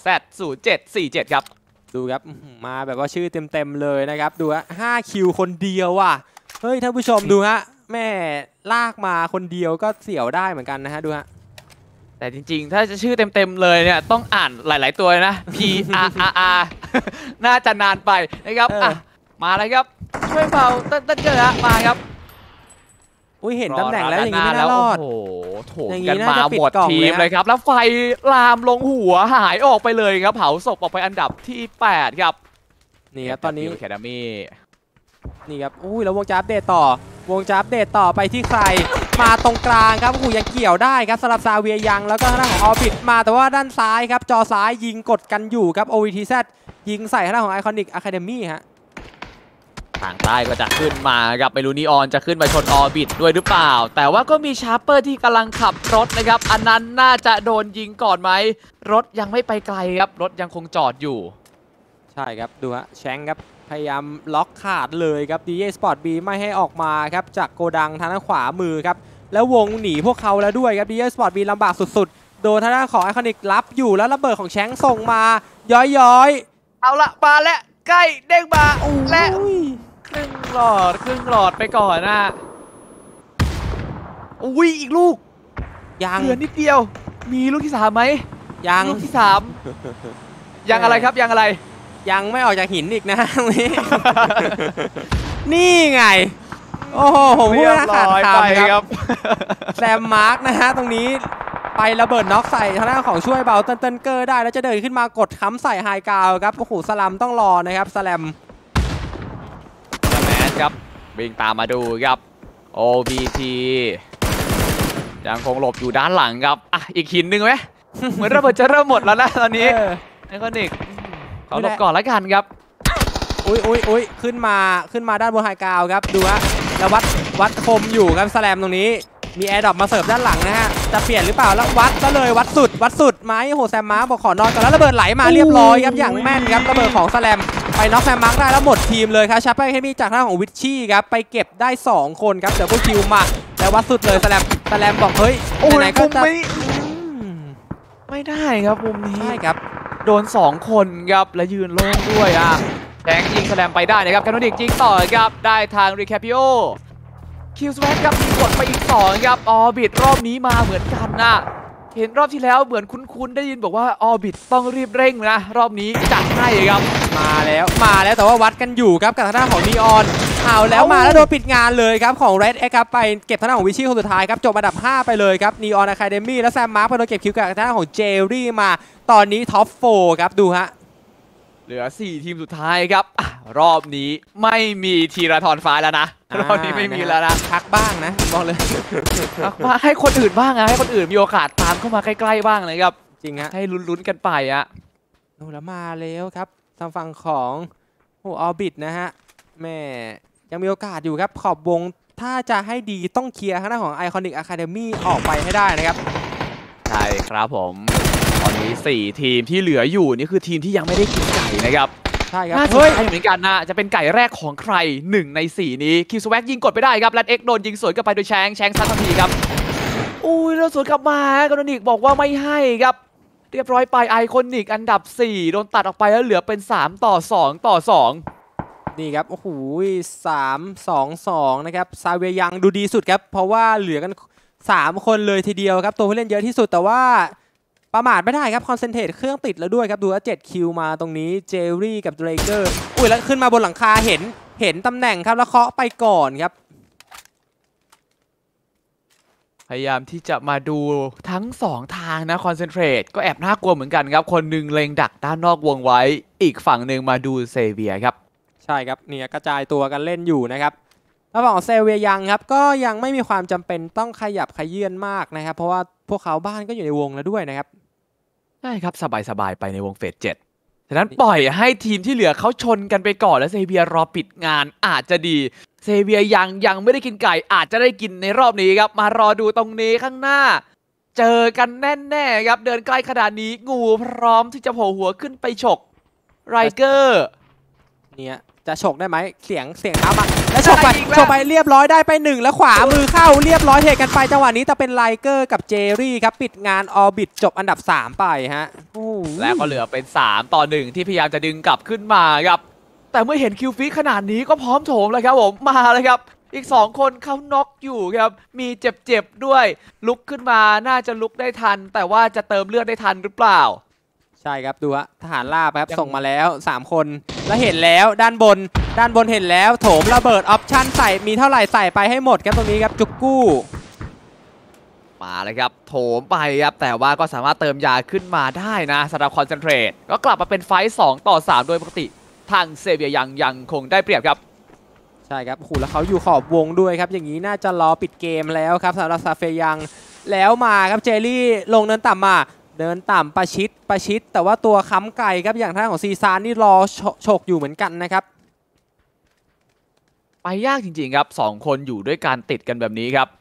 PRZ0747 ครับดูครับมาแบบว่าชื่อเต็มๆเลยนะครับดูฮะ5คิวคนเดียวว่ะเฮ้ยท่านผู้ชมดูฮะแม่ลากมาคนเดียวก็เสี่ยวได้เหมือนกันนะฮะดูฮะแต่จริงๆถ้าจะชื่อเต็มๆเลยเนี่ยต้องอ่านหลายๆตัวนะ PRR น่าจะนานไปนะครับมาเลยครับช่วยเบาต้นเจอมาครับอุ้ยเห็นตำแหน่งแล้วอย่างนี้ไม่น่ารอดโอ้โหโถมกันมาหมดทีมเลยครับแล้วไฟลามลงหัวหายออกไปเลยครับเผาศพออกไปอันดับที่8ครับนี่ครับตอนนี้แคนามี่นี่ครับอุ้ยแล้ววงจะอัปเดตต่อไปที่ใครมาตรงกลางครับโอ้โหยังเกี่ยวได้ครับสำหรับซาเวียยังแล้วก็ทางด้านของออบิทมาแต่ว่าด้านซ้ายครับจอซ้ายยิงกดกันอยู่ครับ OVTZ ยิงใส่ทางด้านของ Iconic Academy ฮะทางใต้ก็จะขึ้นมาครับไม่รู้นีออนจะขึ้นมาชนออบิทด้วยหรือเปล่าแต่ว่าก็มีชาร์เปอร์ที่กำลังขับรถนะครับอันนั้นน่าจะโดนยิงก่อนไหมรถยังไม่ไปไกลครับรถยังคงจอดอยู่ใช่ครับดูฮะแชงครับพยายามล็อกขาดเลยครับ DJ Sport B ไม่ให้ออกมาครับจากโกดังทางด้านขวามือครับแล้ววงหนีพวกเขาแล้วด้วยครับ DJ Sport B ลำบากสุดๆโดนทางด้านของ Iconic รับอยู่แล้วระเบิดของแชงส่งมาย้อยเอาละมาและใกล้เด้งมาและครึ่งหลอดไปก่อนนะอุ้ยอีกลูกยังเหลือนิดเดียวมีลูกที่3ไหมยังลูกที่3ยังอะไรครับยังอะไรยังไม่ออกจากหินอีกนะตรงนี้นี่ไงโอ้โหผมพูดนะขาดคำครับแซมมาร์กนะฮะตรงนี้ไประเบิดน็อกใส่ทางด้านของช่วยเบาเติ้ลเกอร์ได้แล้วจะเดินขึ้นมากดค้ำใส่ไฮกาวครับโอ้โหสลัมต้องรอนะครับสแลมครับวิ่งตามมาดูครับ OBT ยังคงหลบอยู่ด้านหลังครับอีกหินหนึ่งไหมเหมือนระเบิดจะเริ่มหมดแล้วนะตอนนี้ไอคอนิกเขาหลบก่อนแล้วกันครับอุ้ยขึ้นมาด้านบนไฮกราวครับดูฮะแล้ววัดคมอยู่ครับสแลมตรงนี้มีแอร์ดรอปมาเสิร์ฟด้านหลังนะฮะจะเปลี่ยนหรือเปล่าแล้ววัดก็เลยวัดสุดไหมโหแซมมาร์กบอกขอนอนก่อนแล้วระเบิดไหลมาเรียบร้อยครับอย่างแม่นครับระเบิดของสแลมไปน็อกแซมมาร์กได้แล้วหมดทีมเลยครับชัปเปอร์แคมีจากทางของวิชชี่ครับไปเก็บได้2คนครับเดี๋ยวพวกคิวมาแล้ววัดสุดเลยสแลมบอกเฮ้ยไหนก็จะไม่ได้ครับมุมนี้ใช่ครับโดน2คนครับและยืนโล่งด้วยแทงยิงสแลมไปได้นะครับแคโนนิกยิงต่อครับได้ทางรีแคปิโอคิวสแวกครับมีกดไปอีก2ครับออบิทรอบนี้มาเหมือนกันนะเห็นรอบที่แล้วเหมือนคุ้นๆได้ยินบอกว่าออบิทต้องรีบเร่งนะรอบนี้จัดให้ครับมาแล้วแต่ว่าวัดกันอยู่ครับกับทางด้านของนีออนเอาแล้วมาแล้วโดนปิดงานเลยครับของ Red X ครับไปเก็บทางด้านของวิชี่คนสุดท้ายครับจบอันดับ 5 ไปเลยครับนีออนอะคาเดมี่และแซมมาร์คไปโดนเก็บคิวกับทางด้านของเจอรี่มาตอนนี้ท็อป4ครับดูฮะเหลือ4ทีมสุดท้ายครับรอบนี้ไม่มีธีรทรฟ้าแล้วนะรอบนี้ไม่มีแล้วนะพักบ้างนะบอกเลยพักบ้างให้คนอื่นบ้างให้คนอื่นมีโอกาสตามเข้ามาใกล้ๆบ้างเลยครับจริงฮะให้ลุ้นๆกันไปอะโอ้แล้วมาแล้วครับทางฝั่งของออร์บิทนะฮะแม่ยังมีโอกาสอยู่ครับขอบวงถ้าจะให้ดีต้องเคลียร์ทางด้านของ Iconic Academy ออกไปให้ได้นะครับใช่ครับผมตอนนี้4ทีมที่เหลืออยู่นี่คือทีมที่ยังไม่ได้กินไก่นะครับใช่ครับน่าสนใจเหมือนกันนะจะเป็นไก่แรกของใคร1ใน4นี้คิวสแวกยิงกดไปได้ครับแรดเอ็กโดนยิงสวนกลับไปโดยแชงซัดทันทีครับอุ้ยแล้วสวนกลับมากรณิกบอกว่าไม่ให้ครับเรียบร้อยไปไอคอนิกอันดับ4โดนตัดออกไปแล้วเหลือเป็น3-2 นี่ครับโอ้โห3-2-2นะครับซาเวียยังดูดีสุดครับเพราะว่าเหลือกัน3คนเลยทีเดียวครับตัวผู้เล่นเยอะที่สุดแต่ว่าประมาทไม่ได้ครับคอนเซนเทรตเครื่องติดแล้วด้วยครับดูว่า7คิวมาตรงนี้เจอรี่กับเดรเกอร์อุ้ยแล้วขึ้นมาบนหลังคาเห็นตำแหน่งครับแล้วเคาะไปก่อนครับพยายามที่จะมาดูทั้ง2ทางนะคอนเซนเทรตก็แอบน่ากลัวเหมือนกันครับคนหนึ่งเล็งดักด้านนอกวงไว้อีกฝั่งหนึ่งมาดูเซเวียครับใช่ครับเนี่ยกระจายตัวกันเล่นอยู่นะครับแล้วฝั่งเซเวียยังครับก็ยังไม่มีความจำเป็นต้องขยับขยื่นมากนะครับเพราะว่าพวกเขาบ้านก็อยู่ในวงแล้วด้วยนะครับใช่ครับสบายๆไปในวงเฟส7ฉะนั้นปล่อยให้ทีมที่เหลือเขาชนกันไปก่อนแล้วเซเวียรอปิดงานอาจจะดีเซเวียยังไม่ได้กินไก่อาจจะได้กินในรอบนี้ครับมารอดูตรงนี้ข้างหน้าเจอกันแน่ๆครับเดินใกล้ขนาดนี้งูพร้อมที่จะโผล่หัวขึ้นไปฉกไรเกอร์เนี่ยจะฉกได้ไหมเสียงเท้ามาแล้วฉกไปเรียบร้อยได้ไป1แล้วขวามือเข้าเรียบร้อยเทกันไปจังหวะนี้แต่เป็นไลเกอร์กับเจอรี่ครับปิดงานออร์บิทจบอันดับ3ไปฮะแล้วก็เหลือเป็น3-1ที่พยายามจะดึงกลับขึ้นมาครับแต่เมื่อเห็นคิวฟิกขนาดนี้ก็พร้อมโถมแล้วครับผมมาเลยครับอีก2คนเขาน็อกอยู่ครับมีเจ็บด้วยลุกขึ้นมาน่าจะลุกได้ทันแต่ว่าจะเติมเลือดได้ทันหรือเปล่าใช่ครับดูฮะทหารลาบครับส่งมาแล้ว3คนแล้วเห็นแล้วด้านบนเห็นแล้วโถมระเบิดออปชั่นใส่มีเท่าไหร่ใส่ไปให้หมดครับตรงนี้ครับจุกกู้มาเลยครับโถมไปครับแต่ว่าก็สามารถเติมยาขึ้นมาได้นะสำหรับคอนเซนเทรตก็กลับมาเป็นไฟต์2-3โดยปกติทางเซเวียยังคงได้เปรียบครับใช่ครับโอ้โหแล้วเขาอยู่ขอบวงด้วยครับอย่างนี้น่าจะรอปิดเกมแล้วครับสำหรับซาเฟียยังแล้วมาครับเจลี่ลงเนินต่ำมาเดินต่ำประชิดแต่ว่าตัวค้ำไก่ครับอย่างท่านของซีซานนี่รอฉกอยู่เหมือนกันนะครับไปยากจริงๆครับ2คนอยู่ด้วยการติดกันแบบนี้ครับ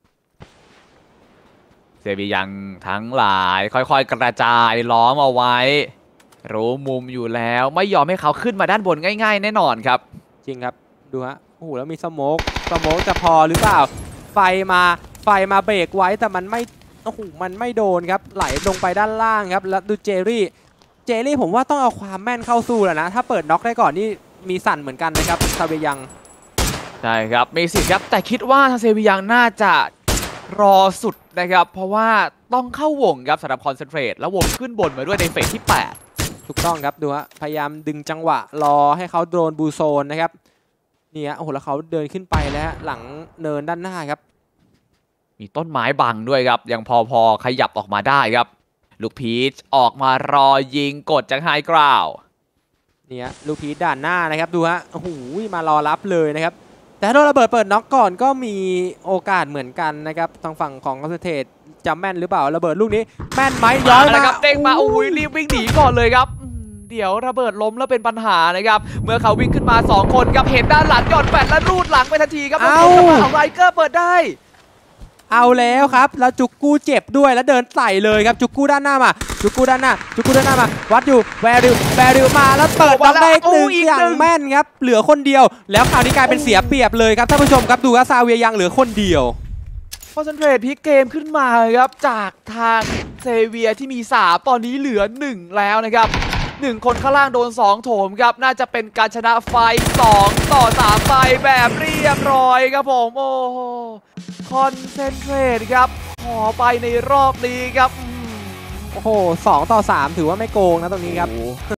เซเวียยังทั้งหลายค่อยๆกระจายล้อมเอาไว้รู้มุมอยู่แล้วไม่ยอมให้เขาขึ้นมาด้านบนง่ายๆแน่นอนครับจริงครับดูฮะโอ้โหแล้วมีสโมกจะพอหรือเปล่าไฟมาเบรกไว้แต่มันไม่โอ้โหมันไม่โดนครับไหลลงไปด้านล่างครับแล้วดูเจอรี่ผมว่าต้องเอาความแม่นเข้าสู้แล้วนะถ้าเปิดน็อกได้ก่อนนี่มีสั่นเหมือนกันนะครับซาเวียยังใช่ครับมีสิทธิ์ครับแต่คิดว่าทางเซเวียยังน่าจะรอสุดนะครับเพราะว่าต้องเข้าวงครับสำหรับคอนเซนเทรตแล้ววงขึ้นบนมาด้วยในเฟสที่8 ถูกต้องครับดูฮะพยายามดึงจังหวะรอให้เขาโดนบูโซนนะครับนี่ฮะโอ้โหแล้วเขาเดินขึ้นไปแล้วหลังเนินด้านหน้าครับมีต้นไม้บังด้วยครับยังพอขยับออกมาได้ครับลูกพีชออกมารอยิงกดจากไฮกราวเนี่ยลูกพีชด่านหน้านะครับดูฮะโอ้โหมารอรับเลยนะครับแต่ถ้าโดนระเบิดเปิดน็อกก่อนก็มีโอกาสเหมือนกันนะครับทางฝั่งของคอนเซนเทรตจะแม่นหรือเปล่าระเบิดลูกนี้แม่นไหมย้อยมาเด้งมาอุ้ยรีบวิ่งหนีก่อนเลยครับเดี๋ยวระเบิดล้มแล้วเป็นปัญหานะครับเมื่อเขาวิ่งขึ้นมา2คนครับเห็นด้านหลังหย่อนแฟลชและรูดหลังไปทันทีครับเอาไรเกอร์เปิดได้เอาแล้วครับแล้วจุกกู้เจ็บด้วยแล้วเดินใส่เลยครับจุกกู้ด้านหน้ามาวัดอยู่แวริวมาแล้วเปิดบอลได้1อย่างแม่นครับเหลือคนเดียวแล้วคราวนี้กลายเป็นเสียเปรียบเลยครับท่านผู้ชมครับดูว่าซาเวียยังเหลือคนเดียวคอนเซนเทรตพลิกเกมขึ้นมาครับจากทางเซเวียที่มี3ตอนนี้เหลือ1แล้วนะครับ1คนข้างล่างโดน2โถมครับน่าจะเป็นการชนะไฟ2-3ไฟแบบเรียบร้อยครับผมโอ้คอนเซนเทรตครับขอไปในรอบนี้ครับโอ้โห2-3ถือว่าไม่โกงนะตรงนี้ครับ